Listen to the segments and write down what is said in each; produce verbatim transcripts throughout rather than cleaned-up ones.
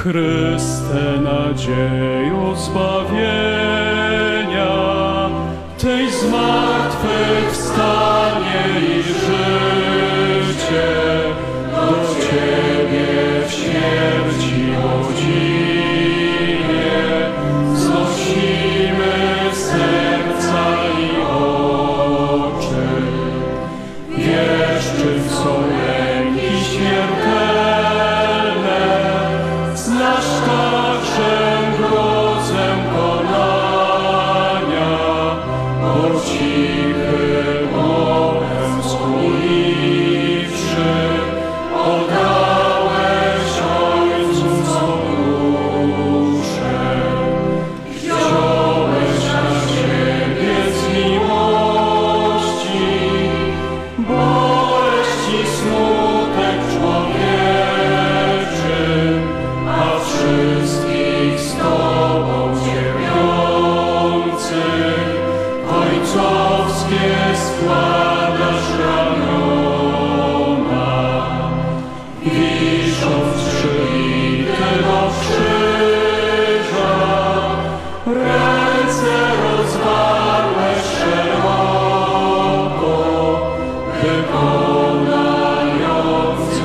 Chryste, nadziejo zbawienia, Tyś zmartwychwstanie i życie, do Ciebie w śmierci godzinie znosimy serca i oczy. Wieszczym są lęki śmiertelne, znasz także grozę konania, bo cichy głowem skłoniwszy, oddałeś Ojcu swą duszę. Wziąłeś na siebie z miłości boleść i smutek człowieczy, a wszystkich z Tobą cierpiących ojcowskie składasz ramiona. Wisząc przybity do krzyża, ręce rozwarłeś szeroko, wykonający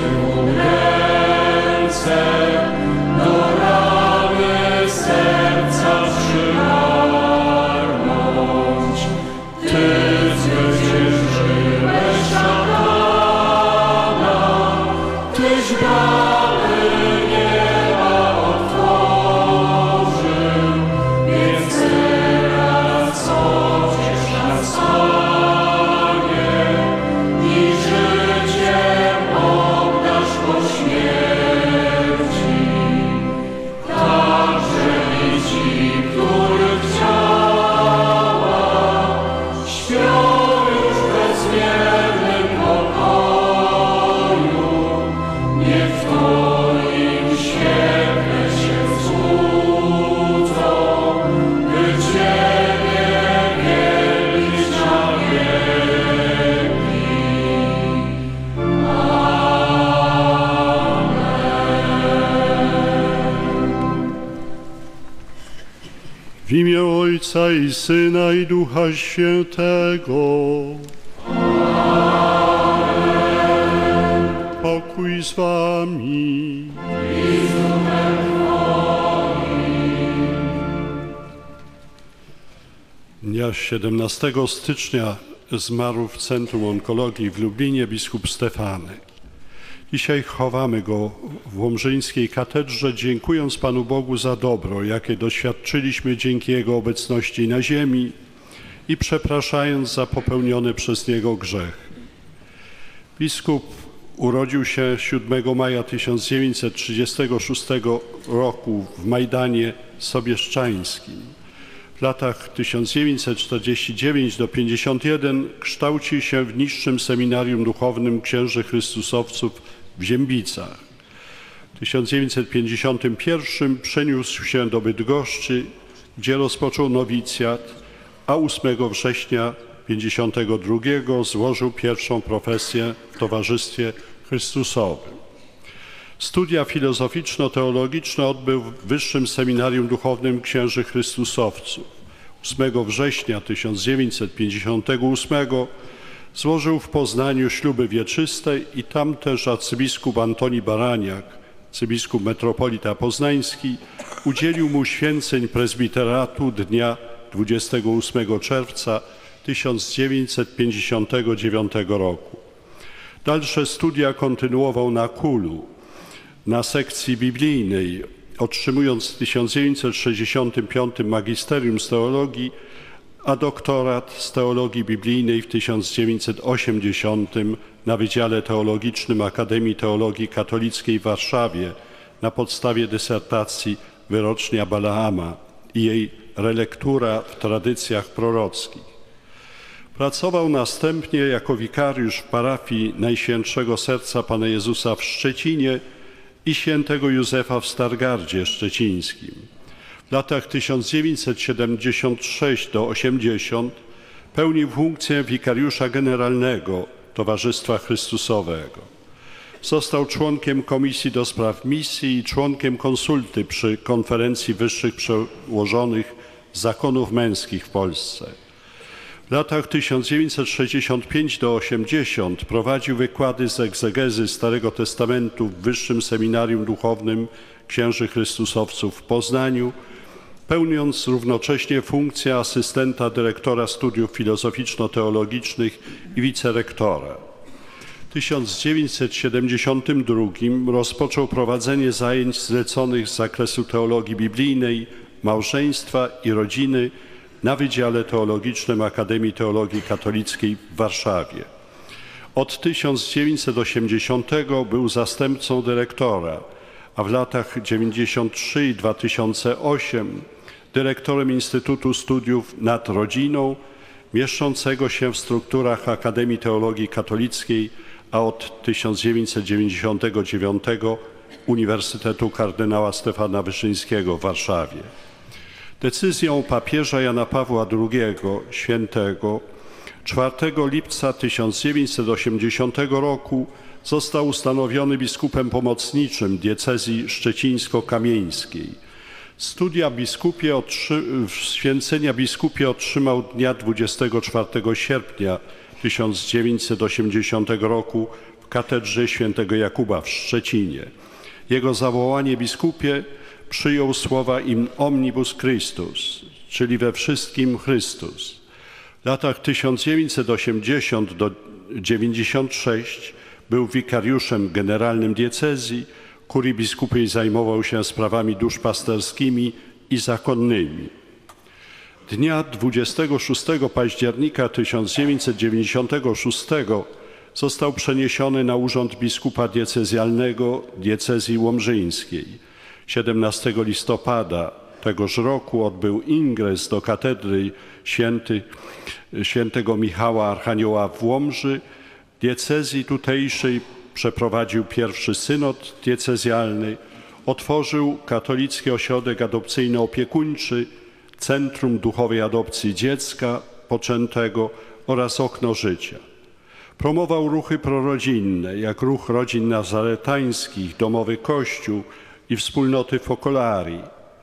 ręce do rany serca przygarnąć. Ty zwyciężyłeś szatana, Tyś bramy nieba otworzył, więc teraz pociesz nas, Panie, i życiem oddasz po śmierci. Także i ci, których ciała śpią już w bezmiernym pokoju, niech w Twoim świetle się wzbudzą, by Ciebie wielbić na wieki. W imię Ojca i Syna i Ducha Świętego. Pokój z wami. Dnia siedemnastego stycznia zmarł w Centrum Onkologii w Lublinie biskup Stefanek. Dzisiaj chowamy go w Łomżyńskiej katedrze, dziękując Panu Bogu za dobro, jakie doświadczyliśmy dzięki Jego obecności na ziemi i przepraszając za popełnione przez Niego grzechy. Biskup urodził się siódmego maja tysiąc dziewięćset trzydziestego szóstego roku w Majdanie Sobieszczańskim. W latach tysiąc dziewięćset czterdziestego dziewiątego do pięćdziesiątego pierwszego kształcił się w niższym seminarium duchownym księży chrystusowców w Ziębicach. W tysiąc dziewięćset pięćdziesiątym pierwszym przeniósł się do Bydgoszczy, gdzie rozpoczął nowicjat, a ósmego września tysiąc dziewięćset pięćdziesiątego drugiego złożył pierwszą profesję w Towarzystwie Chrystusowym. Studia filozoficzno-teologiczne odbył w Wyższym Seminarium Duchownym Księży Chrystusowców. ósmego września tysiąc dziewięćset pięćdziesiątego ósmego złożył w Poznaniu śluby wieczyste i tam też arcybiskup Antoni Baraniak, arcybiskup metropolita poznański, udzielił mu święceń prezbiteratu dnia dwudziestego ósmego czerwca tysiąc dziewięćset pięćdziesiątego dziewiątego roku. Dalsze studia kontynuował na Kulu, na sekcji biblijnej, otrzymując w tysiąc dziewięćset sześćdziesiątym piątym magisterium z teologii, a doktorat z teologii biblijnej w tysiąc dziewięćset osiemdziesiątym na Wydziale Teologicznym Akademii Teologii Katolickiej w Warszawie na podstawie dysertacji Wyrocznia Balaama i jej relektura w tradycjach prorockich. Pracował następnie jako wikariusz w parafii Najświętszego Serca Pana Jezusa w Szczecinie i świętego Józefa w Stargardzie Szczecińskim. W latach tysiąc dziewięćset siedemdziesiątego szóstego do osiemdziesiątego pełnił funkcję wikariusza generalnego Towarzystwa Chrystusowego. Został członkiem Komisji do Spraw Misji i członkiem konsulty przy Konferencji Wyższych Przełożonych Zakonów Męskich w Polsce. W latach tysiąc dziewięćset sześćdziesiąt piąty do osiemdziesiątego prowadził wykłady z egzegezy Starego Testamentu w Wyższym Seminarium Duchownym Księży Chrystusowców w Poznaniu, pełniąc równocześnie funkcję asystenta dyrektora studiów filozoficzno-teologicznych i wicerektora. W tysiąc dziewięćset siedemdziesiątym drugim rozpoczął prowadzenie zajęć zleconych z zakresu teologii biblijnej, małżeństwa i rodziny na Wydziale Teologicznym Akademii Teologii Katolickiej w Warszawie. Od tysiąc dziewięćset osiemdziesiątego był zastępcą dyrektora, a w latach dziewięćdziesiątym trzecim i dwa tysiące ósmym dyrektorem Instytutu Studiów nad Rodziną, mieszczącego się w strukturach Akademii Teologii Katolickiej, a od tysiąc dziewięćset dziewięćdziesiątego dziewiątego Uniwersytetu Kardynała Stefana Wyszyńskiego w Warszawie. Decyzją papieża Jana Pawła drugiego Świętego czwartego lipca tysiąc dziewięćset osiemdziesiątego roku został ustanowiony biskupem pomocniczym diecezji szczecińsko-kamieńskiej. Studia biskupie, święcenia biskupie otrzymał dnia dwudziestego czwartego sierpnia tysiąc dziewięćset osiemdziesiątego roku w katedrze świętego Jakuba w Szczecinie. Jego zawołanie biskupie przyjął słowa in omnibus Christus, czyli we wszystkim Chrystus. W latach tysiąc dziewięćset osiemdziesiątego do dziewięćdziesiątego szóstego był wikariuszem generalnym diecezji, kurii biskupiej zajmował się sprawami duszpasterskimi i zakonnymi. Dnia dwudziestego szóstego października tysiąc dziewięćset dziewięćdziesiątego szóstego został przeniesiony na urząd biskupa diecezjalnego diecezji łomżyńskiej. siedemnastego listopada tegoż roku odbył ingres do katedry święty, świętego Michała Archanioła w Łomży. Diecezji tutejszej przeprowadził pierwszy synod diecezjalny, otworzył katolicki ośrodek adopcyjno-opiekuńczy, Centrum Duchowej Adopcji Dziecka Poczętego oraz Okno Życia. Promował ruchy prorodzinne, jak Ruch Rodzin Nazaretańskich, Domowy Kościół i Wspólnoty Fokolarii.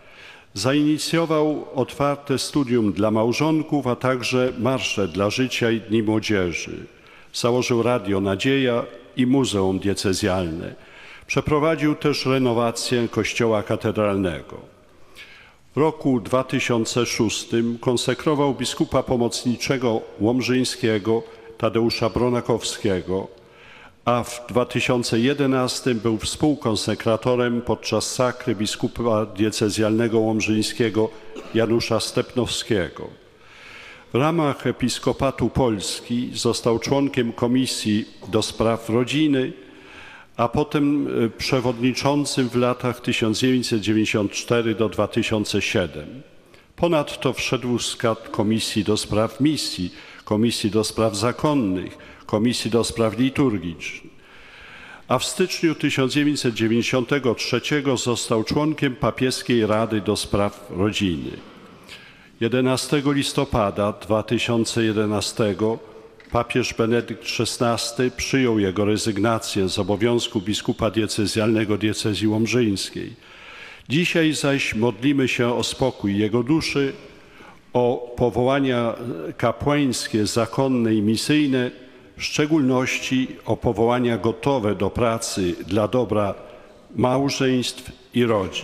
Zainicjował otwarte studium dla małżonków, a także marsze dla życia i Dni Młodzieży. Założył Radio Nadzieja i Muzeum Diecezjalne. Przeprowadził też renowację kościoła katedralnego. W roku dwa tysiące szóstym konsekrował biskupa pomocniczego łomżyńskiego Tadeusza Bronakowskiego, a w dwa tysiące jedenastym był współkonsekratorem podczas sakry biskupa diecezjalnego łomżyńskiego Janusza Stepnowskiego. W ramach Episkopatu Polski został członkiem Komisji do Spraw Rodziny, a potem przewodniczącym w latach tysiąc dziewięćset dziewięćdziesiątego czwartego do dwa tysiące siódmego. Ponadto wszedł w skład Komisji do Spraw Misji, Komisji do Spraw Zakonnych, Komisji do Spraw Liturgicznych. A w styczniu tysiąc dziewięćset dziewięćdziesiątego trzeciego został członkiem Papieskiej Rady do Spraw Rodziny. jedenastego listopada dwa tysiące jedenastego papież Benedykt szesnasty przyjął jego rezygnację z obowiązku biskupa diecezjalnego diecezji łomżyńskiej. Dzisiaj zaś modlimy się o spokój jego duszy, o powołania kapłańskie, zakonne i misyjne, w szczególności o powołania gotowe do pracy dla dobra małżeństw i rodzin.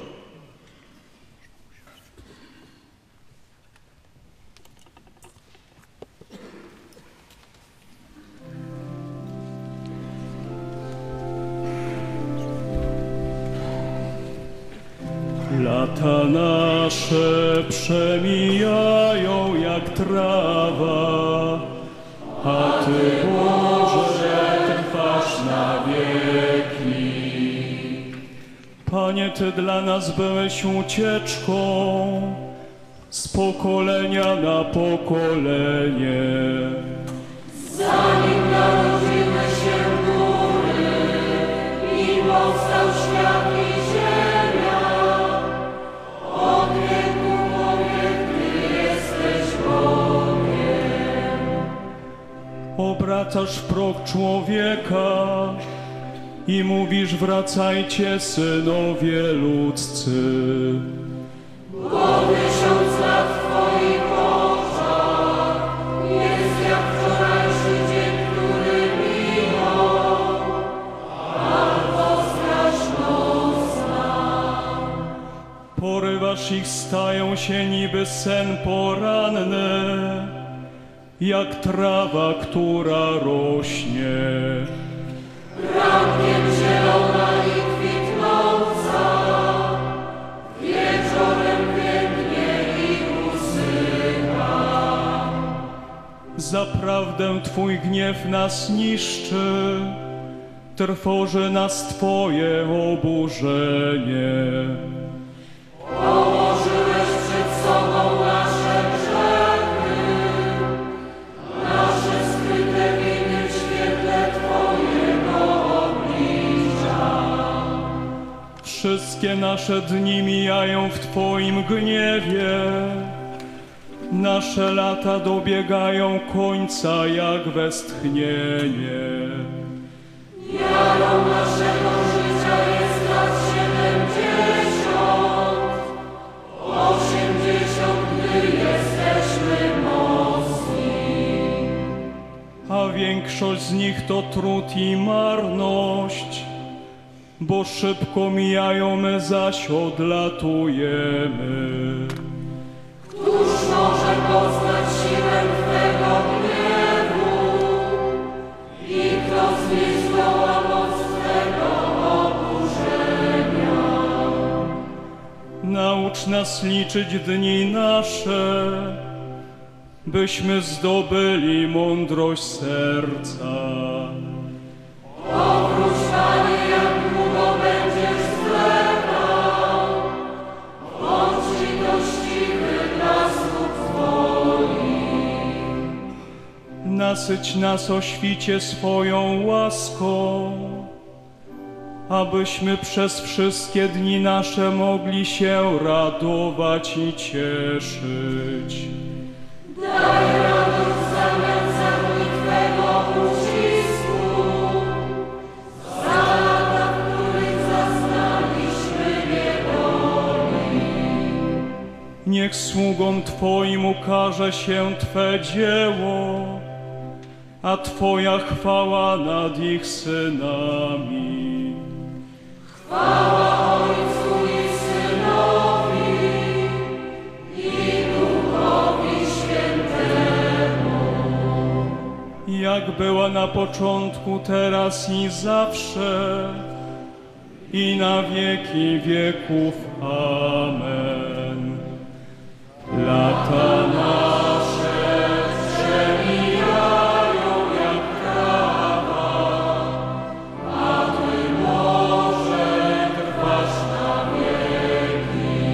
Lata nasze przemijają jak trawa, a Ty, Boże, trwasz na wieki. Panie, Ty dla nas byłeś ucieczką z pokolenia na pokolenie. Zanim narodziły się góry i powstał świat i ziemia, od wieku po wiek Ty jesteś Bogiem. Obracasz w proch człowieka i mówisz: wracajcie, synowie ludzcy. Bo tysiąc lat w Twoich oczach jest jak wczorajszy dzień, który minął, albo straż nocna. Porywasz ich, stają się niby sen poranny, jak trawa, która rośnie. Rankiem zielona i kwitnąca, wieczorem pięknie i usycha. Zaprawdę Twój gniew nas niszczy, trwoży nas Twoje oburzenie. Położyłeś przed sobą nasze grzechy, nasze skryte winy w świetle Twojego oblicza. Wszystkie nasze dni mijają w Twoim gniewie, nasze lata dobiegają końca jak westchnienie. Miarą naszego życia jest lat siedemdziesiąt, osiemdziesiąt, gdy jesteśmy mocni. A większość z nich to trud i marność, bo szybko mijają, my zaś odlatujemy. Któż może poznać siłę Twego gniewu i kto znieść zdoła moc Twego oburzenia? Naucz nas liczyć dni nasze, byśmy zdobyli mądrość serca. Powróć, Panie, jak długo będziesz zwlekał, bądź litościwy dla sług Twoich. Nasyć nas o świcie swoją łaską, abyśmy przez wszystkie dni nasze mogli się radować i cieszyć. Daj radość w zamian za dni Twego ucisku, za lata, w których zastaliśmy niewoli. Niech sługom Twoim ukaże się Twe dzieło, a Twoja chwała nad ich synami. Chwała Ojcu i Synowi i Duchowi Świętemu. Jak była na początku, teraz i zawsze, i na wieki wieków. Amen. Lata nasze przemijają jak trawa, a Ty, Boże, trwasz na wieki.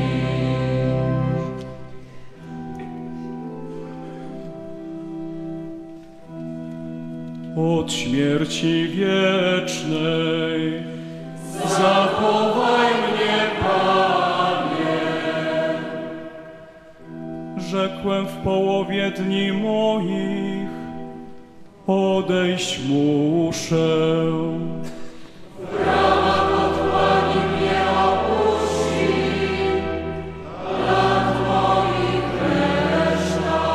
Od śmierci wiecznej zachowaj mnie, Panie. Rzekłem w połowie dni moich, odejść muszę. W ramach otchłani mnie opuści, lat moich reszta.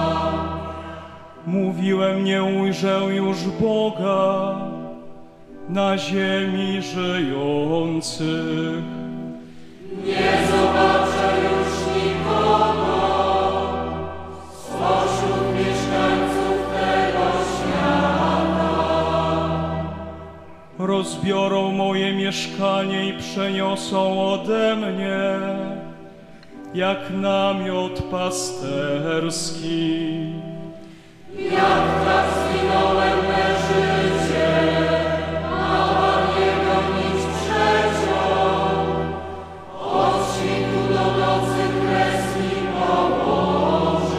Mówiłem, nie ujrzę już Boga na ziemi żyjących. Nie zobaczę już nikogo spośród mieszkańców tego świata. Rozbiorą moje mieszkanie i przeniosą ode mnie jak namiot pasterski. Jak tak zwinąłem me życie, a Pan jego nic przeciął. Od świtu do nocy kres mi położysz.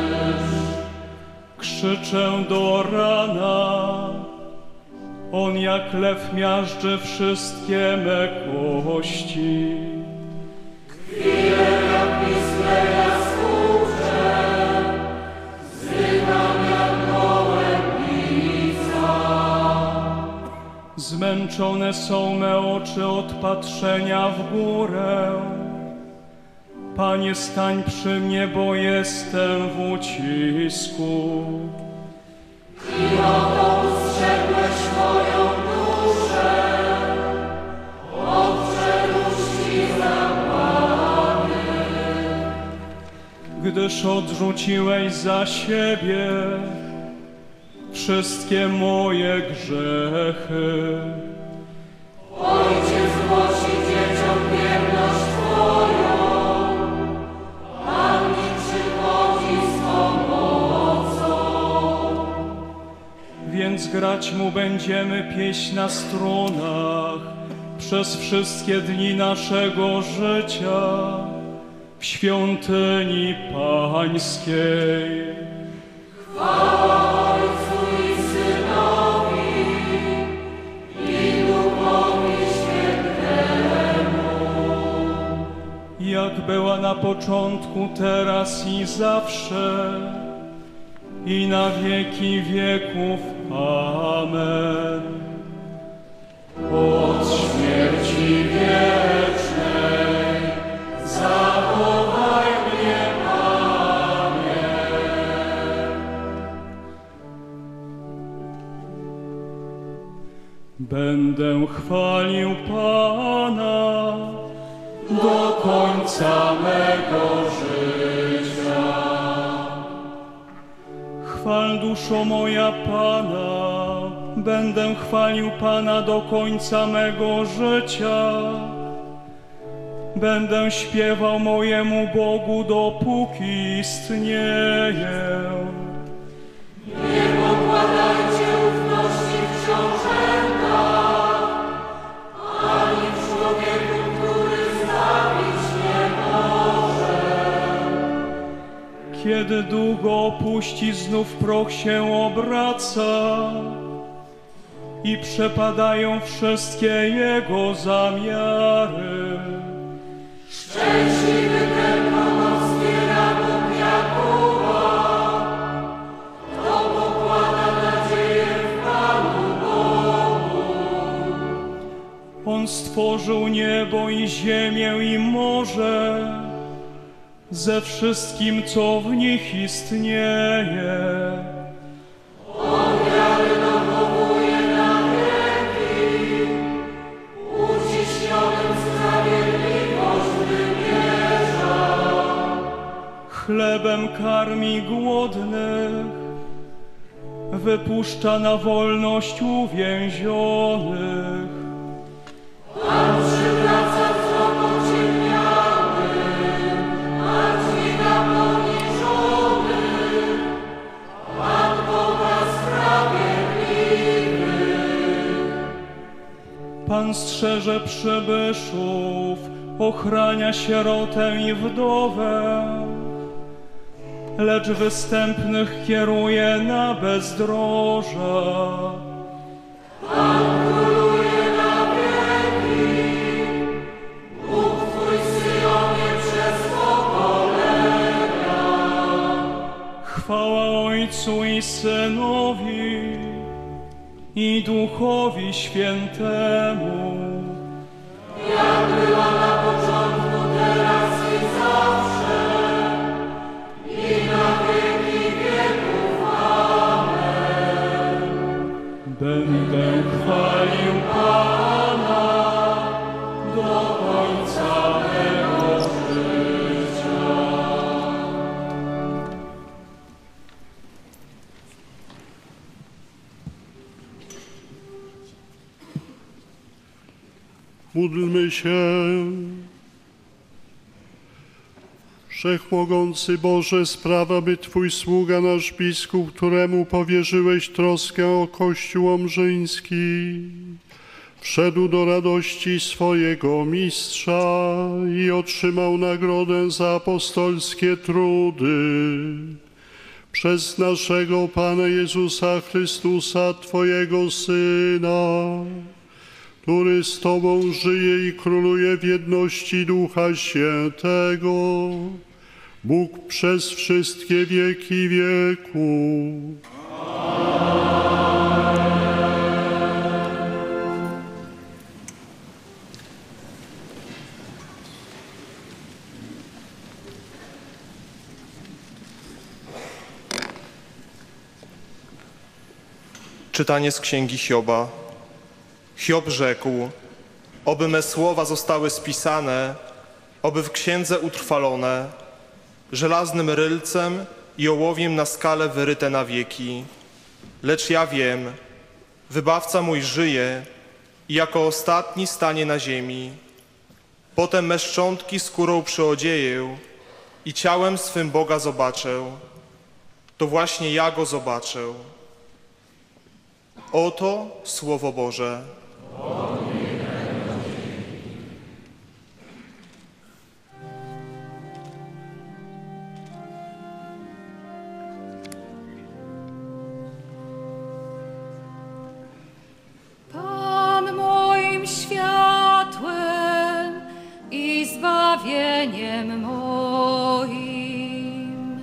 Krzyczę do rana, on jak lew miażdży wszystkie me kości. Chwilę jak pisklę ja służę, wzdycham jak gołębica. Zmęczone są me oczy od patrzenia w górę. Panie, stań przy mnie, bo jestem w ucisku. I oto ustrzegłeś moją duszę od przeluści zagłady. Gdyż odrzuciłeś za siebie wszystkie moje grzechy. Ojciec głosi dzieciom wierność Twoją, Pan mi przychodzi z pomocą. Więc grać mu będziemy pieśń na strunach przez wszystkie dni naszego życia w świątyni Pańskiej. Chwała Ojcu i Synowi i Duchowi Świętemu. Jak była na początku, teraz i zawsze, i na wieki wieków. Amen. Od śmierci wiecznej zachowaj mnie, Panie. Będę chwalił Pana do końca mego życia. Chwal, duszo moja, Pana, będę chwalił Pana do końca mego życia. Będę śpiewał mojemu Bogu, dopóki istnieję. Nie pokładajcie ufności w książętach, ani w człowieku, który zbawić nie może. Kiedy duch go opuści, znów proch się obraca i przepadają wszystkie jego zamiary. Szczęśliwy ten, kogo wspiera Bóg Jakuba, kto pokłada nadzieję w Panu Bogu. On stworzył niebo i ziemię i morze ze wszystkim, co w nich istnieje. On wiary dochowuje na wieki, uciśnionym sprawiedliwość wymierza. Chlebem karmi głodnych, wypuszcza na wolność uwięzionych. Pan przywraca wzrok ociemniałych, a dźwiga poniżonych. Pan kocha sprawiedliwych. Pan strzeże przybyszów, ochrania sierotę i wdowę, lecz występnych kieruje na bezdroża. Pan króluje na wieki, Bóg Twój w Syjonie przez pokolenia. Chwała Ojcu i Synowi i Duchowi Świętemu. Jak była na początku, teraz i zawsze, i na wieki wieków. Amen. Będę chwalił Pana do końca mego życia. Módlmy się. Wszechmogący Boże, sprawa, by Twój sługa, nasz biskup, któremu powierzyłeś troskę o Kościół Omrzyński, wszedł do radości swojego mistrza i otrzymał nagrodę za apostolskie trudy. Przez naszego Pana Jezusa Chrystusa, Twojego Syna, który z Tobą żyje i króluje w jedności Ducha Świętego, Bóg przez wszystkie wieki wieków. Czytanie z księgi Hioba. Hiob rzekł: oby me słowa zostały spisane, oby w księdze utrwalone, żelaznym rylcem i ołowiem na skale wyryte na wieki. Lecz ja wiem, Wybawca mój żyje i jako ostatni stanie na ziemi. Potem me szczątki skórą przyodzieję i ciałem swym Boga zobaczę. To właśnie ja Go zobaczę. Oto Słowo Boże. Pan moim światłem i zbawieniem moim.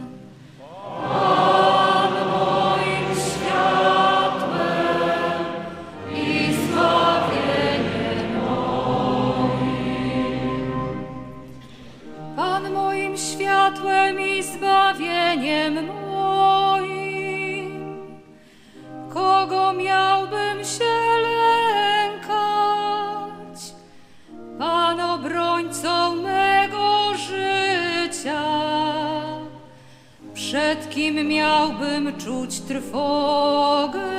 Pan moim światłem i zbawieniem moim. Pan moim światłem i zbawieniem moim. Kogo miałbym się lękać? Pan obrońcą mego życia. Przed kim miałbym czuć trwogę?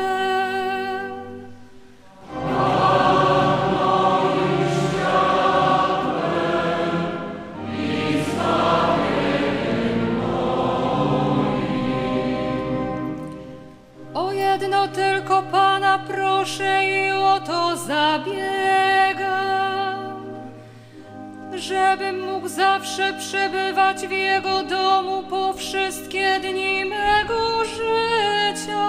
O jedno tylko Pana proszę i o to zabiegam, żebym mógł zawsze przebywać w Jego domu po wszystkie dni mego życia,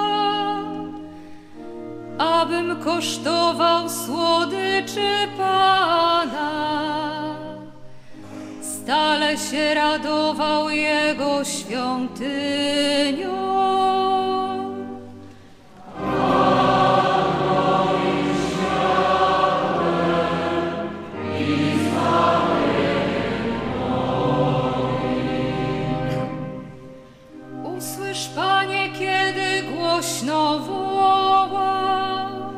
abym kosztował słodyczy Pana, stale się radował Jego świątynią. Usłysz, Panie, kiedy głośno wołam.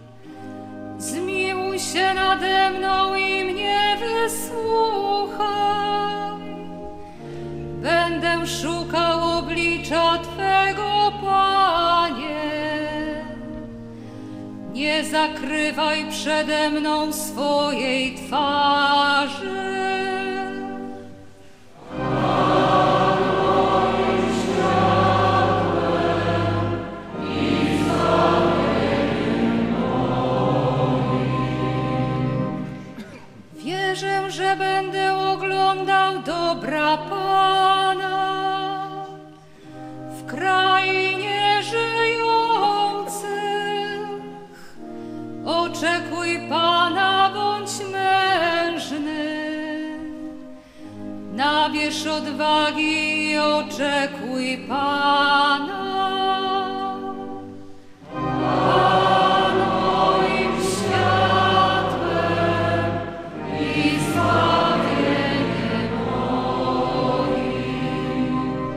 Zmiłuj się nade mną i mnie wysłuchaj. Będę szukał oblicza Twego, Panie. Nie zakrywaj przede mną swojej twarzy. Wierzę, że będę oglądał dobra Pana w krainie żyjących. Oczekuj Pana, bądź mężny, nabierz odwagi i oczekuj Pana. Pan moim światłem i zbawieniem moim.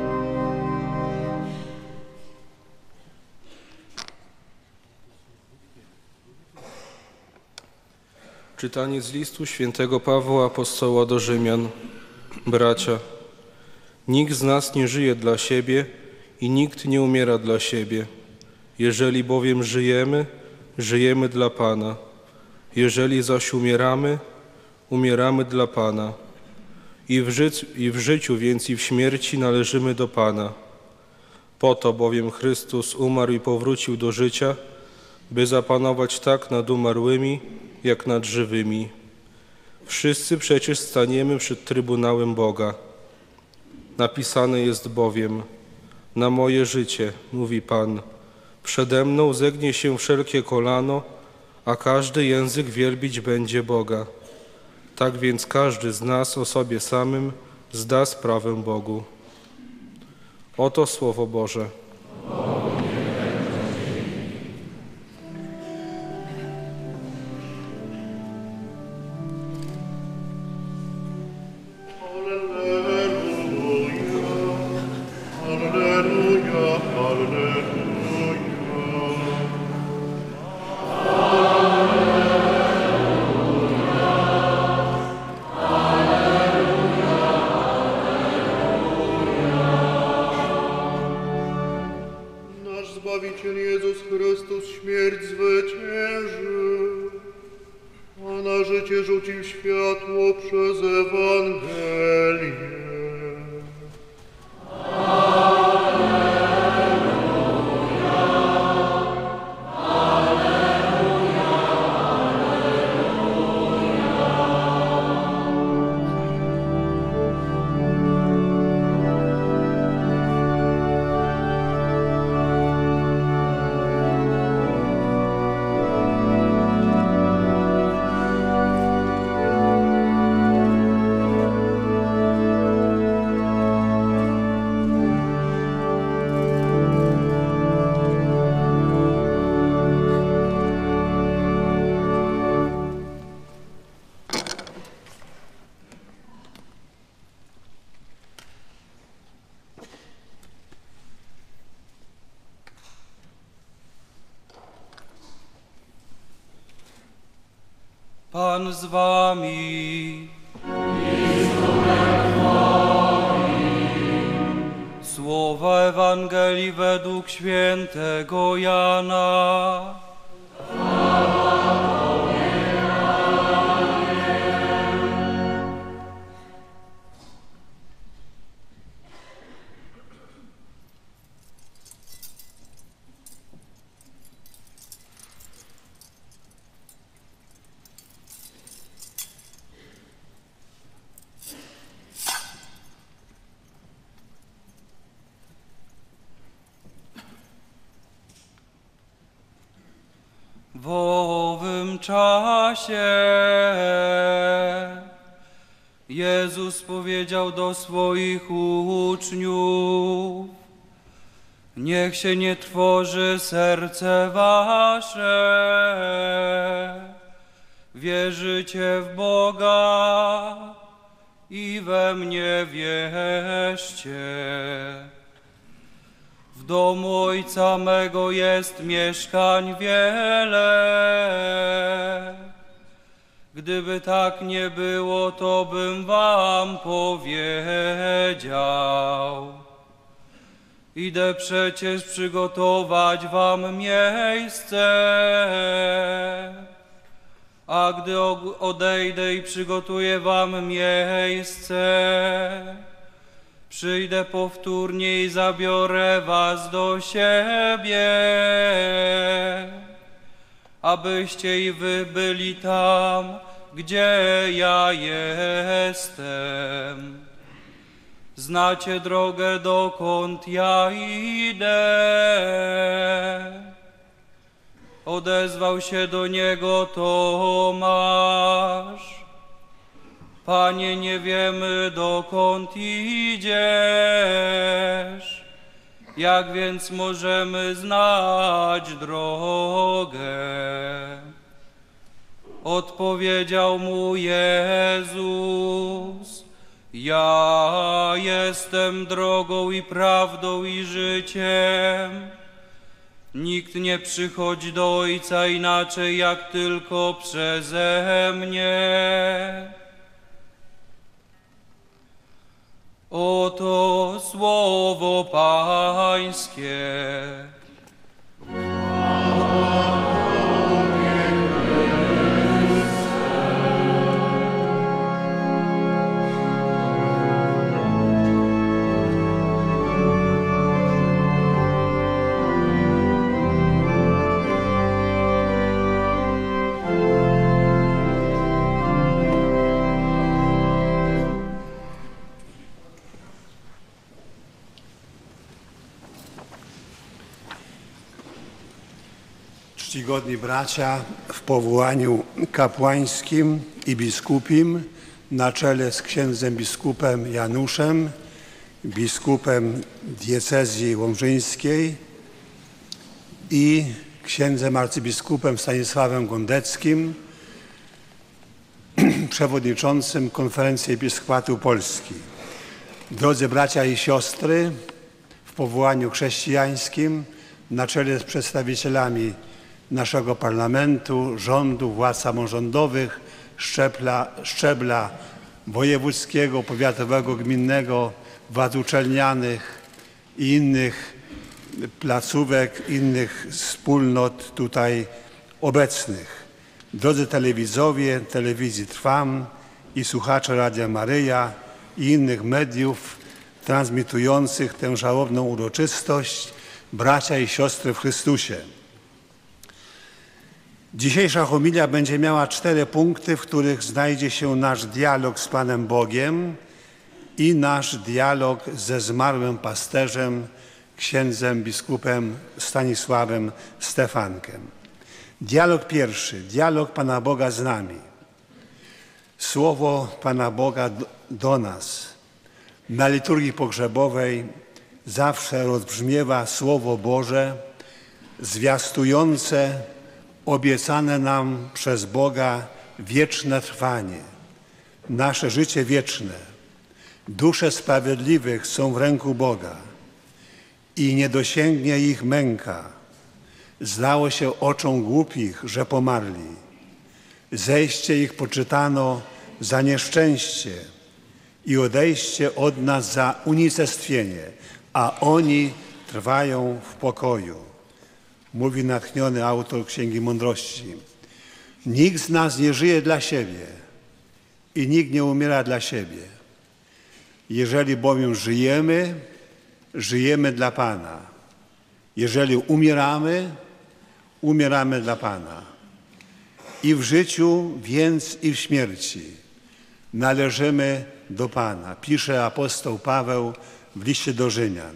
Czytanie z listu świętego Pawła apostoła do Rzymian. Bracia, nikt z nas nie żyje dla siebie i nikt nie umiera dla siebie. Jeżeli bowiem żyjemy, żyjemy dla Pana. Jeżeli zaś umieramy, umieramy dla Pana. I w, życiu, I w życiu, więc i w śmierci należymy do Pana. Po to bowiem Chrystus umarł i powrócił do życia, by zapanować tak nad umarłymi, jak nad żywymi. Wszyscy przecież staniemy przed Trybunałem Boga. Napisane jest bowiem: na moje życie, mówi Pan, przede mną zegnie się wszelkie kolano, a każdy język wielbić będzie Boga. Tak więc każdy z nas o sobie samym zda sprawę Bogu. Oto Słowo Boże. życie rzucił światło przez Ewangelię. Pan z wami. Słowa Ewangelii według świętego Jana. W owym czasie Jezus powiedział do swoich uczniów: niech się nie trwoży serce wasze, wierzycie w Boga i we mnie wierzcie. W domu Ojca mego jest mieszkań wiele. Gdyby tak nie było, to bym wam powiedział. Idę przecież przygotować wam miejsce. A gdy odejdę i przygotuję wam miejsce, przyjdę powtórnie i zabiorę was do siebie, abyście i wy byli tam, gdzie ja jestem. Znacie drogę, dokąd ja idę. Odezwał się do niego Tomasz: Panie, nie wiemy, dokąd idziesz. Jak więc możemy znać drogę? Odpowiedział mu Jezus: ja jestem drogą i prawdą i życiem. Nikt nie przychodzi do Ojca inaczej, jak tylko przeze mnie. Oto słowo Pańskie. Czcigodni bracia, w powołaniu kapłańskim i biskupim na czele z księdzem biskupem Januszem, biskupem diecezji łomżyńskiej i księdzem arcybiskupem Stanisławem Gondeckim, przewodniczącym Konferencji Episkopatu Polski. Drodzy bracia i siostry, w powołaniu chrześcijańskim na czele z przedstawicielami naszego parlamentu, rządu, władz samorządowych, szczebla, szczebla wojewódzkiego, powiatowego, gminnego, władz uczelnianych i innych placówek, innych wspólnot tutaj obecnych. Drodzy telewidzowie telewizji Trwam i słuchacze Radia Maryja i innych mediów transmitujących tę żałobną uroczystość, bracia i siostry w Chrystusie. Dzisiejsza homilia będzie miała cztery punkty, w których znajdzie się nasz dialog z Panem Bogiem i nasz dialog ze zmarłym pasterzem, księdzem biskupem Stanisławem Stefankiem. Dialog pierwszy, dialog Pana Boga z nami. Słowo Pana Boga do, do nas. Na liturgii pogrzebowej zawsze rozbrzmiewa Słowo Boże zwiastujące obiecane nam przez Boga wieczne trwanie, nasze życie wieczne. Dusze sprawiedliwych są w ręku Boga i nie dosięgnie ich męka. Zdało się oczom głupich, że pomarli. Zejście ich poczytano za nieszczęście i odejście od nas za unicestwienie, a oni trwają w pokoju. Mówi natchniony autor Księgi Mądrości. Nikt z nas nie żyje dla siebie i nikt nie umiera dla siebie. Jeżeli bowiem żyjemy, żyjemy dla Pana. Jeżeli umieramy, umieramy dla Pana. I w życiu, więc i w śmierci należymy do Pana. Pisze apostoł Paweł w liście do Rzymian.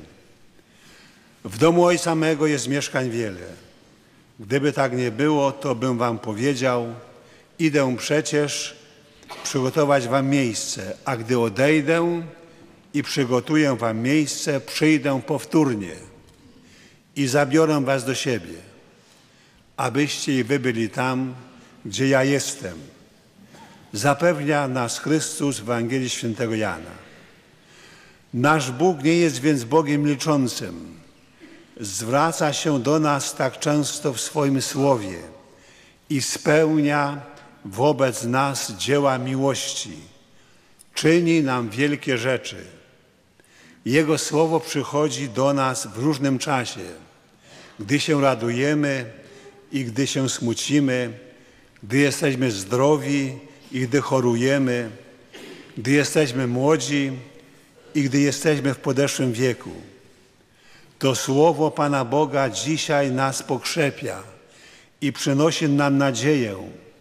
W domu Ojca mego jest mieszkań wiele. Gdyby tak nie było, to bym wam powiedział, idę przecież przygotować wam miejsce, a gdy odejdę i przygotuję wam miejsce, przyjdę powtórnie i zabiorę was do siebie, abyście i wy byli tam, gdzie ja jestem. Zapewnia nas Chrystus w Ewangelii Świętego Jana. Nasz Bóg nie jest więc Bogiem milczącym. Zwraca się do nas tak często w swoim słowie i spełnia wobec nas dzieła miłości. Czyni nam wielkie rzeczy. Jego słowo przychodzi do nas w różnym czasie, gdy się radujemy i gdy się smucimy, gdy jesteśmy zdrowi i gdy chorujemy, gdy jesteśmy młodzi i gdy jesteśmy w podeszłym wieku. To słowo Pana Boga dzisiaj nas pokrzepia i przynosi nam nadzieję.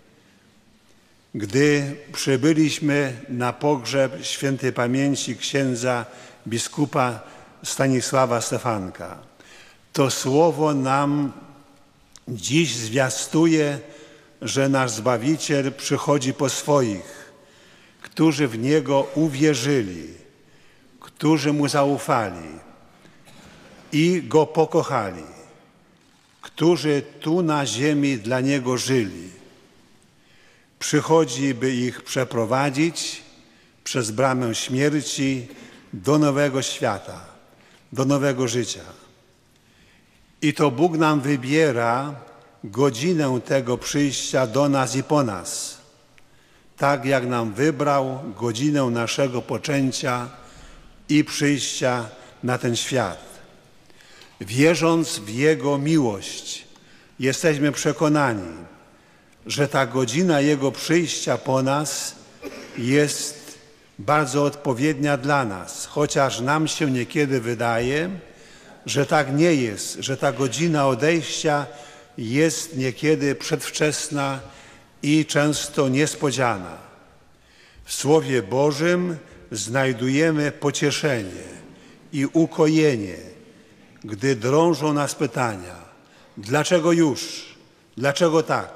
Gdy przybyliśmy na pogrzeb świętej pamięci księdza biskupa Stanisława Stefanka, to słowo nam dziś zwiastuje, że nasz Zbawiciel przychodzi po swoich, którzy w Niego uwierzyli, którzy Mu zaufali i Go pokochali, którzy tu na ziemi dla Niego żyli. Przychodzi, by ich przeprowadzić przez bramę śmierci do nowego świata, do nowego życia. I to Bóg nam wybiera godzinę tego przyjścia do nas i po nas, tak jak nam wybrał godzinę naszego poczęcia i przyjścia na ten świat. Wierząc w Jego miłość, jesteśmy przekonani, że ta godzina Jego przyjścia po nas jest bardzo odpowiednia dla nas, chociaż nam się niekiedy wydaje, że tak nie jest, że ta godzina odejścia jest niekiedy przedwczesna i często niespodziana. W Słowie Bożym znajdujemy pocieszenie i ukojenie, gdy drążą nas pytania, dlaczego już, dlaczego tak?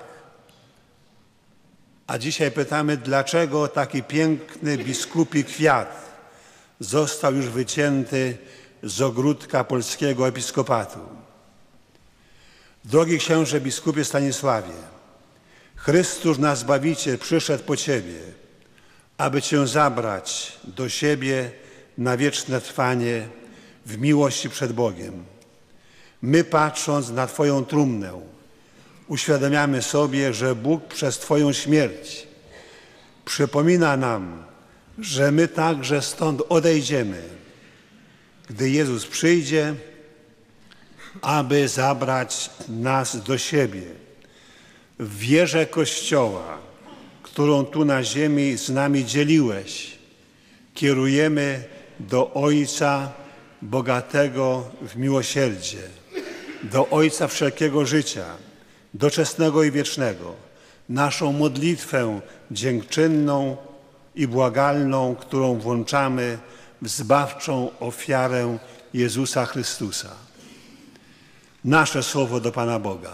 A dzisiaj pytamy, dlaczego taki piękny biskupi kwiat został już wycięty z ogródka polskiego episkopatu. Drogi księże biskupie Stanisławie, Chrystus nasz Zbawiciel przyszedł po Ciebie, aby Cię zabrać do siebie na wieczne trwanie w miłości przed Bogiem. My, patrząc na Twoją trumnę, uświadamiamy sobie, że Bóg przez Twoją śmierć przypomina nam, że my także stąd odejdziemy, gdy Jezus przyjdzie, aby zabrać nas do siebie. w wierze Kościoła, którą tu na ziemi z nami dzieliłeś, kierujemy do Ojca bogatego w miłosierdzie, do Ojca wszelkiego życia, doczesnego i wiecznego, naszą modlitwę dziękczynną i błagalną, którą włączamy w zbawczą ofiarę Jezusa Chrystusa. Nasze słowo do Pana Boga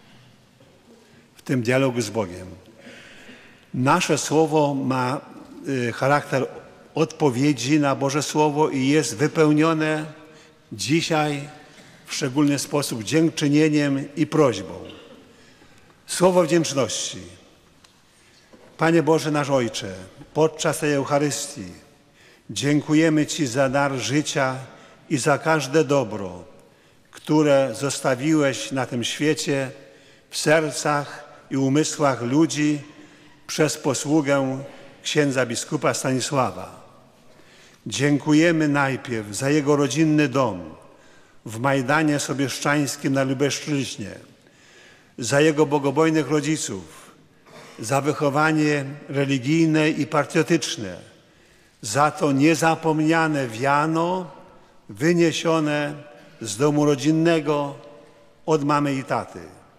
w tym dialogu z Bogiem. Nasze słowo ma y, charakter odpowiedzi na Boże Słowo i jest wypełnione dzisiaj w szczególny sposób dziękczynieniem i prośbą. Słowo wdzięczności. Panie Boże, nasz Ojcze, podczas tej Eucharystii dziękujemy Ci za dar życia i za każde dobro, które zostawiłeś na tym świecie w sercach i umysłach ludzi przez posługę księdza biskupa Stanisława. Dziękujemy najpierw za jego rodzinny dom w Majdanie Sobieszczańskim na Lubelszczyźnie, za jego bogobojnych rodziców, za wychowanie religijne i patriotyczne, za to niezapomniane wiano wyniesione z domu rodzinnego od mamy i taty.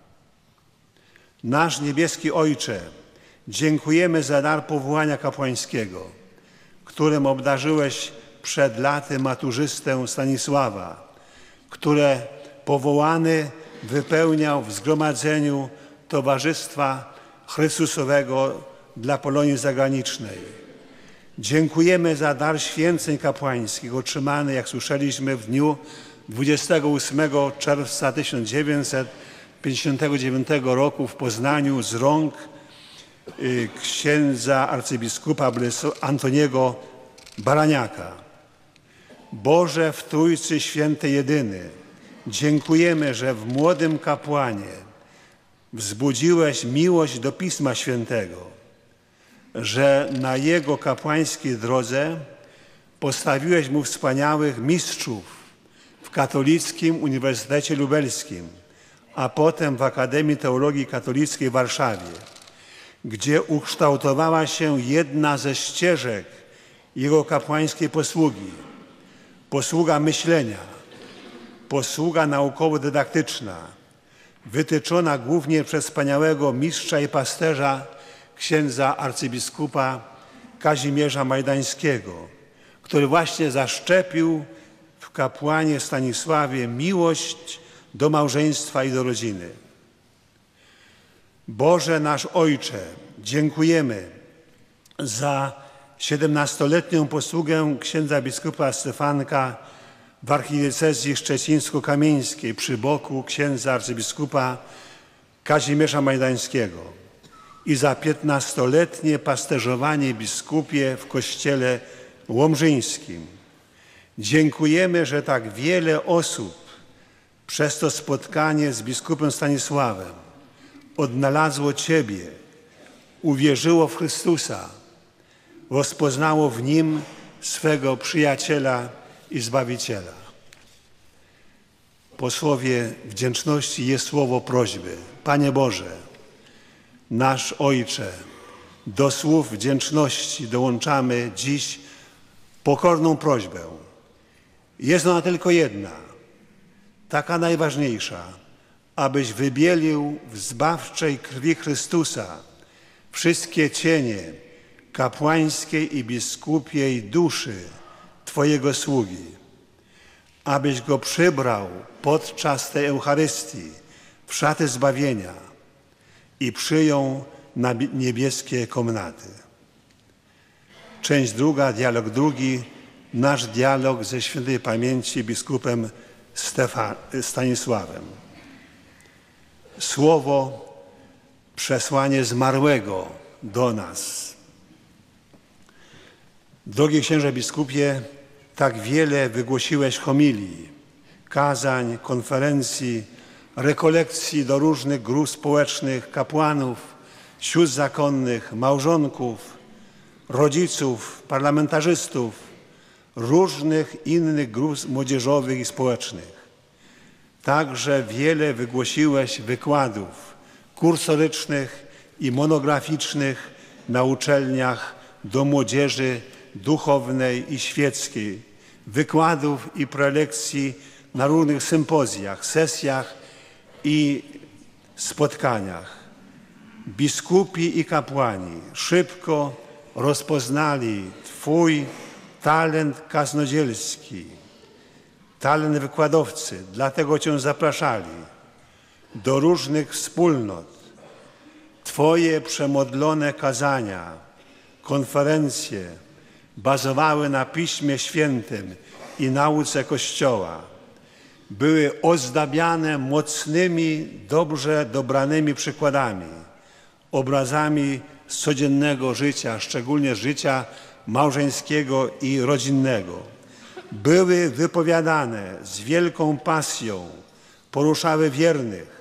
Nasz niebieski Ojcze, dziękujemy za dar powołania kapłańskiego, którym obdarzyłeś przed laty maturzystę Stanisława, które powołany wypełniał w zgromadzeniu Towarzystwa Chrystusowego dla Polonii Zagranicznej. Dziękujemy za dar święceń kapłańskich otrzymany, jak słyszeliśmy, w dniu dwudziestego ósmego czerwca tysiąc dziewięćset pięćdziesiątego dziewiątego roku w Poznaniu z rąk y, księdza arcybiskupa Antoniego Baraniaka. Boże w Trójcy Święty Jedyny, dziękujemy, że w młodym kapłanie wzbudziłeś miłość do Pisma Świętego, że na jego kapłańskiej drodze postawiłeś mu wspaniałych mistrzów w Katolickim Uniwersytecie Lubelskim, a potem w Akademii Teologii Katolickiej w Warszawie, gdzie ukształtowała się jedna ze ścieżek jego kapłańskiej posługi, posługa myślenia, posługa naukowo-dydaktyczna, wytyczona głównie przez wspaniałego mistrza i pasterza księdza arcybiskupa Kazimierza Majdańskiego, który właśnie zaszczepił w kapłanie Stanisławie miłość do małżeństwa i do rodziny. Boże nasz Ojcze, dziękujemy za siedemnastoletnią posługę księdza biskupa Stefanka w archidiecezji szczecińsko-kamieńskiej przy boku księdza arcybiskupa Kazimierza Majdańskiego i za piętnastoletnie pasterzowanie biskupie w kościele łomżyńskim. Dziękujemy, że tak wiele osób przez to spotkanie z biskupem Stanisławem odnalazło Ciebie, uwierzyło w Chrystusa, rozpoznało w Nim swego przyjaciela i Zbawiciela. Po słowie wdzięczności jest słowo prośby. Panie Boże, nasz Ojcze, do słów wdzięczności dołączamy dziś pokorną prośbę. Jest ona tylko jedna, taka najważniejsza, abyś wybielił w zbawczej krwi Chrystusa wszystkie cienie kapłańskiej i biskupiej duszy Twojego sługi, abyś go przybrał podczas tej Eucharystii w szaty zbawienia i przyjął na niebieskie komnaty. Część druga, dialog drugi, nasz dialog ze świętej pamięci biskupem Stefa, Stanisławem. Słowo, przesłanie zmarłego do nas. Drogi księże biskupie, tak wiele wygłosiłeś homilii, kazań, konferencji, rekolekcji do różnych grup społecznych, kapłanów, sióstr zakonnych, małżonków, rodziców, parlamentarzystów, różnych innych grup młodzieżowych i społecznych. Także wiele wygłosiłeś wykładów kursorycznych i monograficznych na uczelniach do młodzieży duchownej i świeckiej, wykładów i prelekcji na różnych sympozjach, sesjach i spotkaniach. Biskupi i kapłani szybko rozpoznali Twój talent kaznodzielski, talent wykładowcy, dlatego Cię zapraszali do różnych wspólnot. Twoje przemodlone kazania, konferencje bazowały na Piśmie Świętym i nauce Kościoła. Były ozdabiane mocnymi, dobrze dobranymi przykładami, obrazami z codziennego życia, szczególnie życia małżeńskiego i rodzinnego. Były wypowiadane z wielką pasją, poruszały wiernych.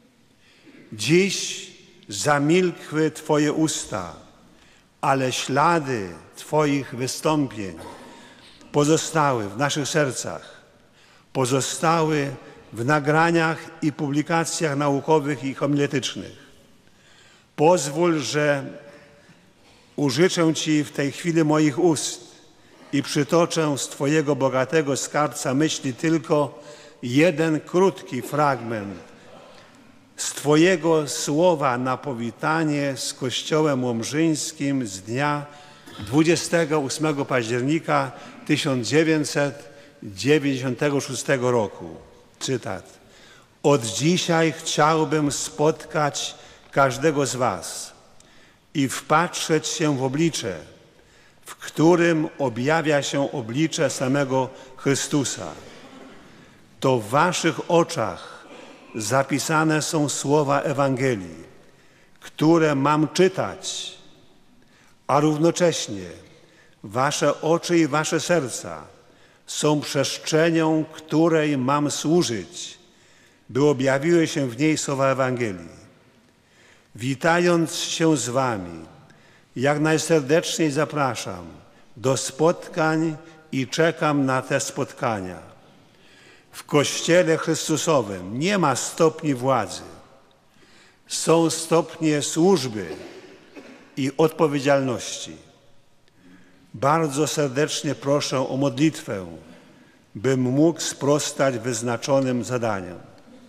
Dziś zamilkły Twoje usta, ale ślady Twoich wystąpień pozostały w naszych sercach, pozostały w nagraniach i publikacjach naukowych i homiletycznych. Pozwól, że użyczę Ci w tej chwili moich ust i przytoczę z Twojego bogatego skarbca myśli tylko jeden krótki fragment z Twojego słowa na powitanie z Kościołem Łomżyńskim z dnia dwudziestego ósmego października tysiąc dziewięćset dziewięćdziesiątego szóstego roku. Cytat. Od dzisiaj chciałbym spotkać każdego z Was i wpatrzeć się w oblicze, w którym objawia się oblicze samego Chrystusa. To w Waszych oczach zapisane są słowa Ewangelii, które mam czytać, a równocześnie Wasze oczy i Wasze serca są przestrzenią, której mam służyć, by objawiły się w niej słowa Ewangelii. Witając się z Wami, jak najserdeczniej zapraszam do spotkań i czekam na te spotkania. W Kościele Chrystusowym nie ma stopni władzy. Są stopnie służby i odpowiedzialności. Bardzo serdecznie proszę o modlitwę, bym mógł sprostać wyznaczonym zadaniom.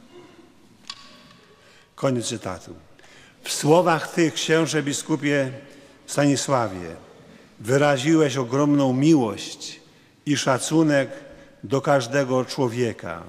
Koniec cytatu. W słowach tych, księże biskupie Stanisławie, wyraziłeś ogromną miłość i szacunek do każdego człowieka.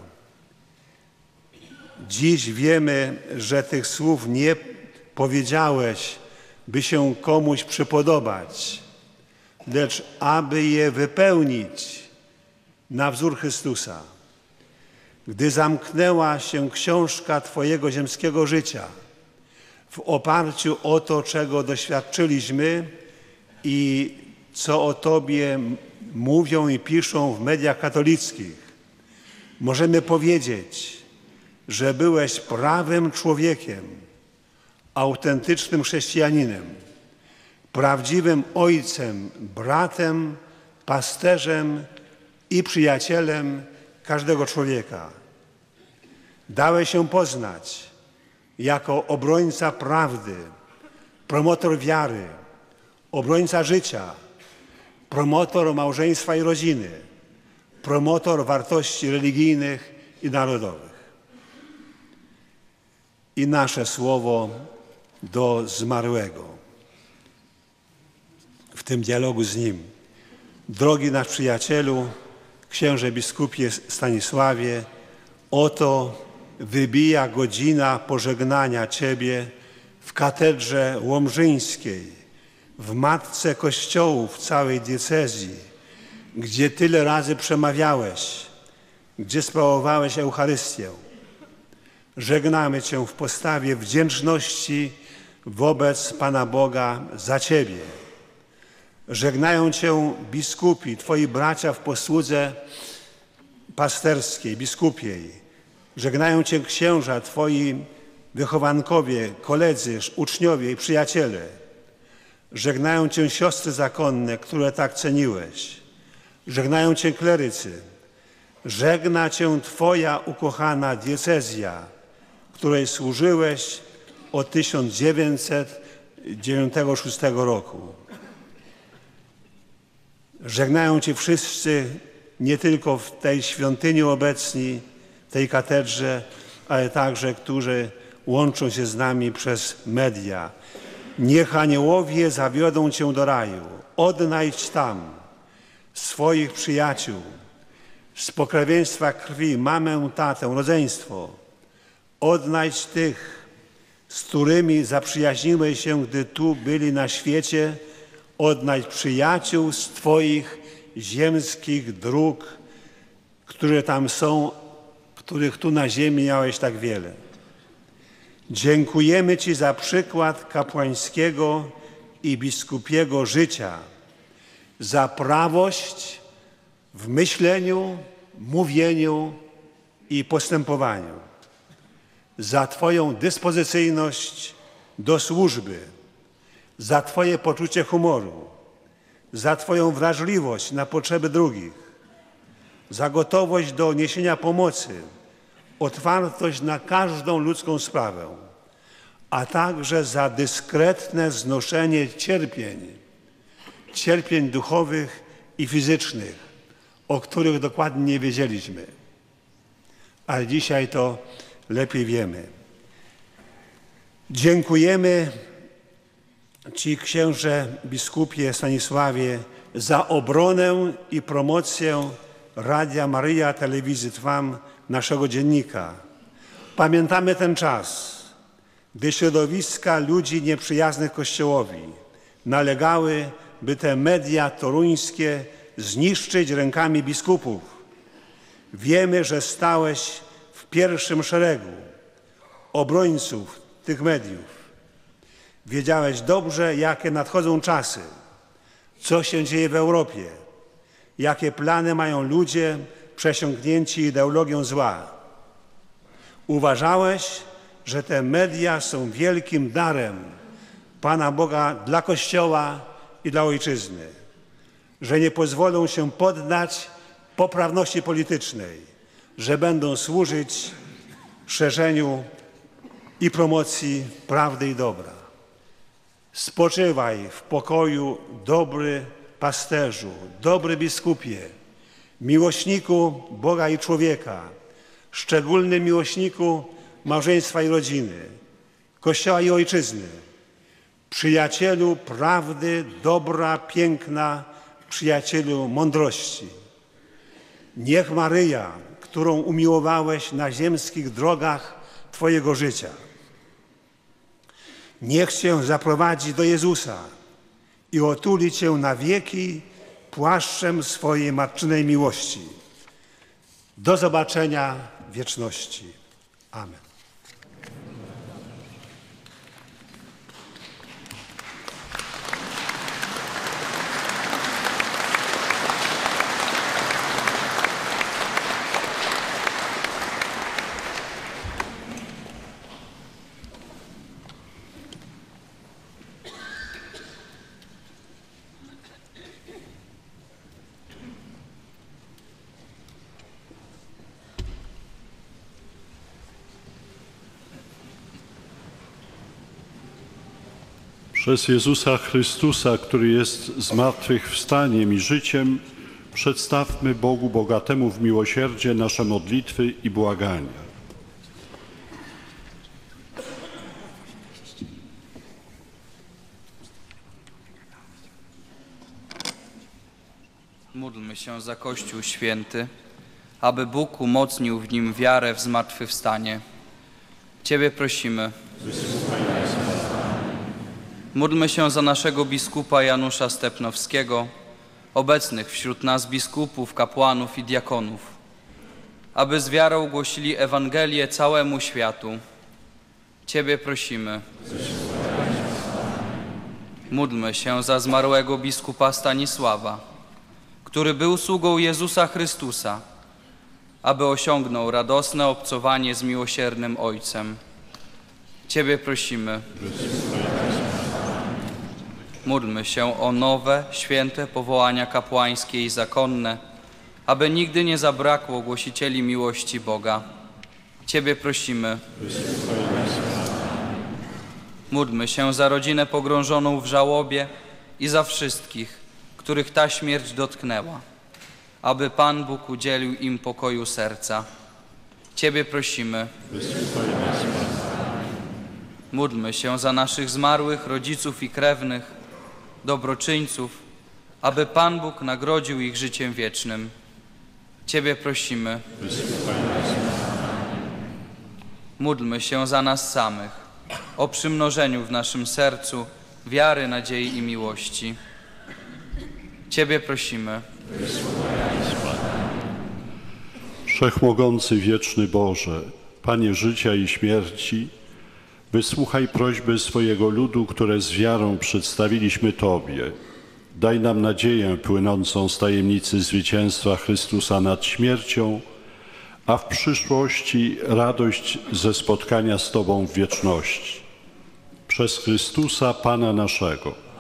Dziś wiemy, że tych słów nie powiedziałeś, by się komuś przypodobać, lecz aby je wypełnić na wzór Chrystusa. Gdy zamknęła się książka Twojego ziemskiego życia, w oparciu o to, czego doświadczyliśmy i co o Tobie mówią i piszą w mediach katolickich, możemy powiedzieć, że byłeś prawym człowiekiem, autentycznym chrześcijaninem, prawdziwym ojcem, bratem, pasterzem i przyjacielem każdego człowieka. Dałeś się poznać jako obrońca prawdy, promotor wiary, obrońca życia, promotor małżeństwa i rodziny, promotor wartości religijnych i narodowych. I nasze słowo do zmarłego w tym dialogu z nim. Drogi nasz przyjacielu, księże biskupie Stanisławie, oto wybija godzina pożegnania Ciebie w katedrze łomżyńskiej, w matce kościołów całej diecezji, gdzie tyle razy przemawiałeś, gdzie sprawowałeś Eucharystię. Żegnamy Cię w postawie wdzięczności wobec Pana Boga za Ciebie. Żegnają Cię biskupi, Twoi bracia w posłudze pasterskiej, biskupiej. Żegnają Cię księża, Twoi wychowankowie, koledzy, uczniowie i przyjaciele. Żegnają Cię siostry zakonne, które tak ceniłeś. Żegnają Cię klerycy. Żegna Cię Twoja ukochana diecezja, której służyłeś od tysiąc dziewięćset dziewięćdziesiątego szóstego roku. Żegnają Cię wszyscy, nie tylko w tej świątyni obecni, w tej katedrze, ale także, którzy łączą się z nami przez media. Niech aniołowie zawiodą Cię do raju. Odnajdź tam swoich przyjaciół, z pokrewieństwa krwi, mamę, tatę, rodzeństwo. Odnajdź tych, z którymi zaprzyjaźniłeś się, gdy tu byli na świecie. Odnajdź przyjaciół z Twoich ziemskich dróg, które tam są, których tu na ziemi miałeś tak wiele. Dziękujemy Ci za przykład kapłańskiego i biskupiego życia, za prawość w myśleniu, mówieniu i postępowaniu, za Twoją dyspozycyjność do służby, za Twoje poczucie humoru, za Twoją wrażliwość na potrzeby drugich, za gotowość do niesienia pomocy, otwartość na każdą ludzką sprawę, a także za dyskretne znoszenie cierpień, cierpień duchowych i fizycznych, o których dokładnie nie wiedzieliśmy. Ale dzisiaj to lepiej wiemy. Dziękujemy Ci, księże biskupie Stanisławie, za obronę i promocję Radia Maryja, Telewizji Trwam, naszego dziennika. Pamiętamy ten czas, gdy środowiska ludzi nieprzyjaznych Kościołowi nalegały, by te media toruńskie zniszczyć rękami biskupów. Wiemy, że stałeś w pierwszym szeregu obrońców tych mediów. Wiedziałeś dobrze, jakie nadchodzą czasy, co się dzieje w Europie, jakie plany mają ludzie przesiąknięci ideologią zła. Uważałeś, że te media są wielkim darem Pana Boga dla Kościoła i dla Ojczyzny, że nie pozwolą się poddać poprawności politycznej, że będą służyć szerzeniu i promocji prawdy i dobra. Spoczywaj w pokoju, dobry pasterzu, dobry biskupie, miłośniku Boga i człowieka, szczególny miłośniku małżeństwa i rodziny, Kościoła i Ojczyzny, przyjacielu prawdy, dobra, piękna, przyjacielu mądrości. Niech Maryja, którą umiłowałeś na ziemskich drogach Twojego życia, niech Cię zaprowadzi do Jezusa i otuli Cię na wieki płaszczem swojej matczynej miłości. Do zobaczenia w wieczności. Amen. Przez Jezusa Chrystusa, który jest zmartwychwstaniem i życiem, przedstawmy Bogu bogatemu w miłosierdzie nasze modlitwy i błagania. Módlmy się za Kościół Święty, aby Bóg umocnił w nim wiarę w zmartwychwstanie. Ciebie prosimy. Módlmy się za naszego biskupa Janusza Stepnowskiego, obecnych wśród nas biskupów, kapłanów i diakonów, aby z wiarą głosili Ewangelię całemu światu. Ciebie prosimy. Módlmy się za zmarłego biskupa Stanisława, który był sługą Jezusa Chrystusa, aby osiągnął radosne obcowanie z miłosiernym Ojcem. Ciebie prosimy. Módlmy się o nowe, święte powołania kapłańskie i zakonne, aby nigdy nie zabrakło głosicieli miłości Boga. Ciebie prosimy. Módlmy się za rodzinę pogrążoną w żałobie i za wszystkich, których ta śmierć dotknęła, aby Pan Bóg udzielił im pokoju serca. Ciebie prosimy. Wysłuchaj nas, Panie. Módlmy się za naszych zmarłych rodziców i krewnych, dobroczyńców, aby Pan Bóg nagrodził ich życiem wiecznym. Ciebie prosimy. Wysłuchaj nas, Panie. Módlmy się za nas samych, o przymnożeniu w naszym sercu wiary, nadziei i miłości. Ciebie prosimy. Wysłuchaj nas, Panie. Wszechmogący, wieczny Boże, Panie życia i śmierci, wysłuchaj prośby swojego ludu, które z wiarą przedstawiliśmy Tobie. Daj nam nadzieję płynącą z tajemnicy zwycięstwa Chrystusa nad śmiercią, a w przyszłości radość ze spotkania z Tobą w wieczności. Przez Chrystusa Pana naszego.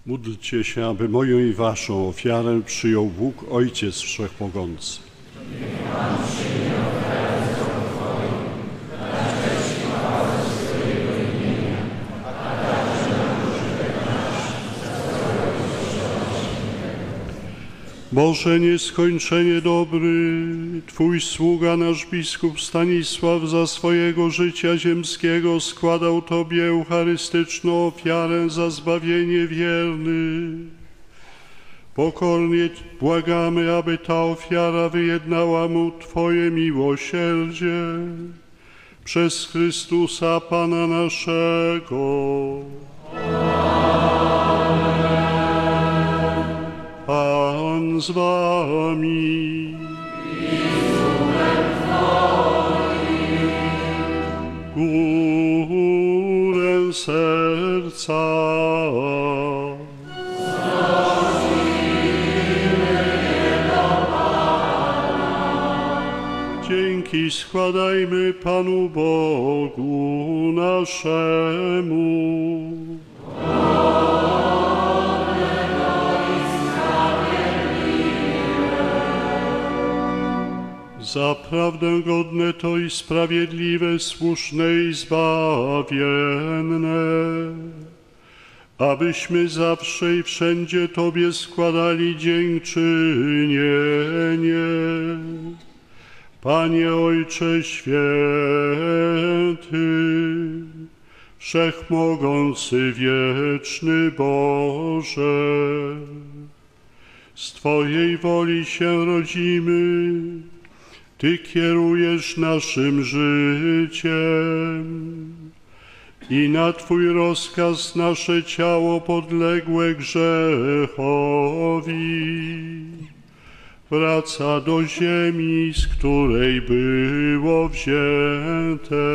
Módlcie się, aby moją i waszą ofiarę przyjął Bóg, Ojciec Wszechmogący. Boże nieskończenie dobry, Twój sługa, nasz biskup Stanisław, za swojego życia ziemskiego składał Tobie eucharystyczną ofiarę za zbawienie wiernych. Pokornie błagamy, aby ta ofiara wyjednała mu Twoje miłosierdzie przez Chrystusa Pana naszego. Pan z wami. Górę serca. Dzięki składajmy Panu Bogu naszemu. Zaprawdę godne to i sprawiedliwe, słuszne i zbawienne, abyśmy zawsze i wszędzie Tobie składali dziękczynienie. Panie Ojcze Święty, Wszechmogący, wieczny Boże, z Twojej woli się rodzimy, Ty kierujesz naszym życiem i na Twój rozkaz nasze ciało podległe grzechowi wraca do ziemi, z której było wzięte.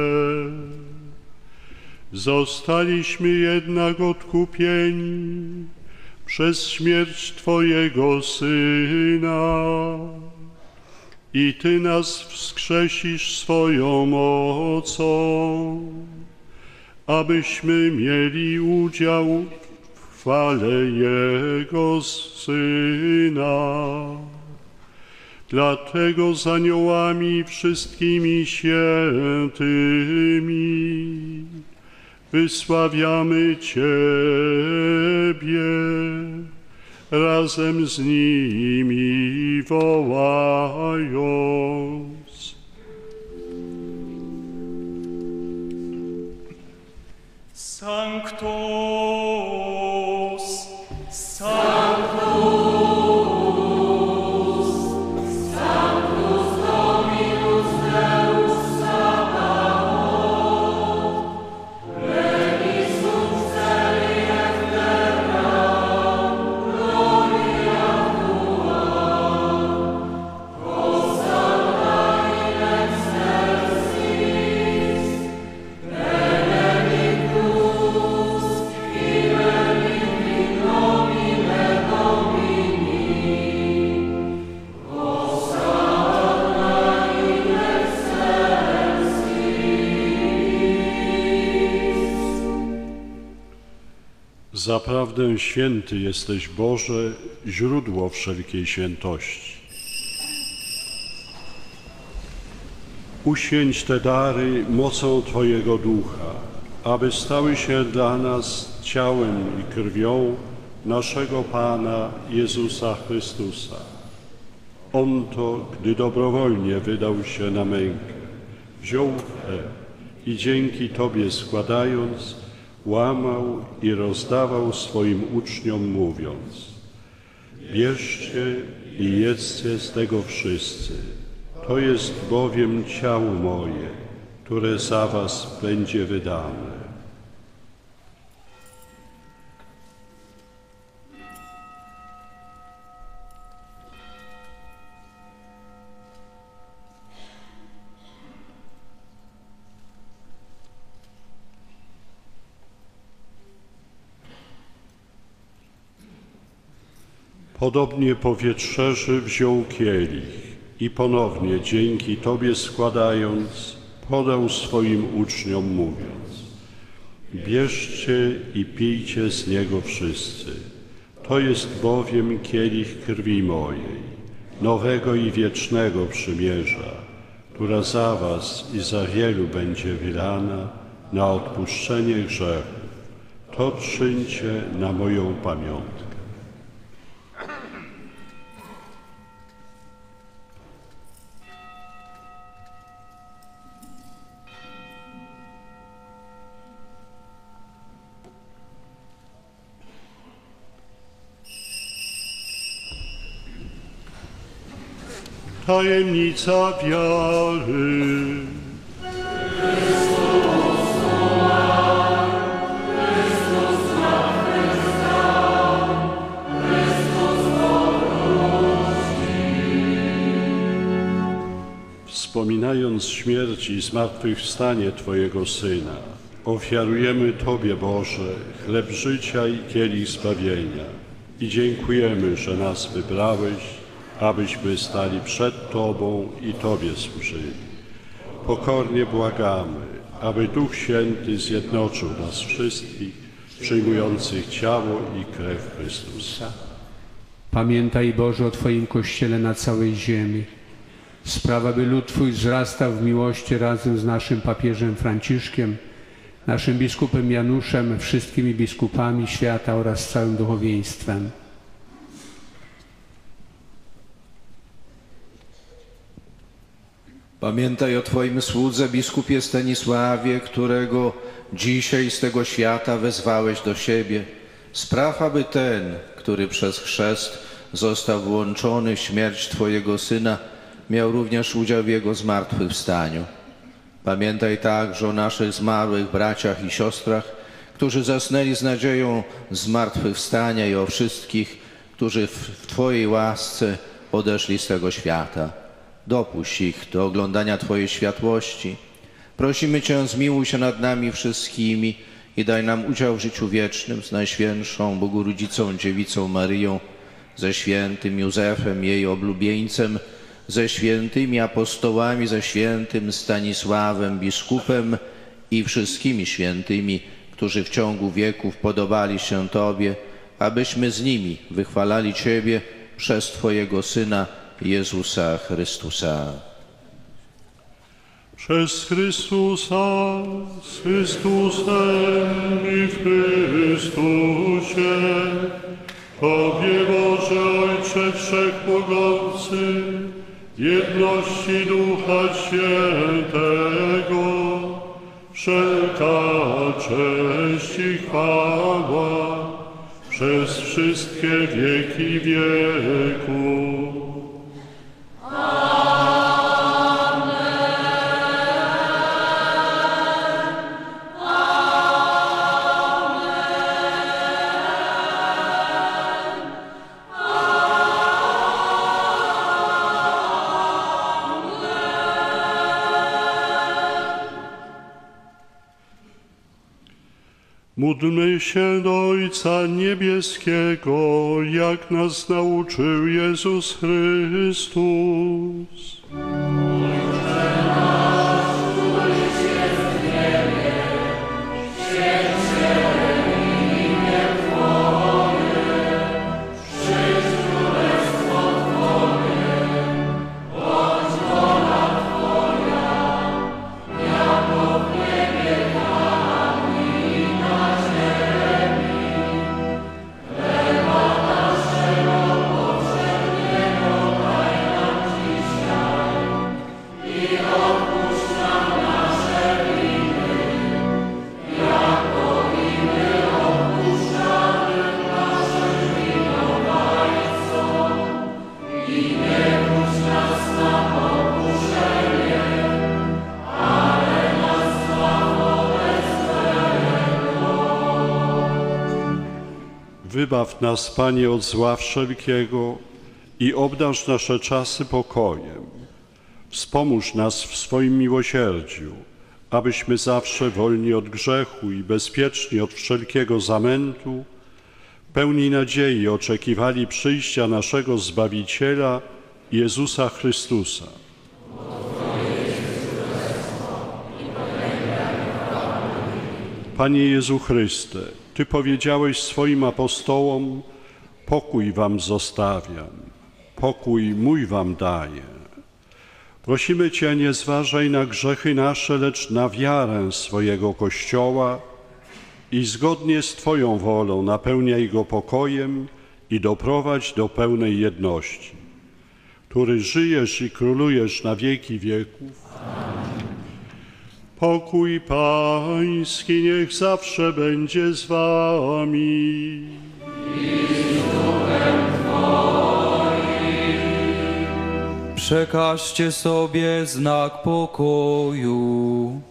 Zostaliśmy jednak odkupieni przez śmierć Twojego Syna i Ty nas wskrzesisz swoją mocą, abyśmy mieli udział w chwale Jego Syna. Dlatego z aniołami i wszystkimi świętymi wysławiamy Ciebie, razem z nimi wołając. Sanctus, Sanctus. Zaprawdę święty jesteś, Boże, źródło wszelkiej świętości. Uświęć te dary mocą Twojego Ducha, aby stały się dla nas ciałem i krwią naszego Pana Jezusa Chrystusa. On to, gdy dobrowolnie wydał się na mękę, wziął chleb i dzięki Tobie składając, łamał i rozdawał swoim uczniom, mówiąc: bierzcie i jedzcie z tego wszyscy. To jest bowiem ciało moje, które za was będzie wydane. Podobnie po wieczerzy wziął kielich i ponownie dzięki Tobie składając, podał swoim uczniom, mówiąc: bierzcie i pijcie z niego wszyscy. To jest bowiem kielich krwi mojej, nowego i wiecznego przymierza, która za was i za wielu będzie wylana na odpuszczenie grzechów. To czyńcie na moją pamiątkę. Tajemnica wiary. Wspominając śmierć i zmartwychwstanie Twojego Syna, ofiarujemy Tobie, Boże, chleb życia i kielich zbawienia i dziękujemy, że nas wybrałeś, abyśmy stali przed Tobą i Tobie służyli. Pokornie błagamy, aby Duch Święty zjednoczył nas wszystkich, przyjmujących ciało i krew Chrystusa. Pamiętaj, Boże, o Twoim Kościele na całej ziemi. Sprawa, by lud Twój wzrastał w miłości razem z naszym papieżem Franciszkiem, naszym biskupem Januszem, wszystkimi biskupami świata oraz całym duchowieństwem. Pamiętaj o Twoim słudze, biskupie Stanisławie, którego dzisiaj z tego świata wezwałeś do siebie. Spraw, aby ten, który przez chrzest został włączony w śmierć Twojego Syna, miał również udział w Jego zmartwychwstaniu. Pamiętaj także o naszych zmarłych braciach i siostrach, którzy zasnęli z nadzieją zmartwychwstania i o wszystkich, którzy w Twojej łasce odeszli z tego świata. Dopuść ich do oglądania Twojej światłości. Prosimy Cię, zmiłuj się nad nami wszystkimi i daj nam udział w życiu wiecznym z Najświętszą Bogu Rodzicą Dziewicą Maryją, ze świętym Józefem, jej oblubieńcem, ze świętymi apostołami, ze świętym Stanisławem, biskupem i wszystkimi świętymi, którzy w ciągu wieków podobali się Tobie, abyśmy z nimi wychwalali Ciebie przez Twojego Syna, Jezusa Chrystusa. Przez Chrystusa, z Chrystusem i w Chrystusie, Tobie, Boże Ojcze Wszechmogący, w jedności Ducha Świętego, wszelka cześć i chwała przez wszystkie wieki wieków. Módlmy się do Ojca Niebieskiego, jak nas nauczył Jezus Chrystus. Wybaw nas, Panie, od zła wszelkiego i obdarz nasze czasy pokojem. Wspomóż nas w swoim miłosierdziu, abyśmy zawsze wolni od grzechu i bezpieczni od wszelkiego zamętu, pełni nadziei oczekiwali przyjścia naszego Zbawiciela, Jezusa Chrystusa. Panie Jezu Chryste, Ty powiedziałeś swoim apostołom: pokój wam zostawiam, pokój mój wam daję. Prosimy Cię, nie zważaj na grzechy nasze, lecz na wiarę swojego Kościoła i zgodnie z Twoją wolą napełniaj go pokojem i doprowadź do pełnej jedności, który żyjesz i królujesz na wieki wieków. Pokój Pański niech zawsze będzie z wami. Przekażcie sobie znak pokoju.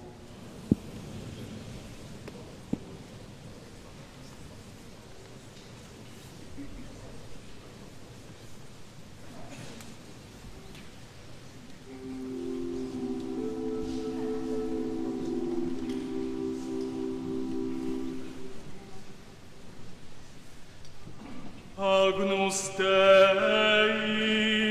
Agnus Dei,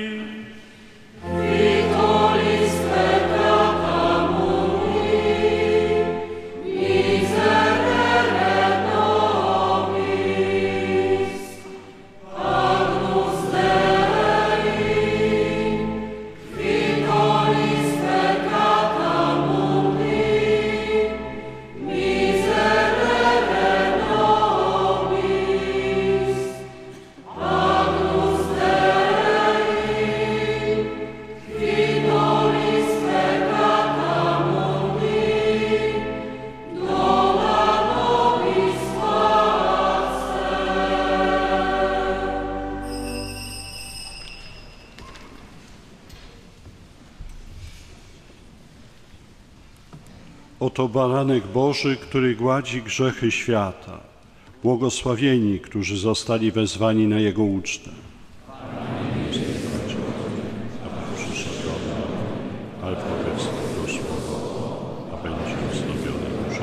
Oto baranek Boży, który gładzi grzechy świata. Błogosławieni, którzy zostali wezwani na Jego ucztę. Ale powiedz to słowo, a będzie uzdrowiony duszą.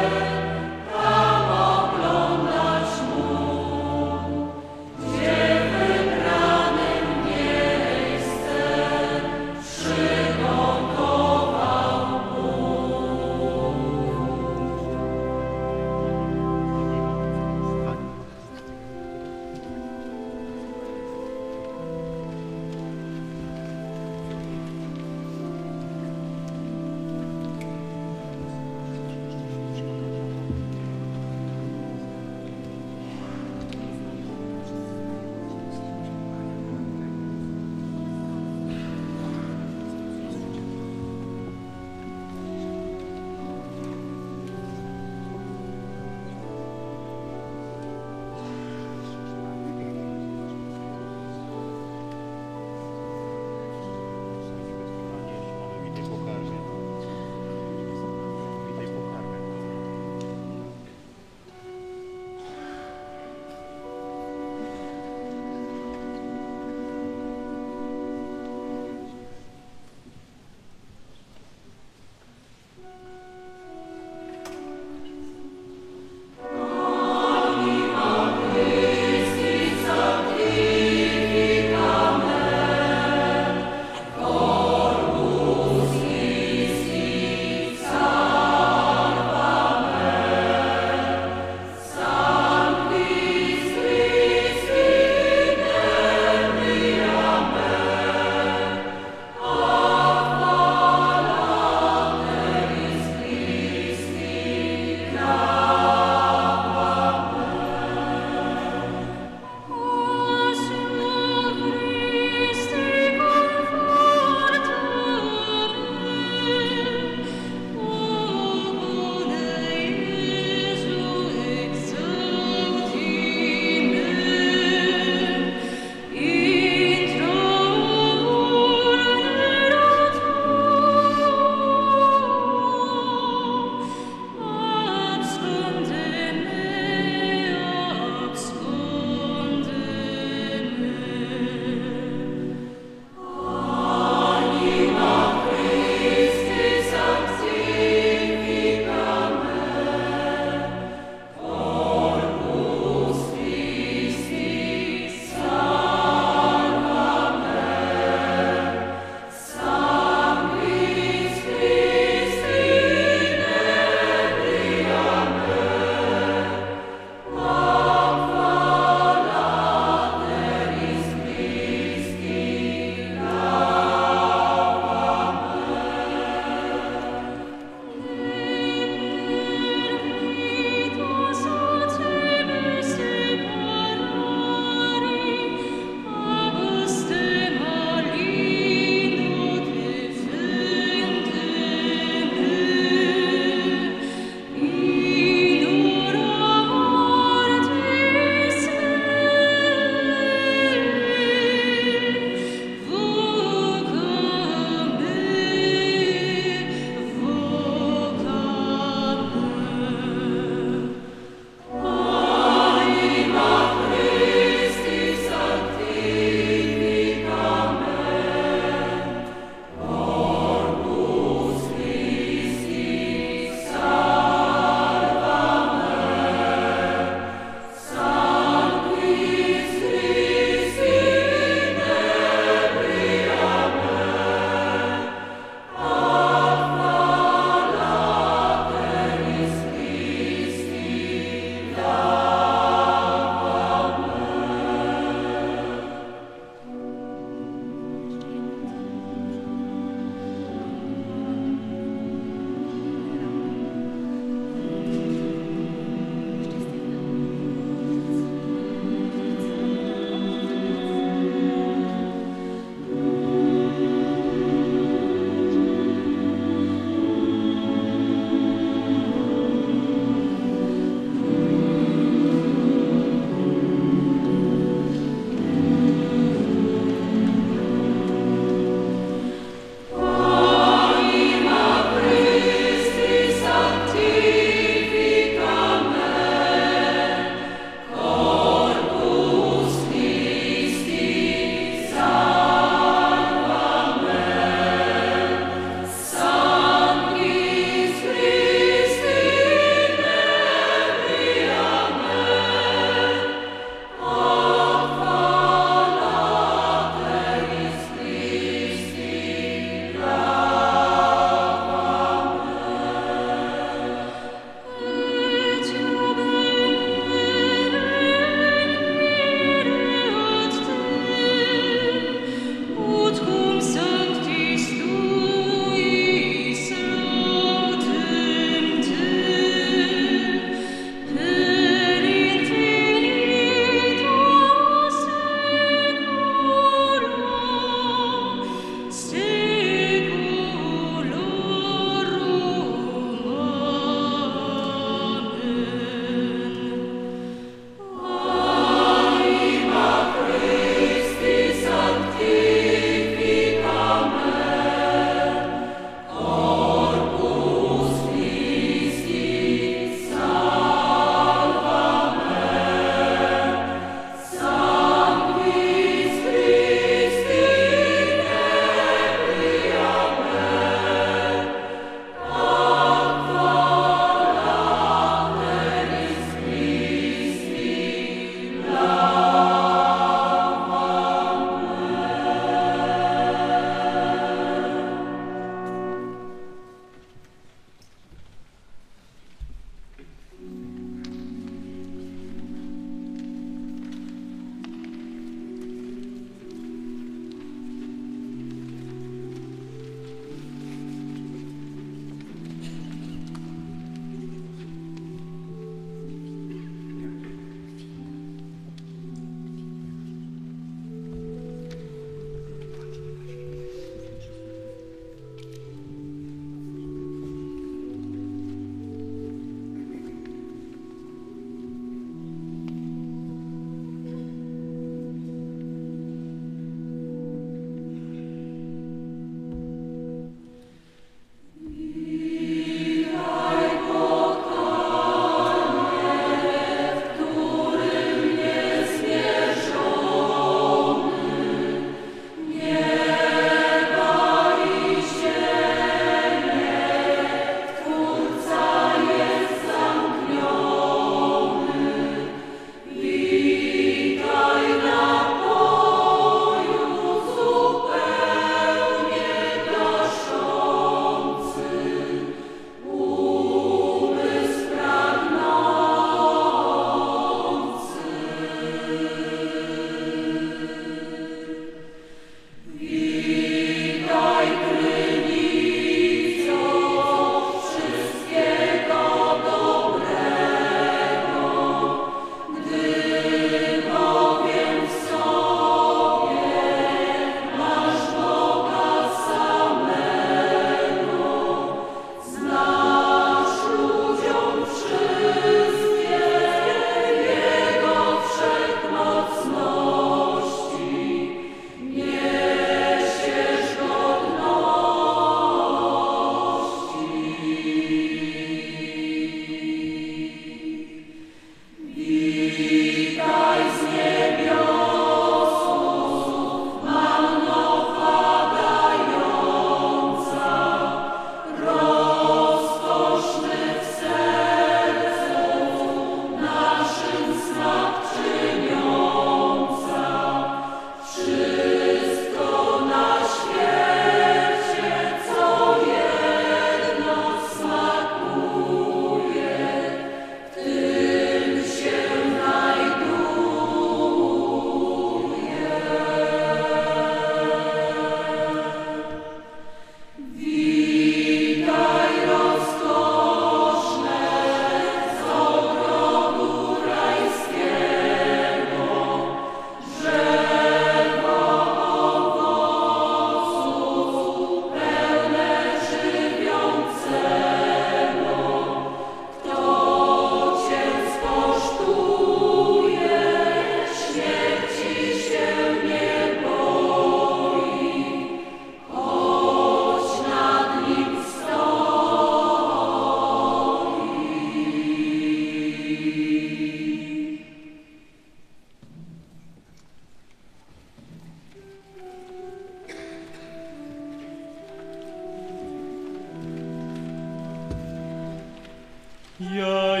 Ja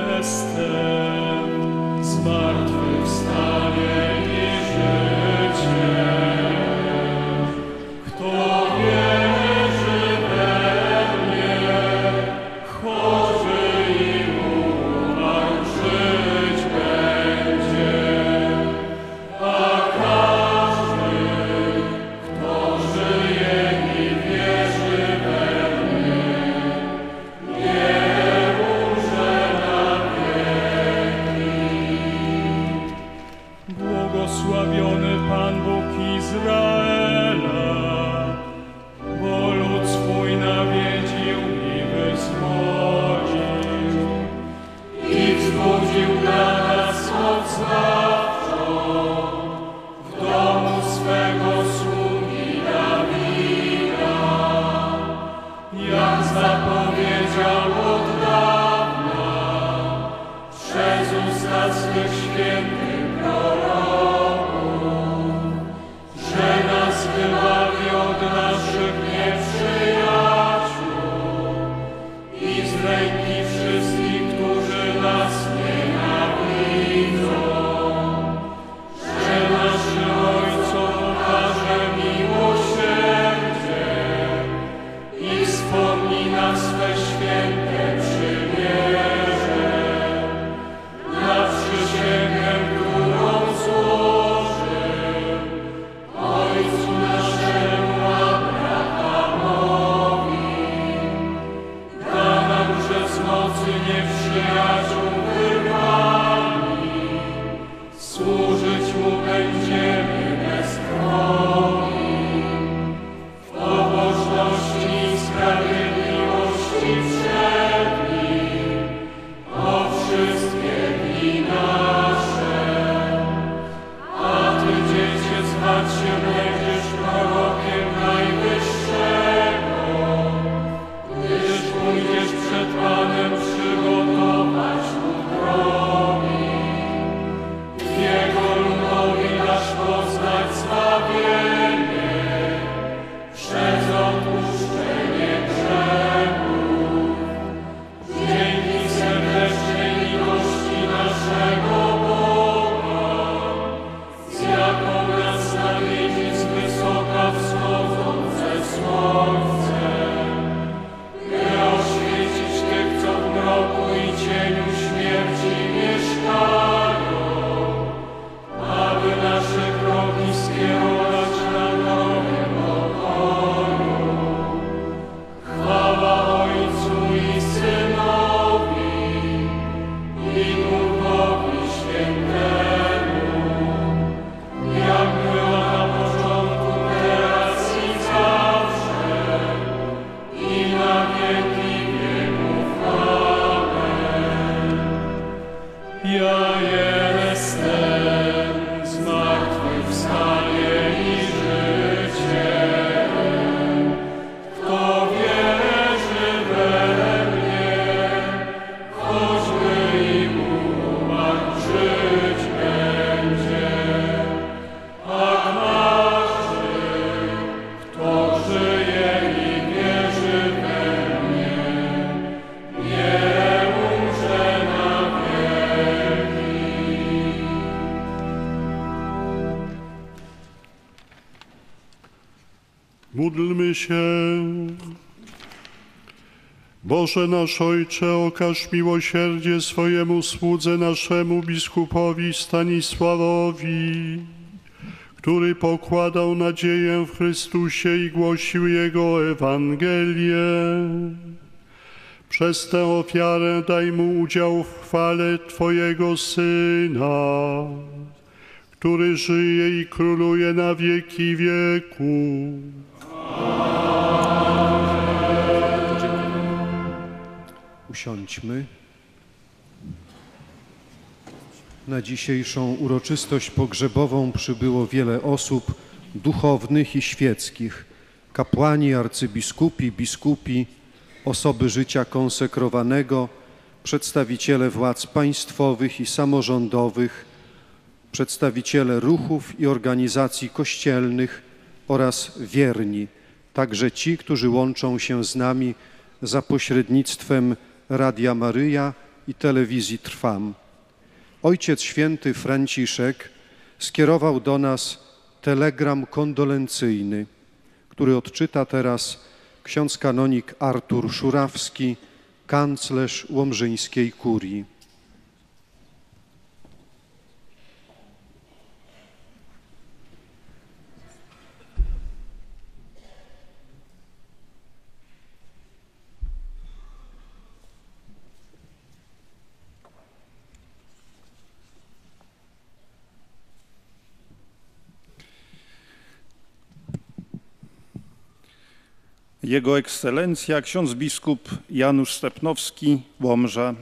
jestem zmartwychwstanie i życie. Kto wierzy we mnie, choćby i umarł, żyć będzie. A każdy, kto żyje i wierzy we mnie, nie umrze na wieki. Błogosławiony Pan Bóg Izraela, bo lud swój nawiedził i wyzwolił i wzbudził dla nas moc zbawczą w domu swego sługi Dawida, jak zapowiedział od dawna przez usta swych świętych proroków, że nas wybawi od naszych nieprzyjaciół i z ręki wszystkich, którzy nas nienawidzą, że naszym ojcom okaże miłosierdzie i wspomni na swe święte przymierze, na przysięgę, którą złożył Ojcu naszemu Abrahamowi. Da nam, że z mocy nieprzyjaciół wyrwani, służyć Mu będziemy bezkronni, w pobożności i sprawiedliwości przed Nim, o wszystkie dni nasze. A Ty, Dziecię, zwać się będziesz prorokiem Najwyższego, gdyż pójdziesz przed Panem przygotować Mu drogi. Jego ludowi dasz poznać zbawienie przez odpuszczenie grzechów. Dzięki serdecznej miłości naszego Boga, z jaką nas nawiedzi z wysoka wschodzące słońce, by oświecić tych, co w mroku i cieniu śmierci mieszkają, aby nasze drogi skierować na drogę pokoju. Chwała Ojcu i Synowi i Duchowi Świętemu, jak była na początku, teraz i zawsze, i na wieki wieków. Amen. Ja jestem zmartwychwstanie i życie. Kto wierzy we mnie, choćby i umarł, żyć będzie. A każdy, kto żyje i wierzy we mnie, nie umrze na wieki. Módlmy się. Boże nasz Ojcze, okaż miłosierdzie swojemu słudze naszemu biskupowi Stanisławowi, który pokładał nadzieję w Chrystusie i głosił Jego Ewangelię. Przez tę ofiarę daj mu udział w chwale Twojego Syna, który żyje i króluje na wieki wieków. Usiądźmy. Na dzisiejszą uroczystość pogrzebową przybyło wiele osób duchownych i świeckich, kapłani, arcybiskupi, biskupi, osoby życia konsekrowanego, przedstawiciele władz państwowych i samorządowych, przedstawiciele ruchów i organizacji kościelnych oraz wierni, także ci, którzy łączą się z nami za pośrednictwem Radia Maryja i Telewizji Trwam. Ojciec Święty Franciszek skierował do nas telegram kondolencyjny, który odczyta teraz ksiądz kanonik Artur Szurawski, kanclerz Łomżyńskiej Kurii. Jego Ekscelencja ksiądz biskup Janusz Stepnowski, Łomża.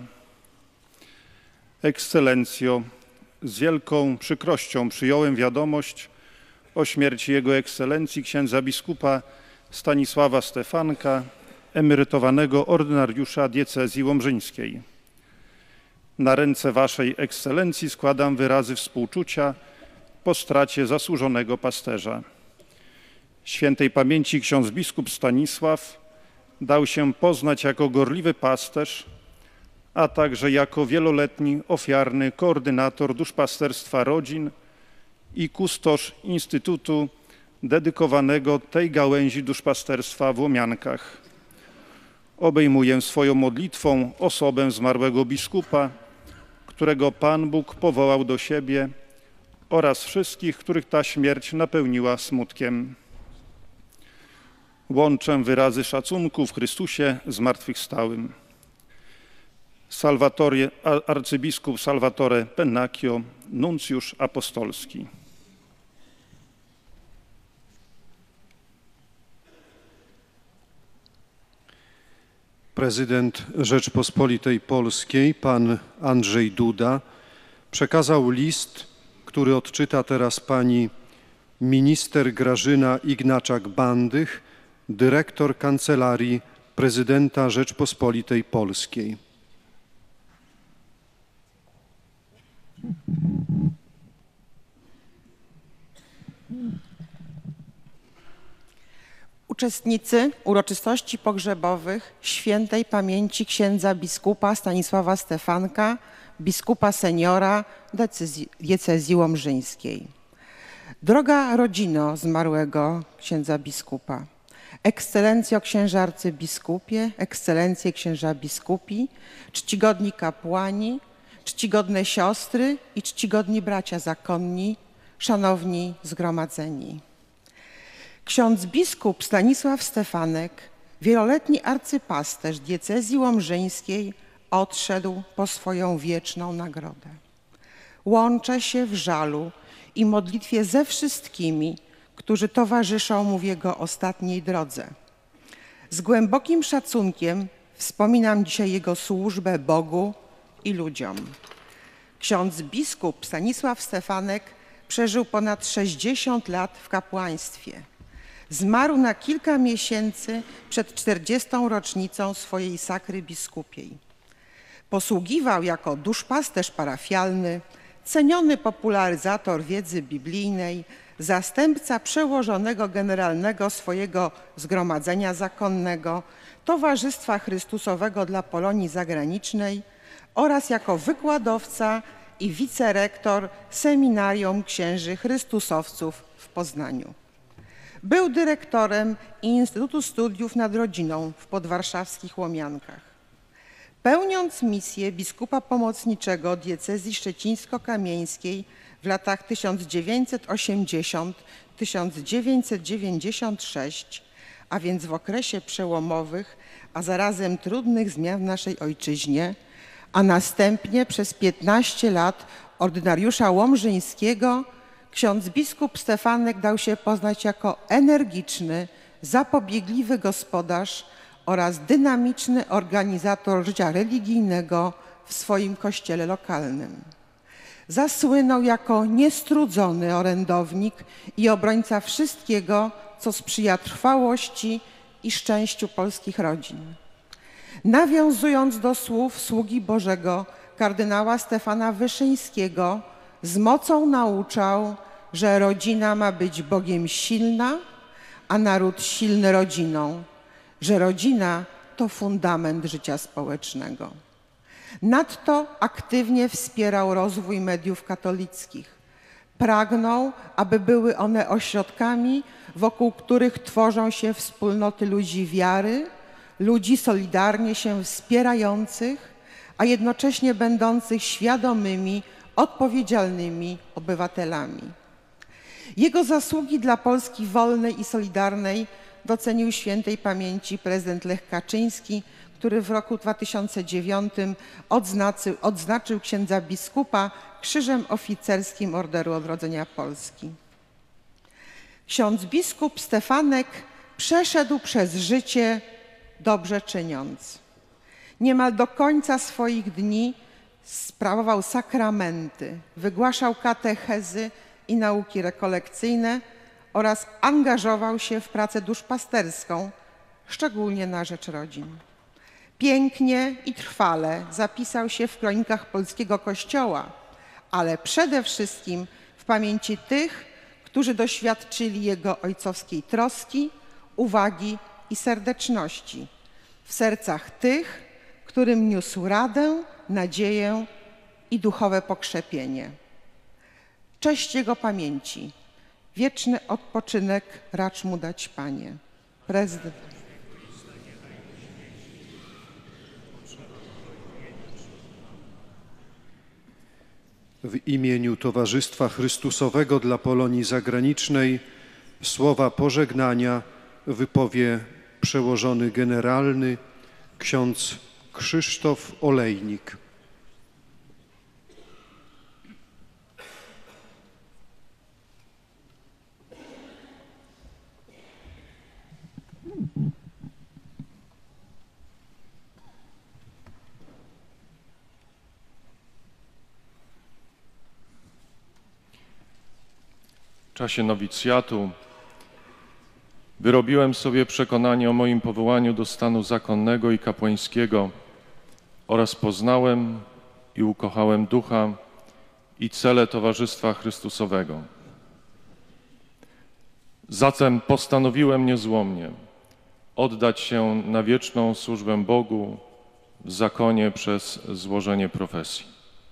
Ekscelencjo, z wielką przykrością przyjąłem wiadomość o śmierci Jego Ekscelencji księdza biskupa Stanisława Stefanka, emerytowanego ordynariusza diecezji łomżyńskiej. Na ręce Waszej Ekscelencji składam wyrazy współczucia po stracie zasłużonego pasterza. Świętej pamięci ksiądz biskup Stanisław dał się poznać jako gorliwy pasterz, a także jako wieloletni ofiarny koordynator duszpasterstwa rodzin i kustosz instytutu dedykowanego tej gałęzi duszpasterstwa w Łomiankach. Obejmuję swoją modlitwą osobę zmarłego biskupa, którego Pan Bóg powołał do siebie, oraz wszystkich, których ta śmierć napełniła smutkiem. Łączę wyrazy szacunku w Chrystusie zmartwychwstałym. Salvatore, arcybiskup Salvatore Pennacchio, nuncjusz apostolski. Prezydent Rzeczpospolitej Polskiej, pan Andrzej Duda, przekazał list, który odczyta teraz pani minister Grażyna Ignaczak-Bandych, dyrektor Kancelarii Prezydenta Rzeczpospolitej Polskiej. Uczestnicy uroczystości pogrzebowych świętej pamięci księdza biskupa Stanisława Stefanka, biskupa seniora diecezji łomżyńskiej. Droga rodzino zmarłego księdza biskupa, Ekscelencjo księża arcybiskupie, ekscelencje księża biskupi, czcigodni kapłani, czcigodne siostry i czcigodni bracia zakonni, szanowni zgromadzeni. Ksiądz biskup Stanisław Stefanek, wieloletni arcypasterz diecezji łomżyńskiej, odszedł po swoją wieczną nagrodę. Łączę się w żalu i modlitwie ze wszystkimi, którzy towarzyszą mu w jego ostatniej drodze. Z głębokim szacunkiem wspominam dzisiaj jego służbę Bogu i ludziom. Ksiądz biskup Stanisław Stefanek przeżył ponad sześćdziesiąt lat w kapłaństwie. Zmarł na kilka miesięcy przed czterdziestą rocznicą swojej sakry biskupiej. Posługiwał jako duszpasterz parafialny, ceniony popularyzator wiedzy biblijnej, zastępca przełożonego generalnego swojego zgromadzenia zakonnego, Towarzystwa Chrystusowego dla Polonii Zagranicznej oraz jako wykładowca i wicerektor Seminarium Księży Chrystusowców w Poznaniu. Był dyrektorem Instytutu Studiów nad Rodziną w podwarszawskich Łomiankach. Pełniąc misję biskupa pomocniczego diecezji szczecińsko-kamieńskiej w latach tysiąc dziewięćset osiemdziesiątym do tysiąc dziewięćset dziewięćdziesiątego szóstego, a więc w okresie przełomowych, a zarazem trudnych zmian w naszej ojczyźnie, a następnie przez piętnaście lat ordynariusza łomżyńskiego, ksiądz biskup Stefanek dał się poznać jako energiczny, zapobiegliwy gospodarz oraz dynamiczny organizator życia religijnego w swoim kościele lokalnym. Zasłynął jako niestrudzony orędownik i obrońca wszystkiego, co sprzyja trwałości i szczęściu polskich rodzin. Nawiązując do słów sługi Bożego kardynała Stefana Wyszyńskiego, z mocą nauczał, że rodzina ma być Bogiem silna, a naród silny rodziną, że rodzina to to fundament życia społecznego. Nadto aktywnie wspierał rozwój mediów katolickich. Pragnął, aby były one ośrodkami, wokół których tworzą się wspólnoty ludzi wiary, ludzi solidarnie się wspierających, a jednocześnie będących świadomymi, odpowiedzialnymi obywatelami. Jego zasługi dla Polski wolnej i solidarnej docenił świętej pamięci prezydent Lech Kaczyński, który w roku dwa tysiące dziewiątym odznaczył, odznaczył księdza biskupa Krzyżem Oficerskim Orderu Odrodzenia Polski. Ksiądz biskup Stefanek przeszedł przez życie dobrze czyniąc. Niemal do końca swoich dni sprawował sakramenty, wygłaszał katechezy i nauki rekolekcyjne oraz angażował się w pracę duszpasterską, szczególnie na rzecz rodzin. Pięknie i trwale zapisał się w kronikach polskiego Kościoła, ale przede wszystkim w pamięci tych, którzy doświadczyli jego ojcowskiej troski, uwagi i serdeczności, w sercach tych, którym niósł radę, nadzieję i duchowe pokrzepienie. Cześć jego pamięci, wieczny odpoczynek racz mu dać, Panie. Prezydent. W imieniu Towarzystwa Chrystusowego dla Polonii Zagranicznej słowa pożegnania wypowie przełożony generalny ksiądz Krzysztof Olejnik. W czasie nowicjatu wyrobiłem sobie przekonanie o moim powołaniu do stanu zakonnego i kapłańskiego oraz poznałem i ukochałem ducha i cele Towarzystwa Chrystusowego. Zatem postanowiłem niezłomnie oddać się na wieczną służbę Bogu w zakonie przez złożenie profesji.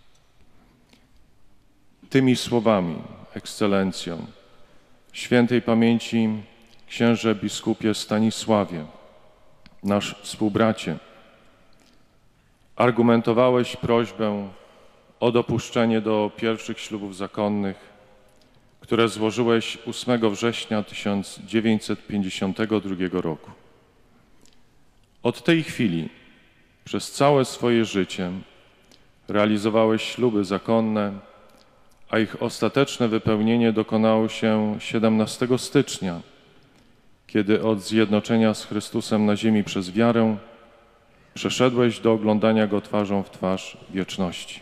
Tymi słowami, Ekscelencjo, świętej pamięci księże biskupie Stanisławie, nasz współbracie, argumentowałeś prośbę o dopuszczenie do pierwszych ślubów zakonnych, które złożyłeś ósmego września tysiąc dziewięćset pięćdziesiątego drugiego roku. Od tej chwili przez całe swoje życie realizowałeś śluby zakonne, a ich ostateczne wypełnienie dokonało się siedemnastego stycznia, kiedy od zjednoczenia z Chrystusem na ziemi przez wiarę przeszedłeś do oglądania Go twarzą w twarz wieczności.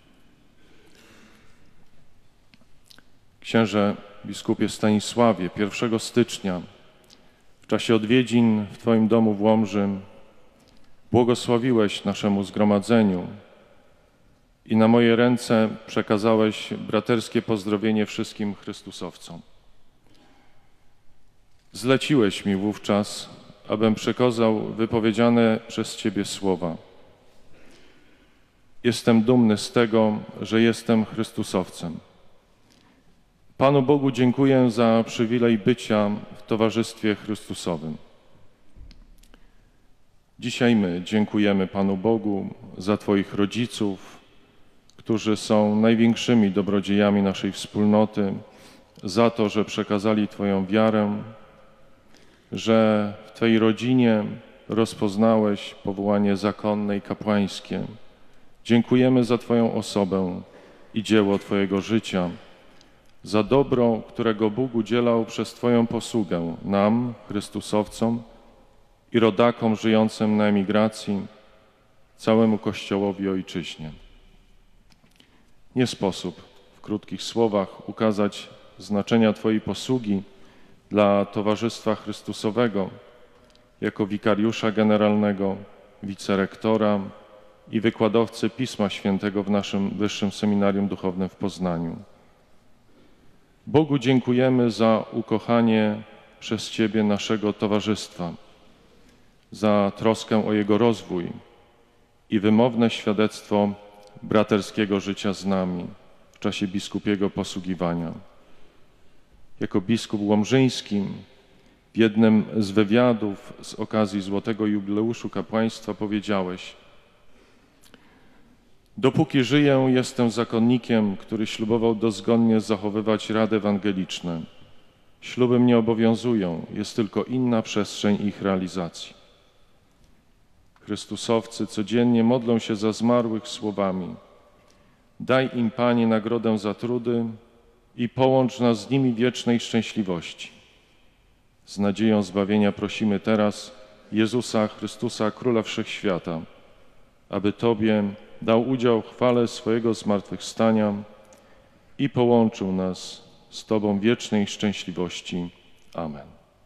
Księże biskupie Stanisławie, pierwszego stycznia w czasie odwiedzin w Twoim domu w Łomży błogosławiłeś naszemu zgromadzeniu i na moje ręce przekazałeś braterskie pozdrowienie wszystkim Chrystusowcom. Zleciłeś mi wówczas, abym przekazał wypowiedziane przez Ciebie słowa. Jestem dumny z tego, że jestem Chrystusowcem. Panu Bogu dziękuję za przywilej bycia w towarzystwie Chrystusowym. Dzisiaj my dziękujemy Panu Bogu za Twoich rodziców, którzy są największymi dobrodziejami naszej wspólnoty, za to, że przekazali Twoją wiarę, że w Twojej rodzinie rozpoznałeś powołanie zakonne i kapłańskie. Dziękujemy za Twoją osobę i dzieło Twojego życia, za dobro, którego Bóg udzielał przez Twoją posługę nam, Chrystusowcom i rodakom żyjącym na emigracji, całemu Kościołowi ojczyźnie. Nie sposób w krótkich słowach ukazać znaczenia Twojej posługi dla Towarzystwa Chrystusowego jako wikariusza generalnego, wicerektora i wykładowcy Pisma Świętego w naszym Wyższym Seminarium Duchownym w Poznaniu. Bogu dziękujemy za ukochanie przez Ciebie naszego towarzystwa, za troskę o jego rozwój i wymowne świadectwo braterskiego życia z nami w czasie biskupiego posługiwania. Jako biskup łomżyński w jednym z wywiadów z okazji Złotego Jubileuszu Kapłaństwa powiedziałeś: dopóki żyję, jestem zakonnikiem, który ślubował dozgonnie zachowywać rady ewangeliczne. Śluby mnie obowiązują, jest tylko inna przestrzeń ich realizacji. Chrystusowcy codziennie modlą się za zmarłych słowami: daj im, Panie, nagrodę za trudy i połącz nas z nimi w wiecznej szczęśliwości. Z nadzieją zbawienia prosimy teraz Jezusa Chrystusa, Króla Wszechświata, aby Tobie dał udział w chwale swojego zmartwychwstania i połączył nas z Tobą w wiecznej szczęśliwości. Amen.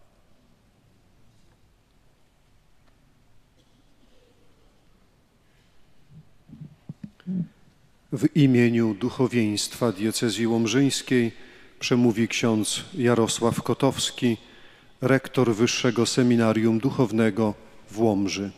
W imieniu duchowieństwa diecezji łomżyńskiej przemówi ksiądz Jarosław Kotowski, rektor Wyższego Seminarium Duchownego w Łomży.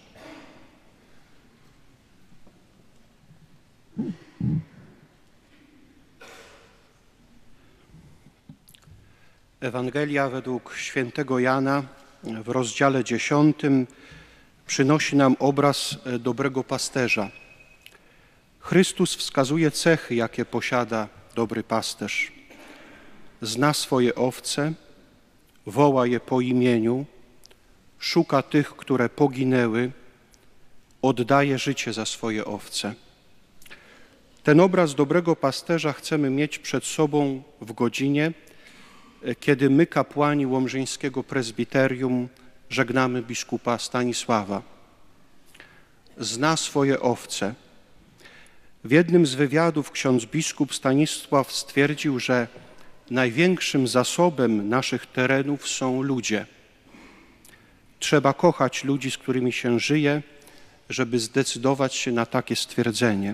Ewangelia według świętego Jana w rozdziale dziesiątym przynosi nam obraz dobrego pasterza. Chrystus wskazuje cechy, jakie posiada dobry pasterz. Zna swoje owce, woła je po imieniu, szuka tych, które poginęły, oddaje życie za swoje owce. Ten obraz dobrego pasterza chcemy mieć przed sobą w godzinie, kiedy my, kapłani Łomżyńskiego Prezbiterium, żegnamy biskupa Stanisława. Zna swoje owce. W jednym z wywiadów ksiądz biskup Stanisław stwierdził, że największym zasobem naszych terenów są ludzie. Trzeba kochać ludzi, z którymi się żyje, żeby zdecydować się na takie stwierdzenie.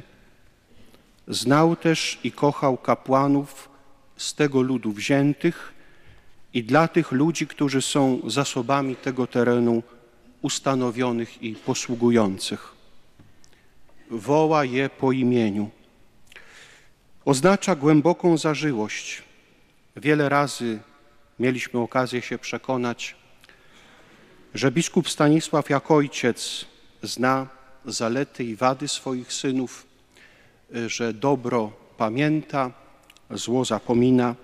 Znał też i kochał kapłanów z tego ludu wziętych i dla tych ludzi, którzy są zasobami tego terenu ustanowionych i posługujących. Woła je po imieniu. Oznacza głęboką zażyłość. Wiele razy mieliśmy okazję się przekonać, że biskup Stanisław jak ojciec zna zalety i wady swoich synów, że dobro pamięta, zło zapomina.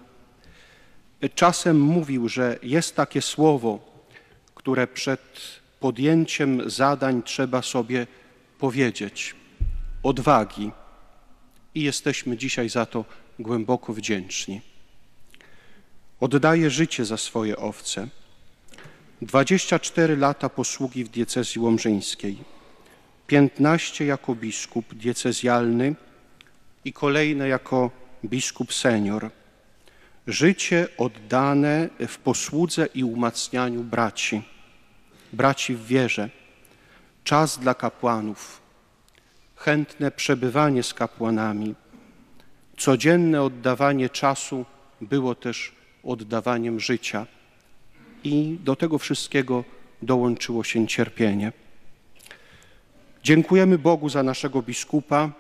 Czasem mówił, że jest takie słowo, które przed podjęciem zadań trzeba sobie powiedzieć. Odwagi. I jesteśmy dzisiaj za to głęboko wdzięczni. Oddaje życie za swoje owce. dwadzieścia cztery lata posługi w diecezji łomżyńskiej. piętnaście jako biskup diecezjalny i kolejne jako biskup senior. Życie oddane w posłudze i umacnianiu braci. Braci w wierze. Czas dla kapłanów. Chętne przebywanie z kapłanami. Codzienne oddawanie czasu było też oddawaniem życia. I do tego wszystkiego dołączyło się cierpienie. Dziękujemy Bogu za naszego biskupa.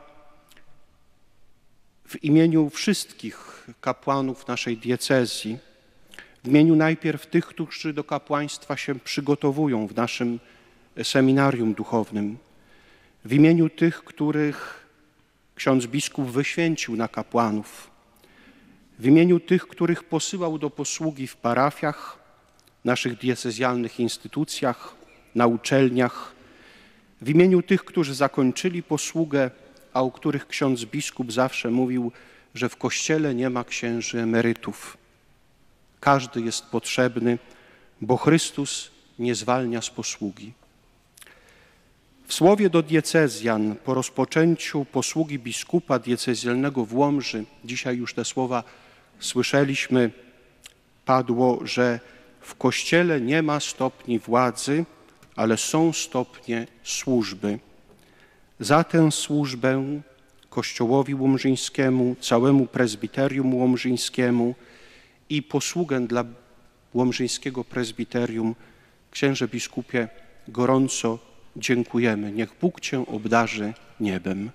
W imieniu wszystkich kapłanów naszej diecezji, w imieniu najpierw tych, którzy do kapłaństwa się przygotowują w naszym seminarium duchownym, w imieniu tych, których ksiądz biskup wyświęcił na kapłanów, w imieniu tych, których posyłał do posługi w parafiach, naszych diecezjalnych instytucjach, na uczelniach, w imieniu tych, którzy zakończyli posługę, a o których ksiądz biskup zawsze mówił, że w Kościele nie ma księży emerytów. Każdy jest potrzebny, bo Chrystus nie zwalnia z posługi. W słowie do diecezjan po rozpoczęciu posługi biskupa diecezjalnego w Łomży, dzisiaj już te słowa słyszeliśmy, padło, że w Kościele nie ma stopni władzy, ale są stopnie służby. Za tę służbę Kościołowi Łomżyńskiemu, całemu prezbiterium łomżyńskiemu i posługę dla Łomżyńskiego prezbiterium, księże biskupie, gorąco dziękujemy. Niech Bóg Cię obdarzy niebem.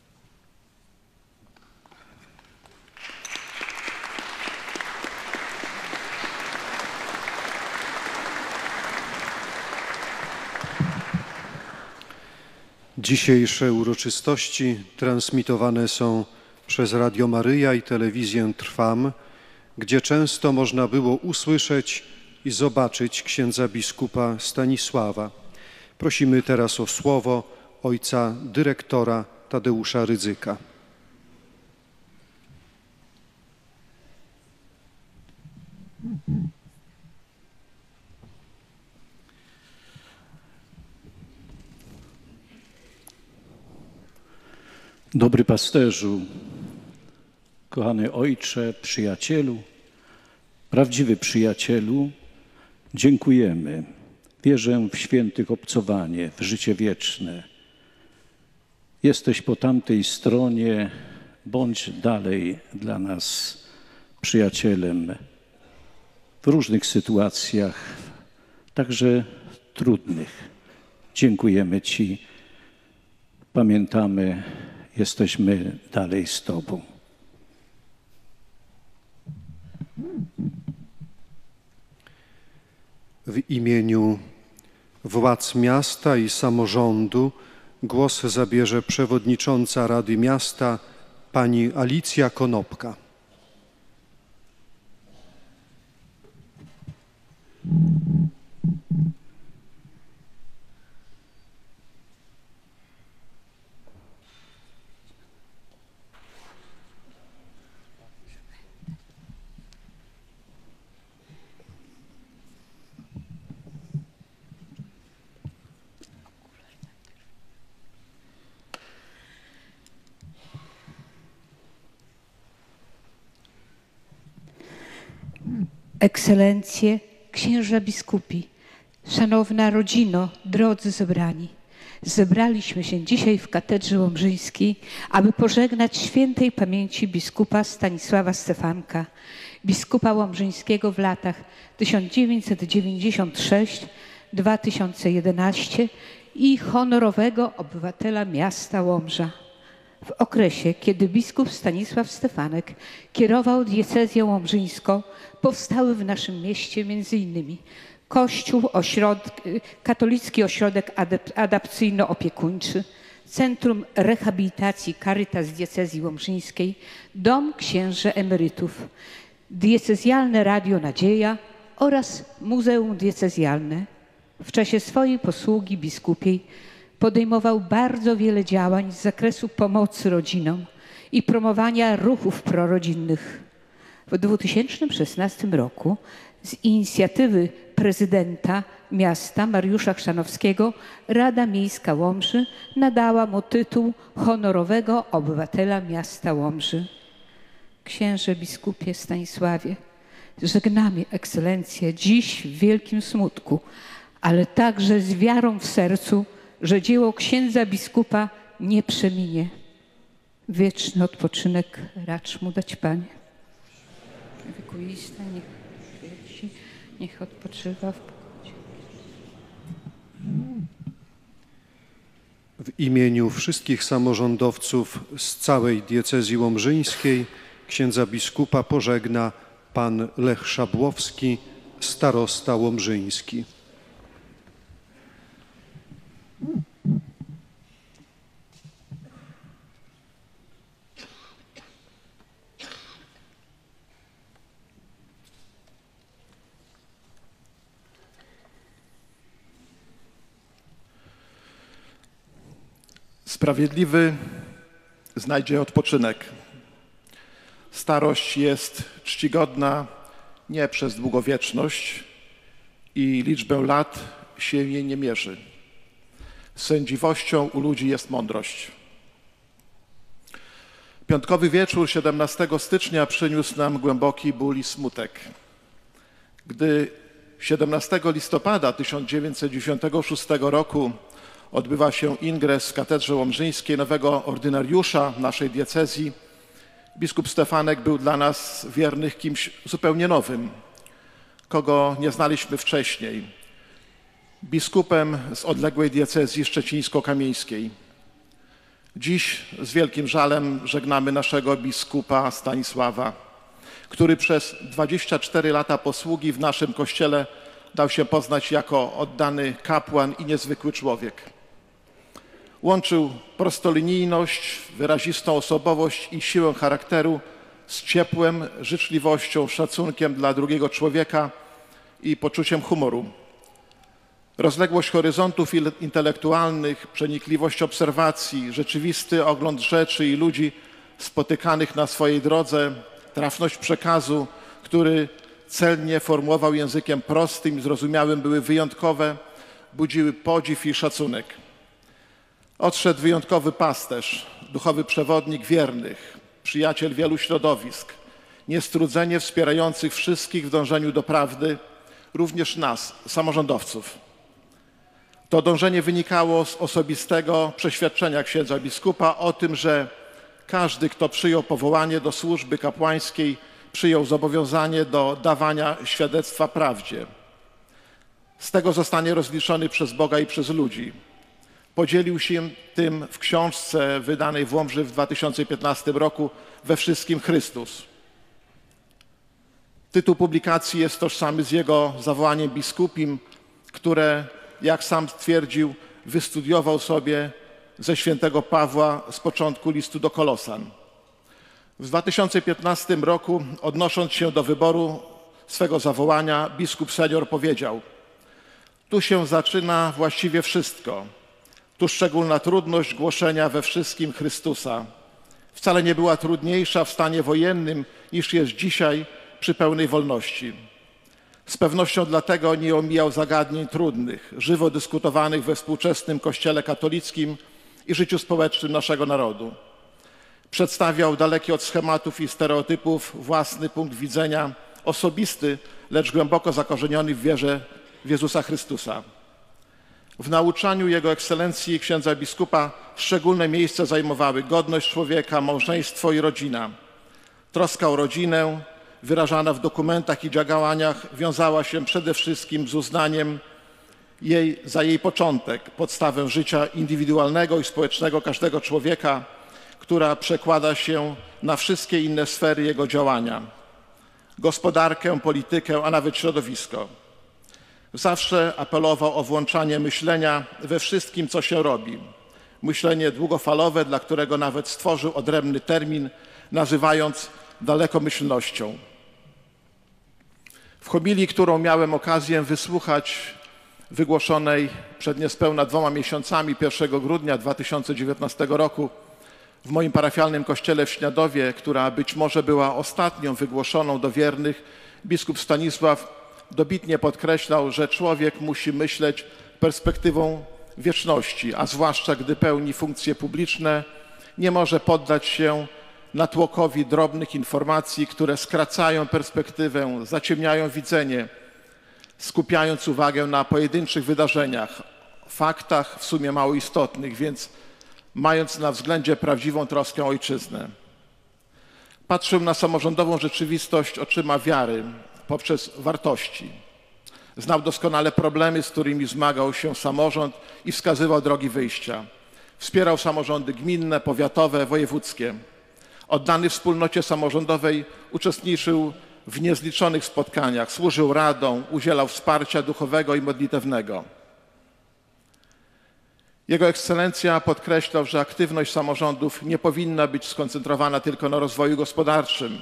Dzisiejsze uroczystości transmitowane są przez Radio Maryja i telewizję Trwam, gdzie często można było usłyszeć i zobaczyć księdza biskupa Stanisława. Prosimy teraz o słowo ojca dyrektora Tadeusza Rydzyka. Dobry pasterzu, kochany ojcze, przyjacielu, prawdziwy przyjacielu, dziękujemy. Wierzę w świętych obcowanie, w życie wieczne. Jesteś po tamtej stronie, bądź dalej dla nas przyjacielem w różnych sytuacjach, także trudnych. Dziękujemy Ci, pamiętamy, jesteśmy dalej z Tobą. W imieniu władz miasta i samorządu głos zabierze przewodnicząca Rady Miasta pani Alicja Konopka. Ekscelencje, księża biskupi, szanowna rodzino, drodzy zebrani. Zebraliśmy się dzisiaj w katedrze łomżyńskiej, aby pożegnać świętej pamięci biskupa Stanisława Stefanka, biskupa łomżyńskiego w latach tysiąc dziewięćset dziewięćdziesiąt sześć do dwa tysiące jedenaście i honorowego obywatela miasta Łomża. W okresie, kiedy biskup Stanisław Stefanek kierował diecezję łomżyńską, powstały w naszym mieście między innymi Kościół, ośrodek, katolicki ośrodek adapcyjno-opiekuńczy, Centrum Rehabilitacji Caritas Diecezji Łomżyńskiej, Dom Księży Emerytów, Diecezjalne Radio Nadzieja oraz Muzeum Diecezjalne. W czasie swojej posługi biskupiej podejmował bardzo wiele działań z zakresu pomocy rodzinom i promowania ruchów prorodzinnych. W dwa tysiące szesnastym roku z inicjatywy prezydenta miasta Mariusza Chrzanowskiego Rada Miejska Łomży nadała mu tytuł honorowego obywatela miasta Łomży. Księże biskupie Stanisławie, żegnamy ekscelencję dziś w wielkim smutku, ale także z wiarą w sercu, że dzieło księdza biskupa nie przeminie. Wieczny odpoczynek racz mu dać, Panie. Wiekuista, niech świeci, niech odpoczywa w pokoju. W imieniu wszystkich samorządowców z całej diecezji łomżyńskiej księdza biskupa pożegna pan Lech Szabłowski, starosta łomżyński. Sprawiedliwy znajdzie odpoczynek. Starość jest czcigodna nie przez długowieczność i liczbę lat się jej nie mierzy. Sędziwością u ludzi jest mądrość. Piątkowy wieczór siedemnastego stycznia przyniósł nam głęboki ból i smutek. Gdy siedemnastego listopada tysiąc dziewięćset dziewięćdziesiątego szóstego roku odbywa się ingres w katedrze łomżyńskiej nowego ordynariusza naszej diecezji, biskup Stefanek był dla nas wiernych kimś zupełnie nowym, kogo nie znaliśmy wcześniej. biskupem z odległej diecezji szczecińsko-kamieńskiej. Dziś z wielkim żalem żegnamy naszego biskupa Stanisława, który przez dwadzieścia cztery lata posługi w naszym kościele dał się poznać jako oddany kapłan i niezwykły człowiek. Łączył prostolinijność, wyrazistą osobowość i siłę charakteru z ciepłem, życzliwością, szacunkiem dla drugiego człowieka i poczuciem humoru. Rozległość horyzontów intelektualnych, przenikliwość obserwacji, rzeczywisty ogląd rzeczy i ludzi spotykanych na swojej drodze, trafność przekazu, który celnie formułował językiem prostym i zrozumiałym, były wyjątkowe, budziły podziw i szacunek. Odszedł wyjątkowy pasterz, duchowy przewodnik wiernych, przyjaciel wielu środowisk, niestrudzenie wspierających wszystkich w dążeniu do prawdy, również nas, samorządowców. To dążenie wynikało z osobistego przeświadczenia księdza biskupa o tym, że każdy, kto przyjął powołanie do służby kapłańskiej, przyjął zobowiązanie do dawania świadectwa prawdzie. Z tego zostanie rozliczony przez Boga i przez ludzi. Podzielił się tym w książce wydanej w Łomży w dwa tysiące piętnastym roku We wszystkim Chrystus. Tytuł publikacji jest tożsamy z jego zawołaniem biskupim, które, jak sam stwierdził, wystudiował sobie ze świętego Pawła z początku listu do Kolosan. W dwa tysiące piętnastym roku, odnosząc się do wyboru swego zawołania, biskup senior powiedział: tu się zaczyna właściwie wszystko. Tu szczególna trudność głoszenia we wszystkim Chrystusa. Wcale nie była trudniejsza w stanie wojennym niż jest dzisiaj przy pełnej wolności. Z pewnością dlatego nie omijał zagadnień trudnych, żywo dyskutowanych we współczesnym Kościele katolickim i życiu społecznym naszego narodu. Przedstawiał daleki od schematów i stereotypów własny punkt widzenia, osobisty, lecz głęboko zakorzeniony w wierze w Jezusa Chrystusa. W nauczaniu Jego Ekscelencji księdza biskupa szczególne miejsce zajmowały godność człowieka, małżeństwo i rodzina. Troska o rodzinę, wyrażana w dokumentach i działaniach, wiązała się przede wszystkim z uznaniem jej za jej początek, podstawę życia indywidualnego i społecznego każdego człowieka, która przekłada się na wszystkie inne sfery jego działania. Gospodarkę, politykę, a nawet środowisko. Zawsze apelował o włączanie myślenia we wszystkim, co się robi. Myślenie długofalowe, dla którego nawet stworzył odrębny termin, nazywając dalekomyślnością. W homilii, którą miałem okazję wysłuchać, wygłoszonej przed niespełna dwoma miesiącami, pierwszego grudnia dwa tysiące dziewiętnastego roku, w moim parafialnym kościele w Śniadowie, która być może była ostatnią wygłoszoną do wiernych, biskup Stanisław dobitnie podkreślał, że człowiek musi myśleć perspektywą wieczności, a zwłaszcza gdy pełni funkcje publiczne, nie może poddać się natłokowi drobnych informacji, które skracają perspektywę, zaciemniają widzenie, skupiając uwagę na pojedynczych wydarzeniach, faktach w sumie mało istotnych, więc mając na względzie prawdziwą troskę o ojczyznę. Patrzył na samorządową rzeczywistość oczyma wiary poprzez wartości. Znał doskonale problemy, z którymi zmagał się samorząd i wskazywał drogi wyjścia. Wspierał samorządy gminne, powiatowe, wojewódzkie. Oddany wspólnocie samorządowej uczestniczył w niezliczonych spotkaniach, służył radą, udzielał wsparcia duchowego i modlitewnego. Jego Ekscelencja podkreślał, że aktywność samorządów nie powinna być skoncentrowana tylko na rozwoju gospodarczym.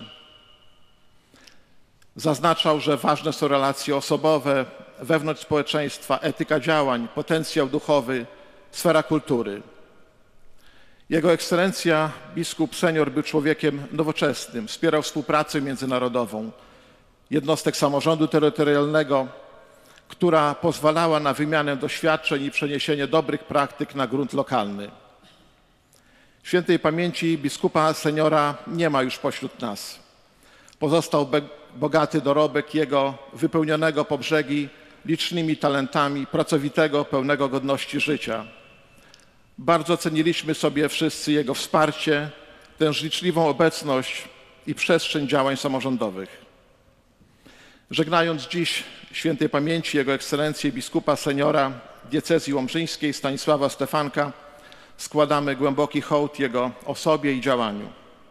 Zaznaczał, że ważne są relacje osobowe, wewnątrz społeczeństwa, etyka działań, potencjał duchowy, sfera kultury. Jego Ekscelencja, biskup senior, był człowiekiem nowoczesnym, wspierał współpracę międzynarodową jednostek samorządu terytorialnego, która pozwalała na wymianę doświadczeń i przeniesienie dobrych praktyk na grunt lokalny. Świętej pamięci biskupa seniora nie ma już pośród nas. Pozostał bogaty dorobek jego wypełnionego po brzegi licznymi talentami, pracowitego, pełnego godności życia. Bardzo ceniliśmy sobie wszyscy jego wsparcie, tę życzliwą obecność i przestrzeń działań samorządowych. Żegnając dziś świętej pamięci Jego Ekscelencję biskupa seniora diecezji łomżyńskiej Stanisława Stefanka, składamy głęboki hołd Jego osobie i działaniu.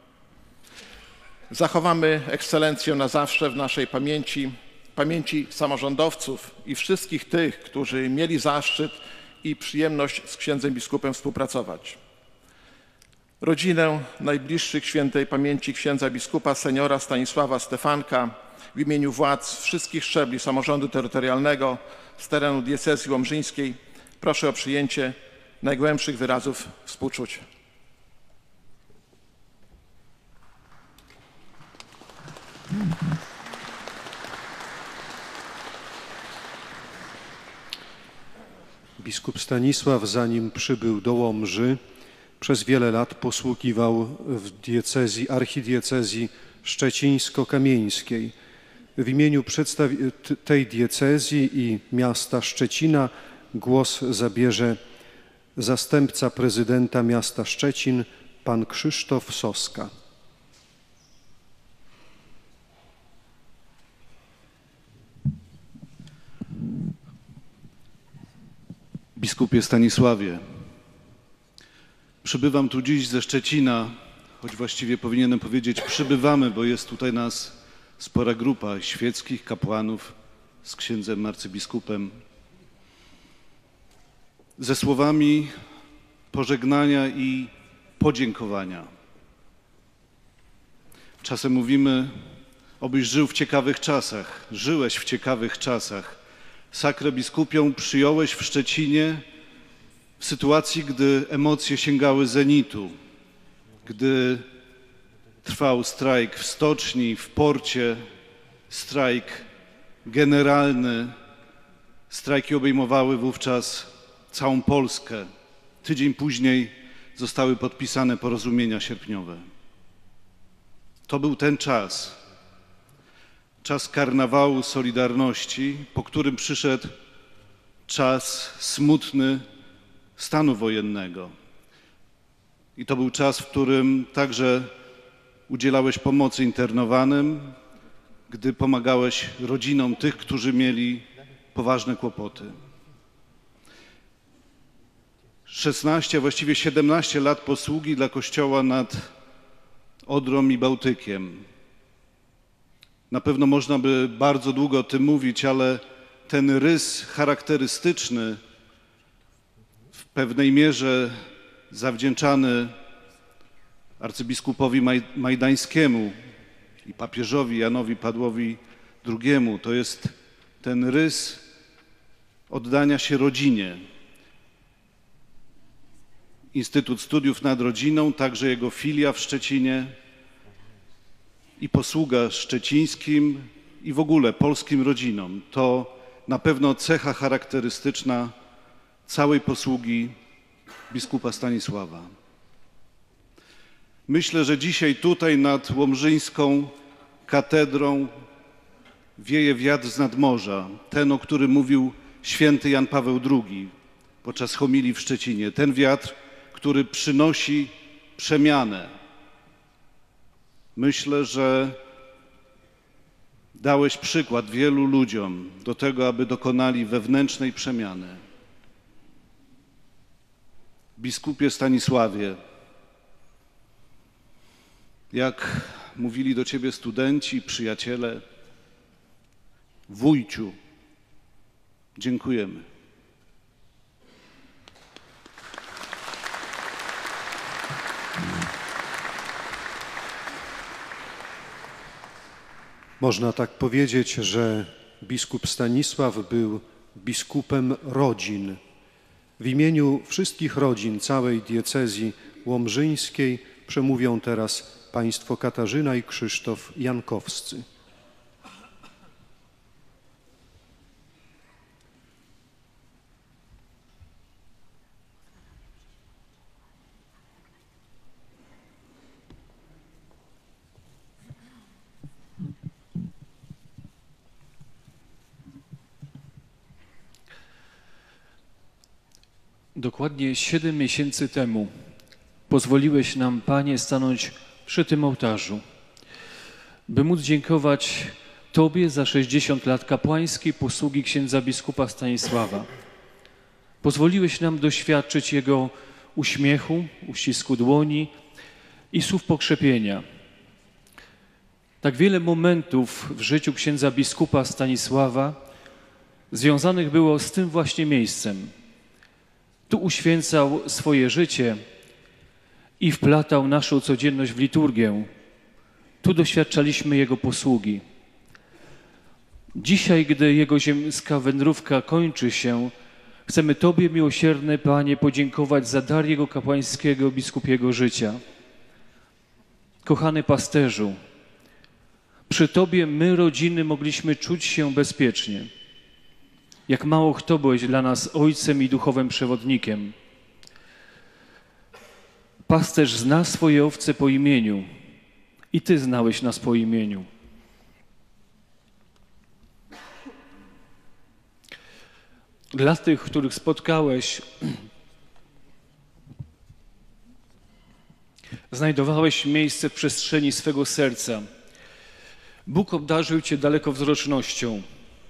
Zachowamy Ekscelencję na zawsze w naszej pamięci, pamięci samorządowców i wszystkich tych, którzy mieli zaszczyt i przyjemność z księdzem biskupem współpracować. Rodzinę najbliższych świętej pamięci księdza biskupa seniora Stanisława Stefanka w imieniu władz wszystkich szczebli samorządu terytorialnego z terenu diecezji łomżyńskiej proszę o przyjęcie najgłębszych wyrazów współczucia. Biskup Stanisław, zanim przybył do Łomży, przez wiele lat posługiwał w diecezji, archidiecezji szczecińsko-kamieńskiej. W imieniu tej diecezji i miasta Szczecina głos zabierze zastępca prezydenta miasta Szczecin, pan Krzysztof Soska. Biskupie Stanisławie, przybywam tu dziś ze Szczecina, choć właściwie powinienem powiedzieć przybywamy, bo jest tutaj nas spora grupa świeckich kapłanów z księdzem arcybiskupem, ze słowami pożegnania i podziękowania. Czasem mówimy, obyś żył w ciekawych czasach, żyłeś w ciekawych czasach. Sakrę biskupią przyjąłeś w Szczecinie w sytuacji, gdy emocje sięgały zenitu, gdy trwał strajk w stoczni, w porcie, strajk generalny. Strajki obejmowały wówczas całą Polskę. Tydzień później zostały podpisane porozumienia sierpniowe. To był ten czas, czas karnawału Solidarności, po którym przyszedł czas smutny stanu wojennego. I to był czas, w którym także udzielałeś pomocy internowanym, gdy pomagałeś rodzinom tych, którzy mieli poważne kłopoty. szesnaście, a właściwie siedemnaście lat posługi dla Kościoła nad Odrą i Bałtykiem. Na pewno można by bardzo długo o tym mówić, ale ten rys charakterystyczny, w pewnej mierze zawdzięczany arcybiskupowi majdańskiemu i papieżowi Janowi Pawłowi drugiemu, to jest ten rys oddania się rodzinie. Instytut Studiów nad Rodziną, także jego filia w Szczecinie i posługa szczecińskim i w ogóle polskim rodzinom. To na pewno cecha charakterystyczna całej posługi biskupa Stanisława. Myślę, że dzisiaj tutaj nad Łomżyńską katedrą wieje wiatr z nadmorza, ten, o którym mówił święty Jan Paweł drugi podczas homilii w Szczecinie. Ten wiatr, który przynosi przemianę. Myślę, że dałeś przykład wielu ludziom do tego, aby dokonali wewnętrznej przemiany. Biskupie Stanisławie, jak mówili do ciebie studenci, przyjaciele, wujciu, dziękujemy. Można tak powiedzieć, że biskup Stanisław był biskupem rodzin. W imieniu wszystkich rodzin całej diecezji łomżyńskiej przemówią teraz państwo Katarzyna i Krzysztof Jankowscy. Dokładnie siedem miesięcy temu pozwoliłeś nam, Panie, stanąć przy tym ołtarzu, by móc dziękować Tobie za sześćdziesiąt lat kapłańskiej posługi księdza biskupa Stanisława. Pozwoliłeś nam doświadczyć Jego uśmiechu, uścisku dłoni i słów pokrzepienia. Tak wiele momentów w życiu księdza biskupa Stanisława związanych było z tym właśnie miejscem. Tu uświęcał swoje życie i wplatał naszą codzienność w liturgię. Tu doświadczaliśmy Jego posługi. Dzisiaj, gdy Jego ziemska wędrówka kończy się, chcemy Tobie, miłosierny Panie, podziękować za dar Jego kapłańskiego, biskupiego życia. Kochany pasterzu, przy Tobie my, rodziny, mogliśmy czuć się bezpiecznie. Jak mało kto byłeś dla nas ojcem i duchowym przewodnikiem. Pasterz zna swoje owce po imieniu i Ty znałeś nas po imieniu. Dla tych, których spotkałeś, znajdowałeś miejsce w przestrzeni swego serca. Bóg obdarzył Cię dalekowzrocznością.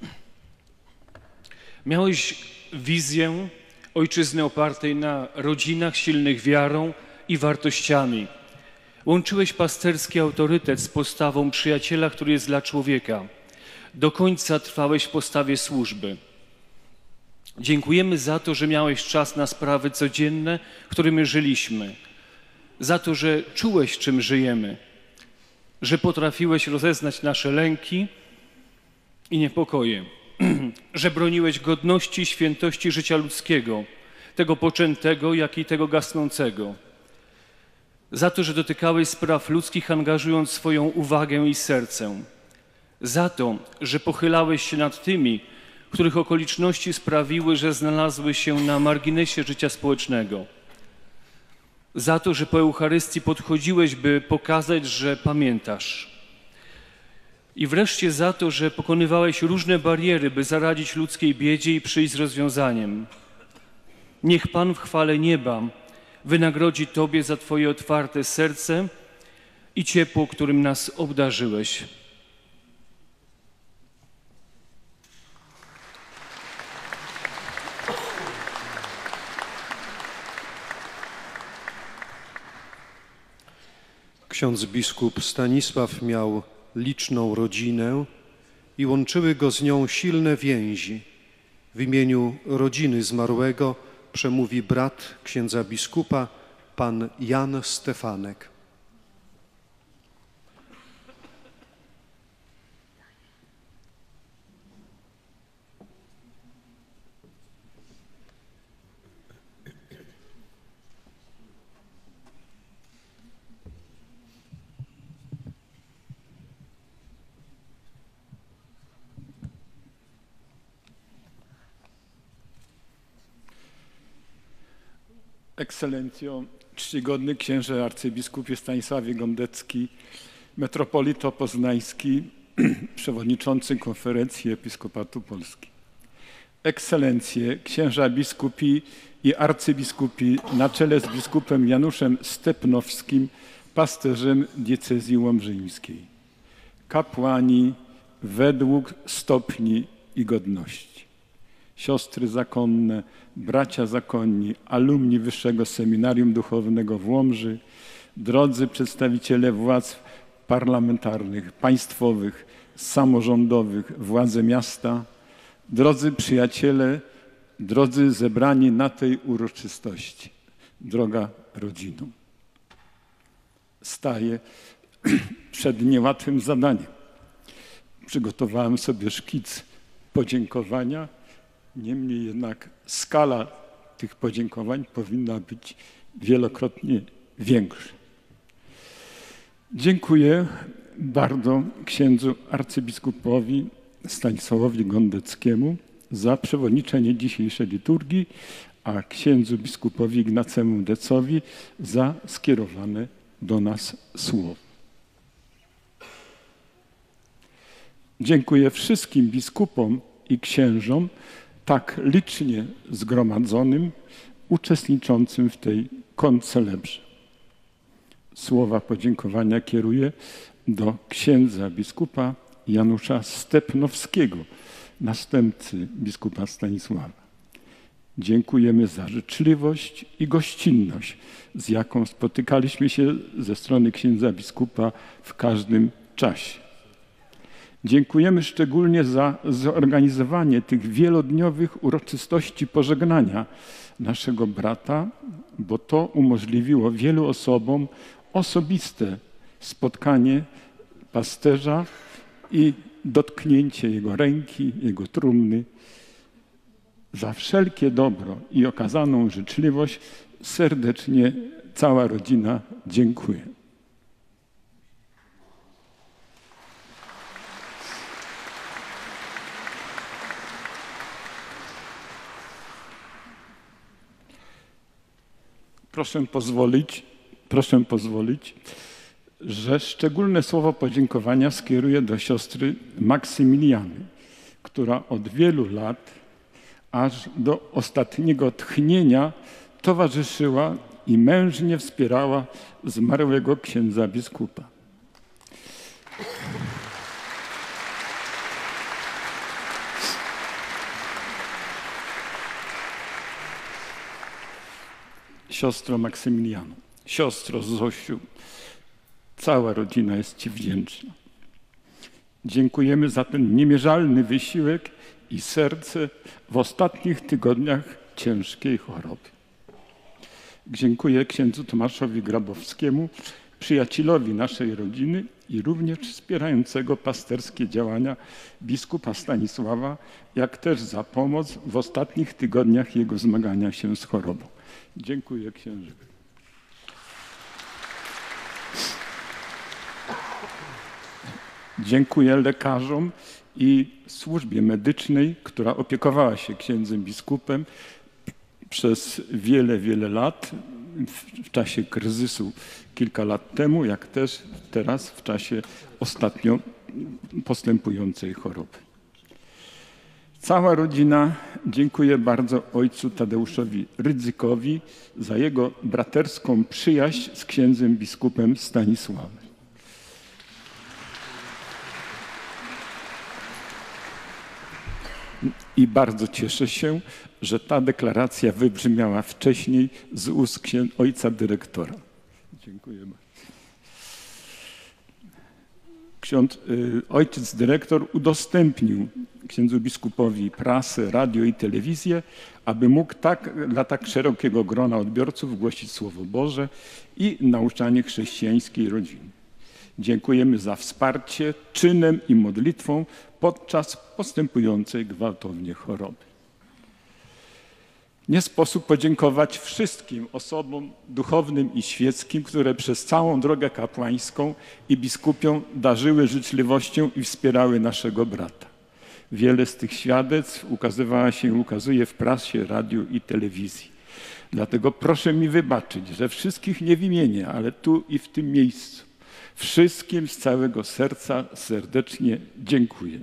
Miałeś wizję ojczyzny opartej na rodzinach silnych wiarą i wartościami. Łączyłeś pasterski autorytet z postawą przyjaciela, który jest dla człowieka. Do końca trwałeś w postawie służby. Dziękujemy za to, że miałeś czas na sprawy codzienne, którymi żyliśmy. Za to, że czułeś, czym żyjemy. Że potrafiłeś rozeznać nasze lęki i niepokoje. Że broniłeś godności i świętości życia ludzkiego, tego poczętego, jak i tego gasnącego. Za to, że dotykałeś spraw ludzkich, angażując swoją uwagę i serce. Za to, że pochylałeś się nad tymi, których okoliczności sprawiły, że znalazły się na marginesie życia społecznego. Za to, że po Eucharystii podchodziłeś, by pokazać, że pamiętasz. I wreszcie za to, że pokonywałeś różne bariery, by zaradzić ludzkiej biedzie i przyjść z rozwiązaniem. Niech Pan w chwale nieba wynagrodzi Tobie za Twoje otwarte serce i ciepło, którym nas obdarzyłeś. Ksiądz biskup Stanisław miał liczną rodzinę i łączyły go z nią silne więzi. W imieniu rodziny zmarłego przemówi brat księdza biskupa, pan Jan Stefanek. Ekscelencjo, czcigodny księże arcybiskupie Stanisławie Gondecki, metropolito poznański, przewodniczący Konferencji Episkopatu Polski. Ekscelencje, księża biskupi i arcybiskupi na czele z biskupem Januszem Stepnowskim, pasterzem diecezji łomżyńskiej. Kapłani według stopni i godności. Siostry zakonne, bracia zakonni, alumni Wyższego Seminarium Duchownego w Łomży, drodzy przedstawiciele władz parlamentarnych, państwowych, samorządowych, władze miasta, drodzy przyjaciele, drodzy zebrani na tej uroczystości, droga rodzino. Staję przed niełatwym zadaniem. Przygotowałem sobie szkic podziękowania. Niemniej jednak skala tych podziękowań powinna być wielokrotnie większa. Dziękuję bardzo księdzu arcybiskupowi Stanisławowi Gondeckiemu za przewodniczenie dzisiejszej liturgii, a księdzu biskupowi Ignacemu Decowi za skierowane do nas słowo. Dziękuję wszystkim biskupom i księżom tak licznie zgromadzonym, uczestniczącym w tej koncelebrze. Słowa podziękowania kieruję do księdza biskupa Janusza Stepnowskiego, następcy biskupa Stanisława. Dziękujemy za życzliwość i gościnność, z jaką spotykaliśmy się ze strony księdza biskupa w każdym czasie. Dziękujemy szczególnie za zorganizowanie tych wielodniowych uroczystości pożegnania naszego brata, bo to umożliwiło wielu osobom osobiste spotkanie pasterza i dotknięcie jego ręki, jego trumny. Za wszelkie dobro i okazaną życzliwość serdecznie cała rodzina dziękuję. Proszę pozwolić, proszę pozwolić, że szczególne słowo podziękowania skieruję do siostry Maksymiliany, która od wielu lat, aż do ostatniego tchnienia, towarzyszyła i mężnie wspierała zmarłego księdza biskupa. Siostro Maksymiliano, siostro Zosiu, cała rodzina jest Ci wdzięczna. Dziękujemy za ten niemierzalny wysiłek i serce w ostatnich tygodniach ciężkiej choroby. Dziękuję księdzu Tomaszowi Grabowskiemu, przyjacielowi naszej rodziny i również wspierającego pasterskie działania biskupa Stanisława, jak też za pomoc w ostatnich tygodniach jego zmagania się z chorobą. Dziękuję księży. Dziękuję lekarzom i służbie medycznej, która opiekowała się księdzem biskupem przez wiele, wiele lat, w czasie kryzysu kilka lat temu, jak też teraz w czasie ostatnio postępującej choroby. Cała rodzina dziękuję bardzo ojcu Tadeuszowi Rydzykowi za jego braterską przyjaźń z księdzem biskupem Stanisławem. I bardzo cieszę się, że ta deklaracja wybrzmiała wcześniej z ust ojca dyrektora. Dziękuję bardzo. Ksiądz, y, ojciec dyrektor udostępnił księdzu biskupowi prasę, radio i telewizję, aby mógł tak, dla tak szerokiego grona odbiorców głosić Słowo Boże i nauczanie chrześcijańskiej rodziny. Dziękujemy za wsparcie czynem i modlitwą podczas postępującej gwałtownie choroby. Nie sposób podziękować wszystkim osobom duchownym i świeckim, które przez całą drogę kapłańską i biskupią darzyły życzliwością i wspierały naszego brata. Wiele z tych świadectw ukazywała się i ukazuje w prasie, radiu i telewizji. Dlatego proszę mi wybaczyć, że wszystkich nie wymienię, ale tu i w tym miejscu wszystkim z całego serca serdecznie dziękuję.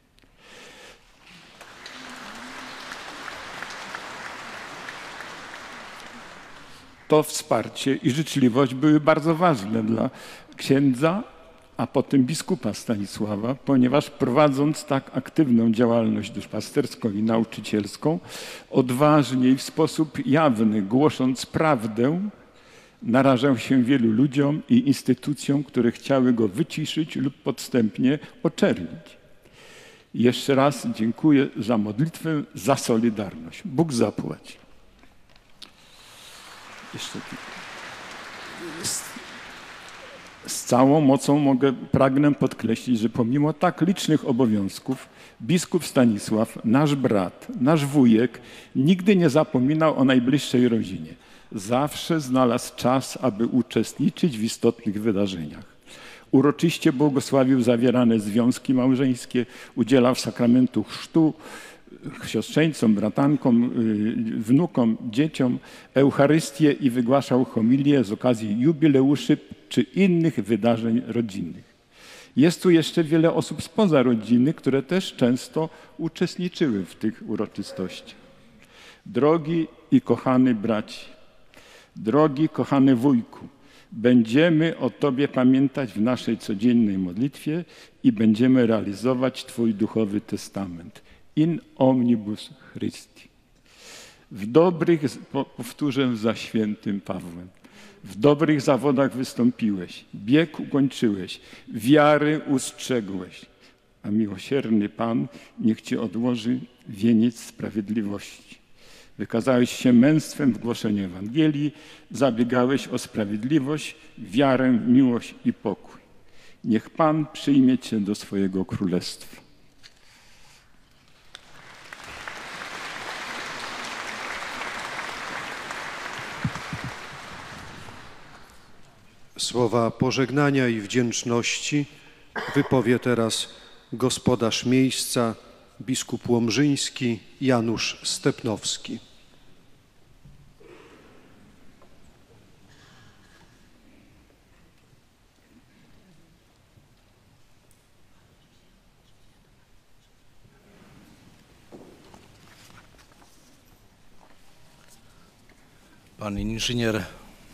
To wsparcie i życzliwość były bardzo ważne dla księdza, a potem biskupa Stanisława, ponieważ prowadząc tak aktywną działalność duszpasterską i nauczycielską, odważnie i w sposób jawny głosząc prawdę, narażał się wielu ludziom i instytucjom, które chciały go wyciszyć lub podstępnie oczernić. Jeszcze raz dziękuję za modlitwę, za solidarność. Bóg zapłać. Jeszcze z, z całą mocą mogę, pragnę podkreślić, że pomimo tak licznych obowiązków biskup Stanisław, nasz brat, nasz wujek, nigdy nie zapominał o najbliższej rodzinie. Zawsze znalazł czas, aby uczestniczyć w istotnych wydarzeniach. Uroczyście błogosławił zawierane związki małżeńskie, udzielał sakramentu chrztu siostrzeńcom, bratankom, wnukom, dzieciom, Eucharystię i wygłaszał homilię z okazji jubileuszy czy innych wydarzeń rodzinnych. Jest tu jeszcze wiele osób spoza rodziny, które też często uczestniczyły w tych uroczystościach. Drogi i kochany braci, drogi kochany wujku, Będziemy o Tobie pamiętać w naszej codziennej modlitwie i będziemy realizować Twój duchowy testament. In omnibus Christi. W dobrych, powtórzę za świętym Pawłem, w dobrych zawodach wystąpiłeś, bieg ukończyłeś, wiary ustrzegłeś, a miłosierny Pan niech Ci odłoży wieniec sprawiedliwości. Wykazałeś się męstwem w głoszeniu Ewangelii, zabiegałeś o sprawiedliwość, wiarę, miłość i pokój. Niech Pan przyjmie Cię do swojego królestwa. Słowa pożegnania i wdzięczności wypowie teraz gospodarz miejsca, biskup łomżyński Janusz Stepnowski. Pan inżynier,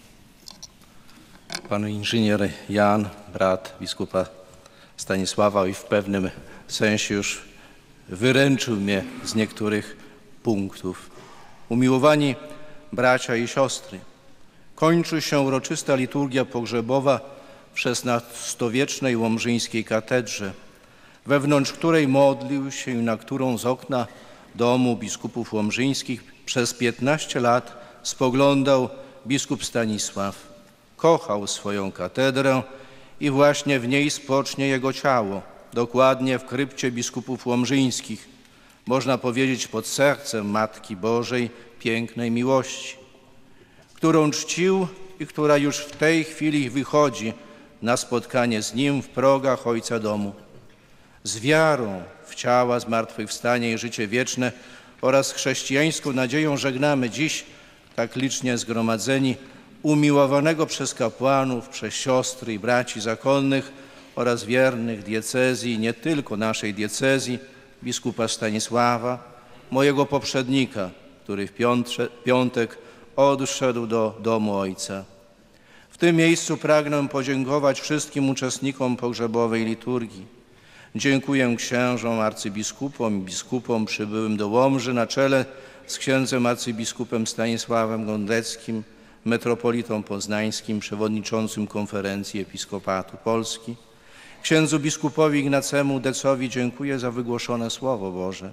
pan inżynier Jan, brat biskupa Stanisława, i w pewnym sensie już wyręczył mnie z niektórych punktów. Umiłowani bracia i siostry, kończy się uroczysta liturgia pogrzebowa w szesnastowiecznej łomżyńskiej katedrze, wewnątrz której modlił się i na którą z okna domu biskupów łomżyńskich przez piętnaście lat spoglądał biskup Stanisław. Kochał swoją katedrę i właśnie w niej spocznie jego ciało, dokładnie w krypcie biskupów łomżyńskich, można powiedzieć pod sercem Matki Bożej pięknej miłości, którą czcił i która już w tej chwili wychodzi na spotkanie z Nim w progach Ojca Domu. Z wiarą w ciała, zmartwychwstanie i życie wieczne oraz chrześcijańską nadzieją żegnamy dziś tak licznie zgromadzeni umiłowanego przez kapłanów, przez siostry i braci zakonnych oraz wiernych diecezji, nie tylko naszej diecezji, biskupa Stanisława, mojego poprzednika, który w piątrze, piątek odszedł do domu Ojca. W tym miejscu pragnę podziękować wszystkim uczestnikom pogrzebowej liturgii. Dziękuję księżom, arcybiskupom i biskupom przybyłym do Łomży na czele z księdzem arcybiskupem Stanisławem Gondeckim, metropolitą poznańskim, przewodniczącym Konferencji Episkopatu Polski. Księdzu biskupowi Ignacemu Decowi dziękuję za wygłoszone Słowo Boże.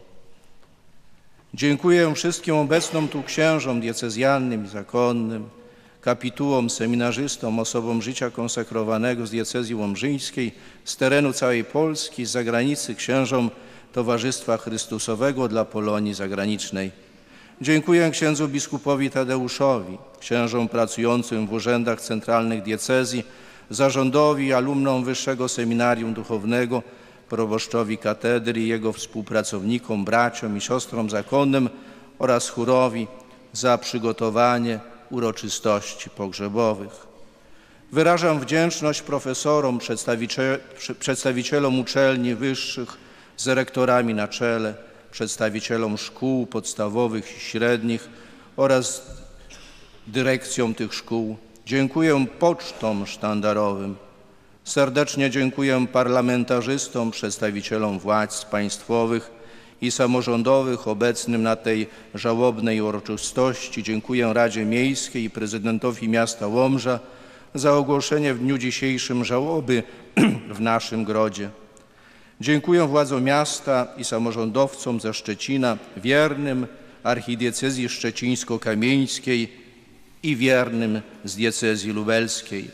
Dziękuję wszystkim obecnym tu księżom diecezjalnym i zakonnym, kapitułom, seminarzystom, osobom życia konsekrowanego z diecezji łomżyńskiej, z terenu całej Polski, z zagranicy, księżom Towarzystwa Chrystusowego dla Polonii Zagranicznej. Dziękuję księdzu biskupowi Tadeuszowi, księżom pracującym w urzędach centralnych diecezji, zarządowi i alumnom Wyższego Seminarium Duchownego, proboszczowi katedry i jego współpracownikom, braciom i siostrom zakonnym oraz chórowi za przygotowanie uroczystości pogrzebowych. Wyrażam wdzięczność profesorom, przedstawicielom uczelni wyższych z rektorami na czele, przedstawicielom szkół podstawowych i średnich oraz dyrekcjom tych szkół. Dziękuję pocztom sztandarowym. Serdecznie dziękuję parlamentarzystom, przedstawicielom władz państwowych i samorządowych obecnym na tej żałobnej uroczystości. Dziękuję Radzie Miejskiej i prezydentowi miasta Łomża za ogłoszenie w dniu dzisiejszym żałoby w naszym grodzie. Dziękuję władzom miasta i samorządowcom ze Szczecina, wiernym archidiecezji szczecińsko-kamieńskiej i wiernym z diecezji lubelskiej.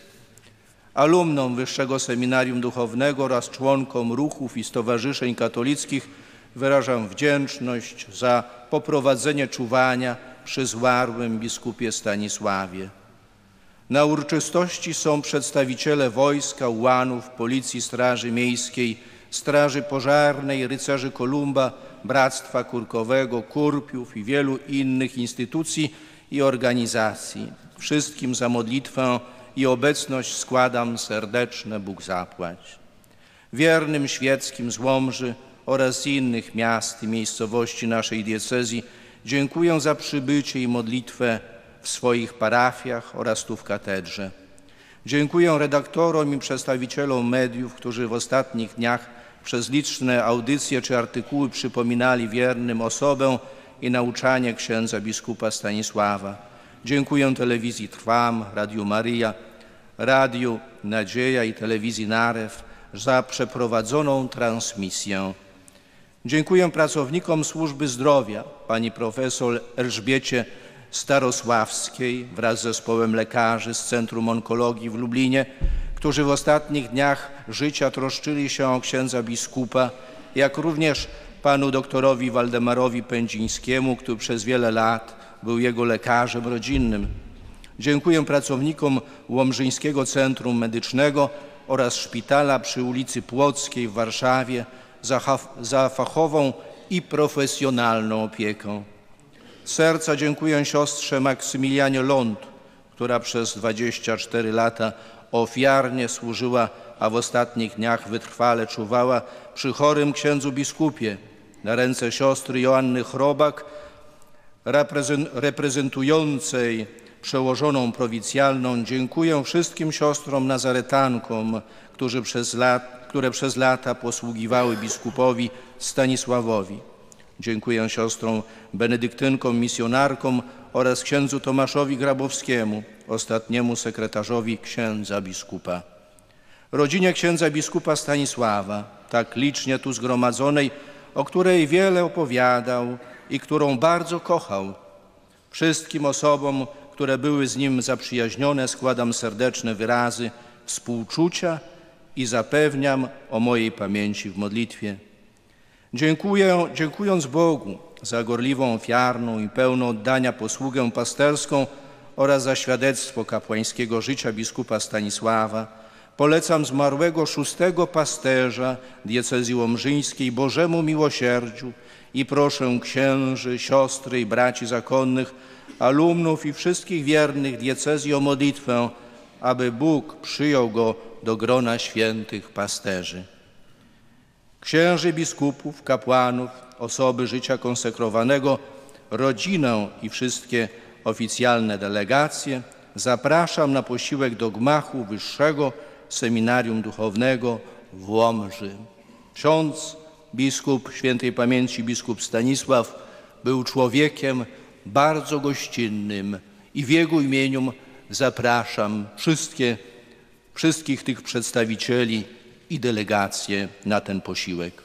Alumnom Wyższego Seminarium Duchownego oraz członkom ruchów i stowarzyszeń katolickich wyrażam wdzięczność za poprowadzenie czuwania przy zmarłym biskupie Stanisławie. Na uroczystości są przedstawiciele wojska, ułanów, Policji, Straży Miejskiej, Straży Pożarnej, Rycerzy Kolumba, Bractwa Kurkowego, Kurpiów i wielu innych instytucji i organizacji. Wszystkim za modlitwę i obecność składam serdeczne Bóg zapłać. Wiernym świeckim z Łomży oraz z innych miast i miejscowości naszej diecezji dziękuję za przybycie i modlitwę w swoich parafiach oraz tu w katedrze. Dziękuję redaktorom i przedstawicielom mediów, którzy w ostatnich dniach przez liczne audycje czy artykuły przypominali wiernym osobę i nauczanie księdza biskupa Stanisława. Dziękuję telewizji Trwam, Radiu Maryja, Radiu Nadzieja i telewizji Narew za przeprowadzoną transmisję. Dziękuję pracownikom służby zdrowia, pani profesor Elżbiecie Starosławskiej wraz z zespołem lekarzy z Centrum Onkologii w Lublinie, którzy w ostatnich dniach życia troszczyli się o księdza biskupa, jak również panu doktorowi Waldemarowi Pędzińskiemu, który przez wiele lat był jego lekarzem rodzinnym. Dziękuję pracownikom Łomżyńskiego Centrum Medycznego oraz szpitala przy ulicy Płockiej w Warszawie za, za fachową i profesjonalną opiekę. Z serca dziękuję siostrze Maksymilianie Ląd, która przez dwadzieścia cztery lata ofiarnie służyła, a w ostatnich dniach wytrwale czuwała przy chorym księdzu biskupie. Na ręce siostry Joanny Chrobak, reprezentującej przełożoną prowincjalną, dziękuję wszystkim siostrom nazaretankom, którzy przez lat, które przez lata posługiwały biskupowi Stanisławowi. Dziękuję siostrom benedyktynkom, misjonarkom oraz księdzu Tomaszowi Grabowskiemu, ostatniemu sekretarzowi księdza biskupa. Rodzinie księdza biskupa Stanisława, tak licznie tu zgromadzonej, o której wiele opowiadał i którą bardzo kochał. Wszystkim osobom, które były z nim zaprzyjaźnione, składam serdeczne wyrazy współczucia i zapewniam o mojej pamięci w modlitwie. Dziękuję, dziękując Bogu za gorliwą, ofiarną i pełną oddania posługę pasterską oraz za świadectwo kapłańskiego życia biskupa Stanisława, polecam zmarłego szóstego pasterza diecezji łomżyńskiej Bożemu miłosierdziu i proszę księży, siostry i braci zakonnych, alumnów i wszystkich wiernych diecezji o modlitwę, aby Bóg przyjął go do grona świętych pasterzy. Księży, biskupów, kapłanów, osoby życia konsekrowanego, rodzinę i wszystkie oficjalne delegacje zapraszam na posiłek do gmachu Wyższego Seminarium Duchownego w Łomży. Ksiądz biskup świętej pamięci biskup Stanisław był człowiekiem bardzo gościnnym i w jego imieniu zapraszam wszystkie, wszystkich tych przedstawicieli i delegacje na ten posiłek.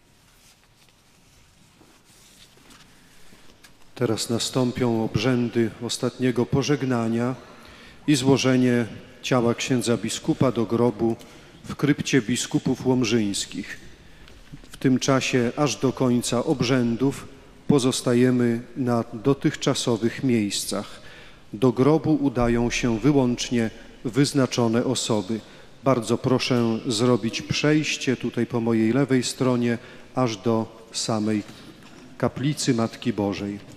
Teraz nastąpią obrzędy ostatniego pożegnania i złożenie ciała księdza biskupa do grobu w krypcie biskupów łomżyńskich. W tym czasie aż do końca obrzędów pozostajemy na dotychczasowych miejscach. Do grobu udają się wyłącznie wyznaczone osoby. Bardzo proszę zrobić przejście tutaj po mojej lewej stronie aż do samej kaplicy Matki Bożej.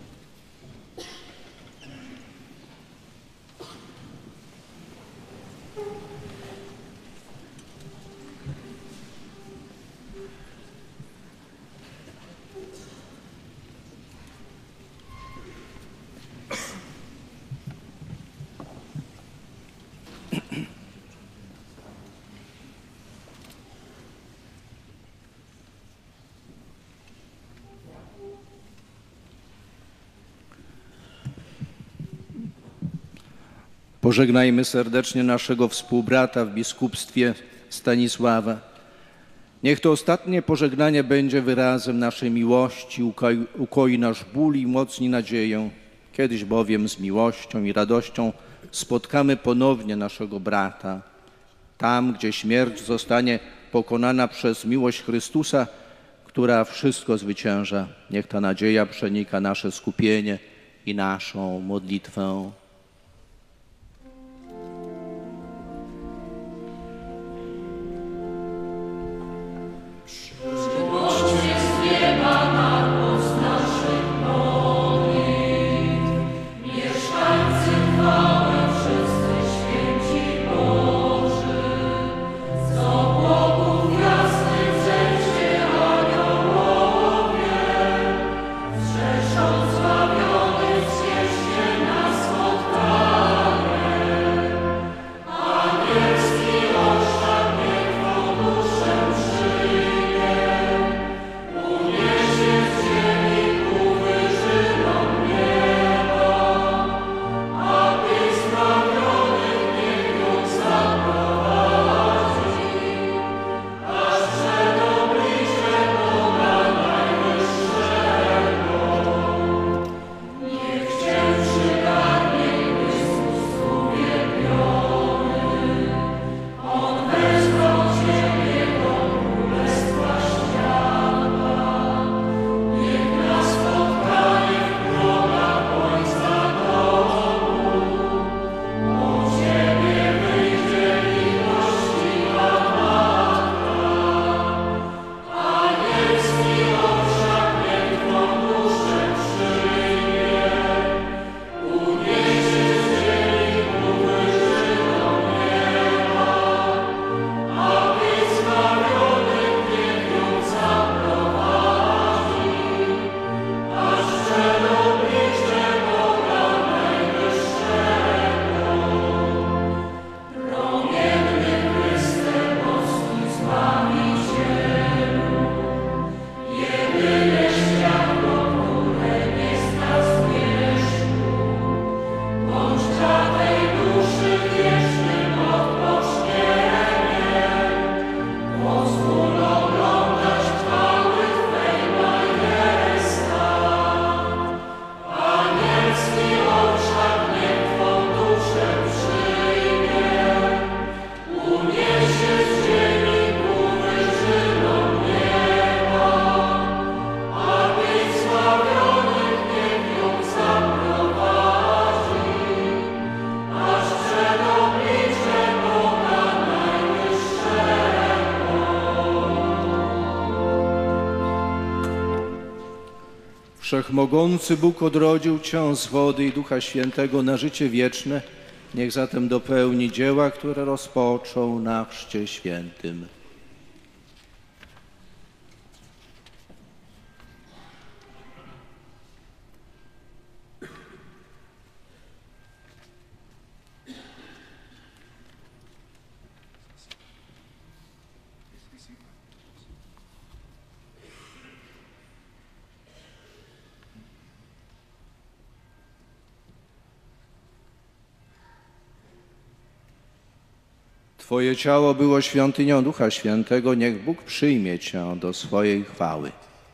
Pożegnajmy serdecznie naszego współbrata w biskupstwie Stanisława. Niech to ostatnie pożegnanie będzie wyrazem naszej miłości, ukoi, ukoi nasz ból i umocni nadzieję. Kiedyś bowiem z miłością i radością spotkamy ponownie naszego brata. Tam, gdzie śmierć zostanie pokonana przez miłość Chrystusa, która wszystko zwycięża. Niech ta nadzieja przenika nasze skupienie i naszą modlitwę. Zbawiony w cieście nas od Wszechmogący Bóg odrodził Cię z wody i Ducha Świętego na życie wieczne. Niech zatem dopełni dzieła, które rozpoczął na Chrzcie Świętym. Twoje ciało było świątynią Ducha Świętego, niech Bóg przyjmie Cię do swojej chwały.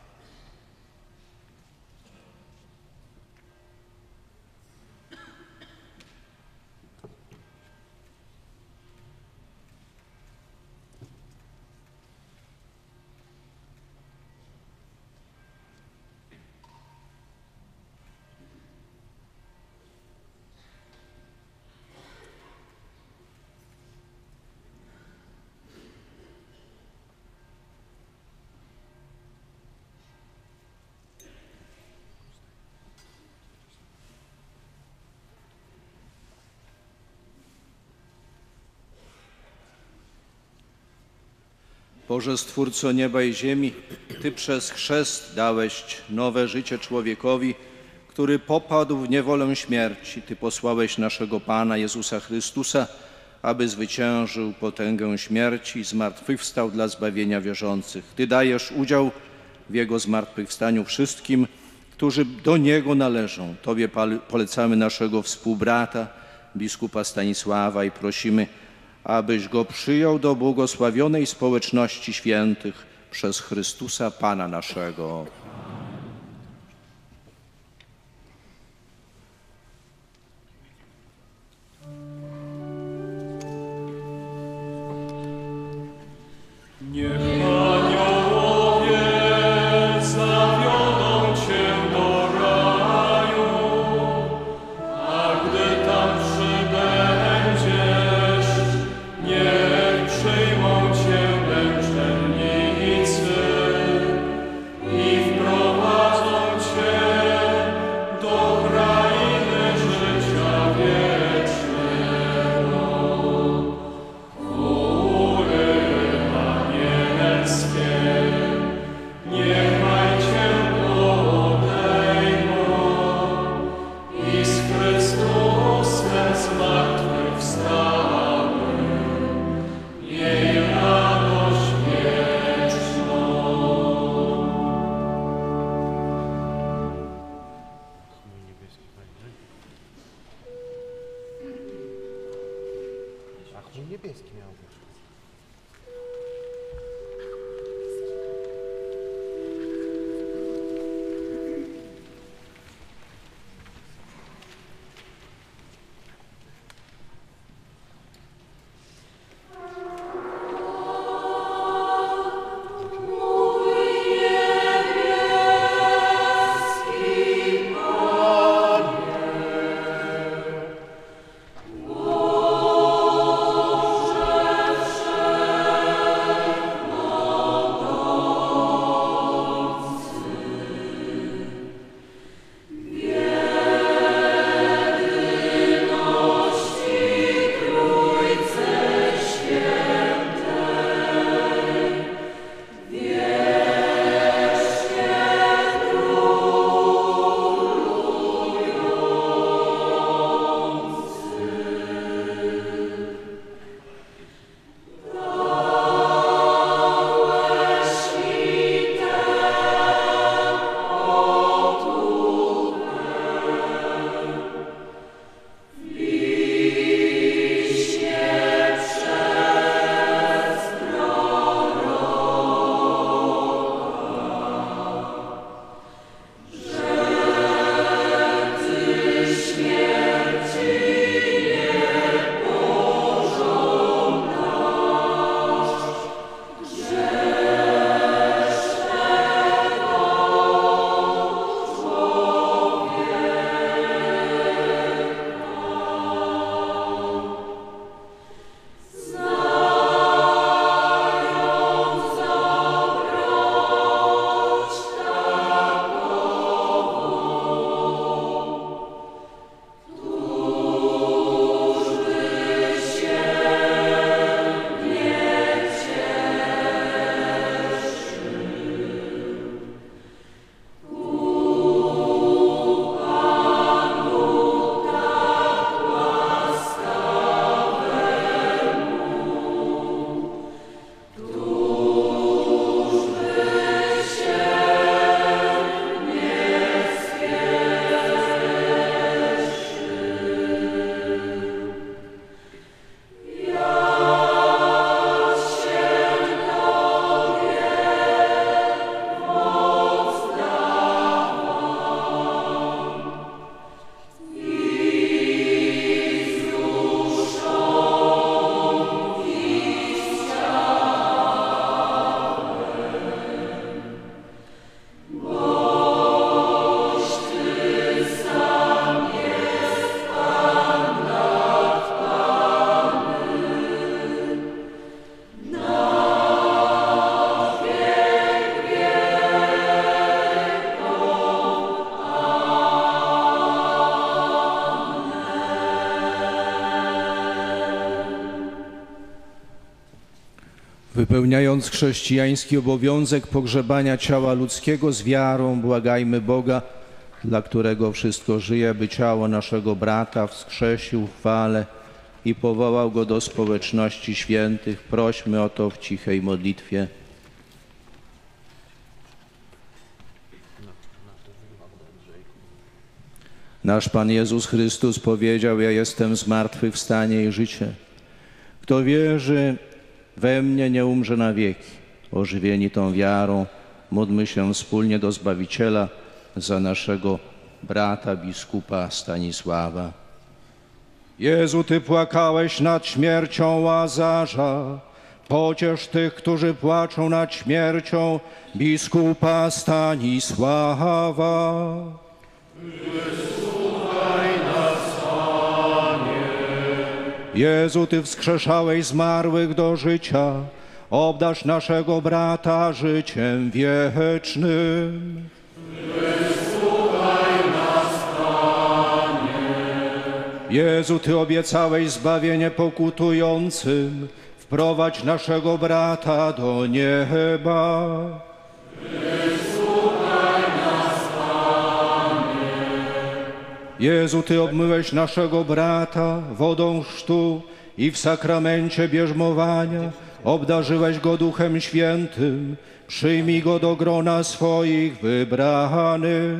Boże, Stwórco nieba i ziemi, Ty przez chrzest dałeś nowe życie człowiekowi, który popadł w niewolę śmierci. Ty posłałeś naszego Pana Jezusa Chrystusa, aby zwyciężył potęgę śmierci i zmartwychwstał dla zbawienia wierzących. Ty dajesz udział w Jego zmartwychwstaniu wszystkim, którzy do Niego należą. Tobie polecamy naszego współbrata, biskupa Stanisława i prosimy, abyś go przyjął do błogosławionej społeczności świętych przez Chrystusa Pana naszego. Niech aniołowie zawiodą Cię do raju, a gdy tam przybędziesz, niech przyjmą Cię męczennicy i wprowadzą Cię do krainy życia wiecznego. Góry anielskie, niechaj Cię podejmą i z Chrystusem zmartwychwstałym jej radość wieczną. Ach, mój niebieski miał być. Boże Wypełniając chrześcijański obowiązek pogrzebania ciała ludzkiego z wiarą, błagajmy Boga, dla którego wszystko żyje, by ciało naszego brata wskrzesił w chwale i powołał go do społeczności świętych. Prośmy o to w cichej modlitwie. Nasz Pan Jezus Chrystus powiedział: ja jestem zmartwychwstanie i życie. Kto wierzy we mnie, nie umrze na wieki. Ożywieni tą wiarą, módlmy się wspólnie do Zbawiciela za naszego brata biskupa Stanisława. Jezu, Ty płakałeś nad śmiercią Łazarza. Pociesz tych, którzy płaczą nad śmiercią biskupa Stanisława. Wysłuchaj nas, Panie. Jezu, Ty wskrzeszałeś zmarłych do życia. Obdarz naszego brata życiem wiecznym. Wysłuchaj nas, Panie. Jezu, Ty obiecałeś zbawienie pokutującym. Wprowadź naszego brata do nieba. Wysłuchaj nas, Panie. Jezu, Ty obmyłeś naszego brata wodą chrztu i w sakramencie bierzmowania obdarzyłeś go Duchem Świętym. Przyjmij go do grona swoich wybranych.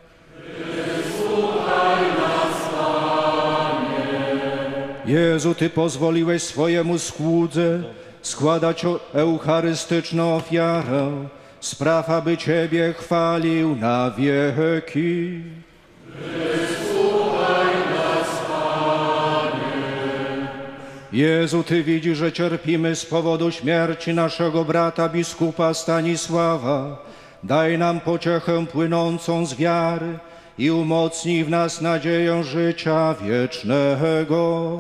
Wysłuchaj nas, Panie. Jezu, Ty pozwoliłeś swojemu słudze składać eucharystyczną ofiarę. Spraw, aby Ciebie chwalił na wieki. Wysłuchaj nas, Panie. Jezu, Ty widzisz, że cierpimy z powodu śmierci naszego brata biskupa Stanisława. Daj nam pociechę płynącą z wiary i umocnij w nas nadzieję życia wiecznego.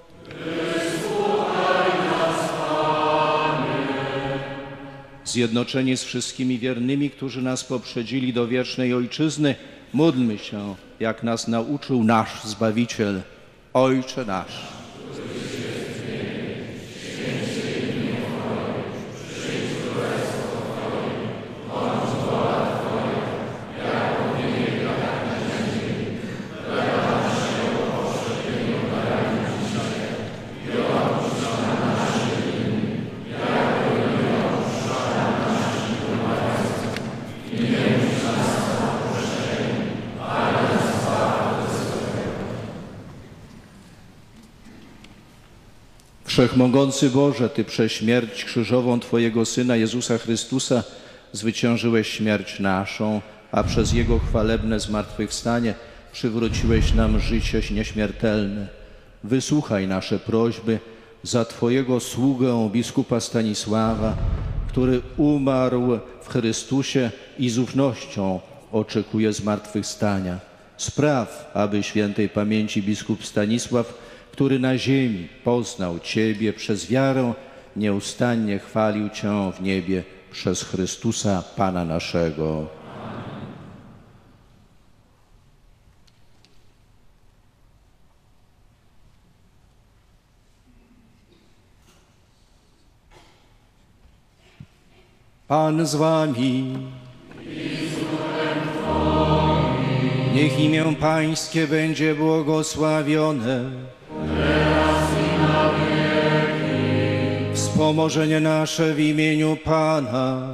Wysłuchaj nas, Panie. Zjednoczeni z wszystkimi wiernymi, którzy nas poprzedzili do wiecznej Ojczyzny, módlmy się, jak nas nauczył nasz Zbawiciel. Ojcze nasz. Wszechmogący Boże, Ty przez śmierć krzyżową Twojego Syna Jezusa Chrystusa zwyciężyłeś śmierć naszą, a przez Jego chwalebne zmartwychwstanie przywróciłeś nam życie nieśmiertelne. Wysłuchaj nasze prośby za Twojego sługę biskupa Stanisława, który umarł w Chrystusie i z ufnością oczekuje zmartwychwstania. Spraw, aby świętej pamięci biskup Stanisław, który na ziemi poznał Ciebie przez wiarę, nieustannie chwalił Cię w niebie przez Chrystusa Pana naszego. Pan z Wami. Niech imię Pańskie będzie błogosławione. Wspomożenie nasze w imieniu Pana.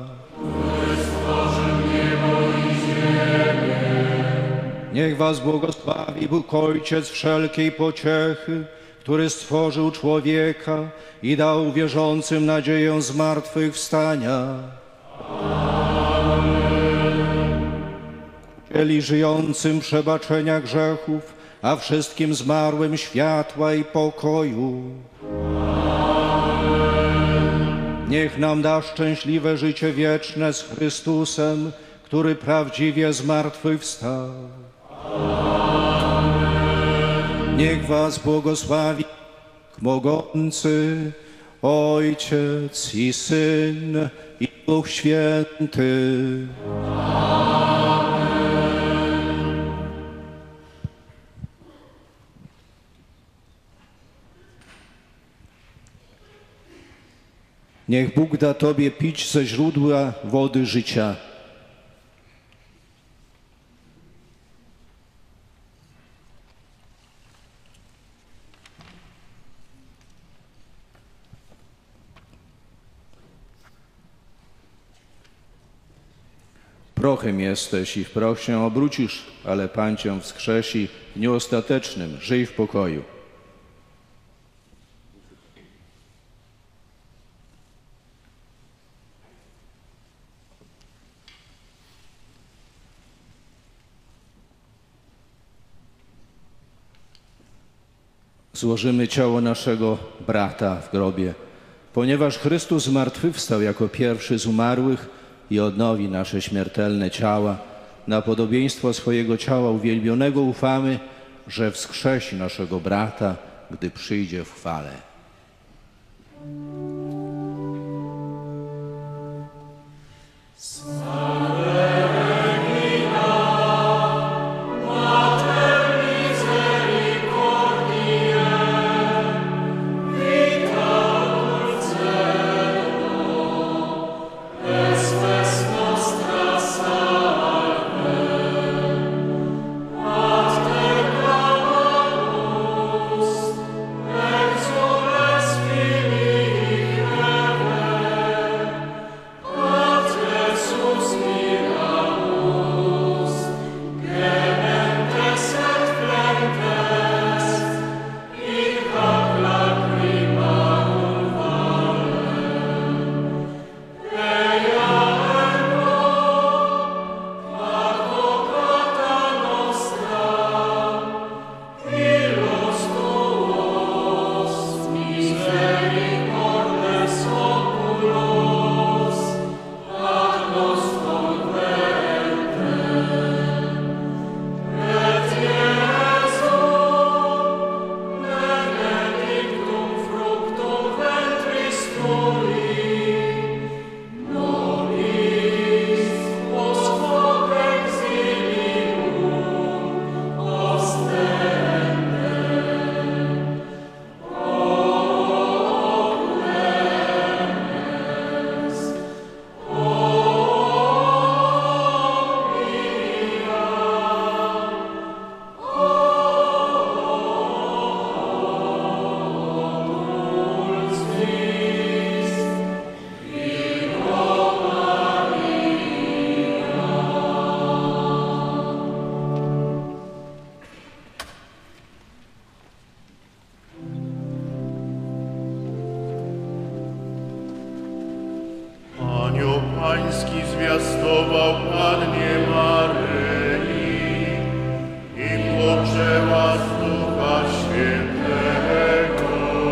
Niech was błogosławi Bóg Ojciec wszelkiej pociechy, który stworzył człowieka i dał wierzącym nadzieję zmartwychwstania. Udzieli żyjącym przebaczenia grzechów, a wszystkim zmarłym światła i pokoju. Niech nam da szczęśliwe życie wieczne z Chrystusem, który prawdziwie zmartwychwstał. Niech was błogosławi mogący Ojciec i Syn i Duch Święty. Niech Bóg da Tobie pić ze źródła wody życia. Prochem jesteś i w proch się obrócisz, ale Pan Cię wskrzesi w dniu ostatecznym. Żyj w pokoju. Złożymy ciało naszego brata w grobie, ponieważ Chrystus zmartwychwstał jako pierwszy z umarłych i odnowi nasze śmiertelne ciała. Na podobieństwo swojego ciała uwielbionego ufamy, że wskrzesi naszego brata, gdy przyjdzie w chwale. Pański zwiastował Pannie Maryi i poczęła z Ducha Świętego.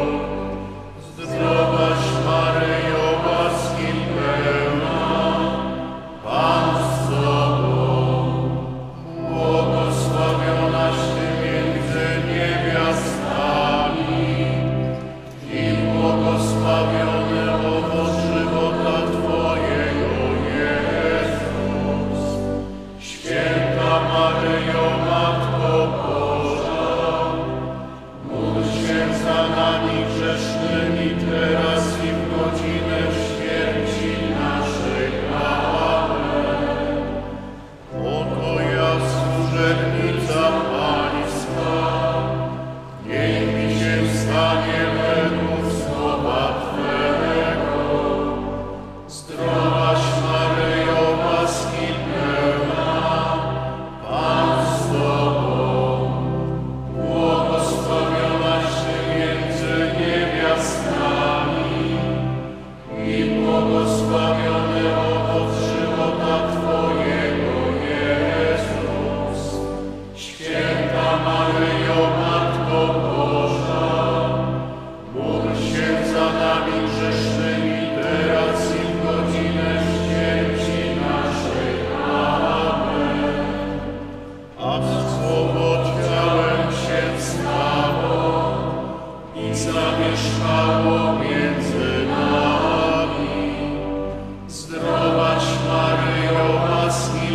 Zdrowaś Maryjo, łaski pełna, Pan z Tobą, błogosławionaś Ty między niewiastami i błogosławiony owoc żywota Twojego, Jezus. Święta Maryjo, Matko Boża, módl się za nami grzesznymi teraz i w godzinę śmierci naszej. Amen. Oto ja, służebnica Pańska, niech mi się stanie według słowa Twego. Zdrowaś Maryjo, łaski pełna, Pan z Tobą, błogosławionaś Ty między niewiastami i błogosławiony owoc żywota Twojego, Jezus. Święta Maryjo, Matko Boża, módl się za nami grzesznymi teraz i w godzinę śmierci naszej. Amen. A Słowo ciałem się stało i zamieszkało między nami. Zdrowaś Maryjo, łaski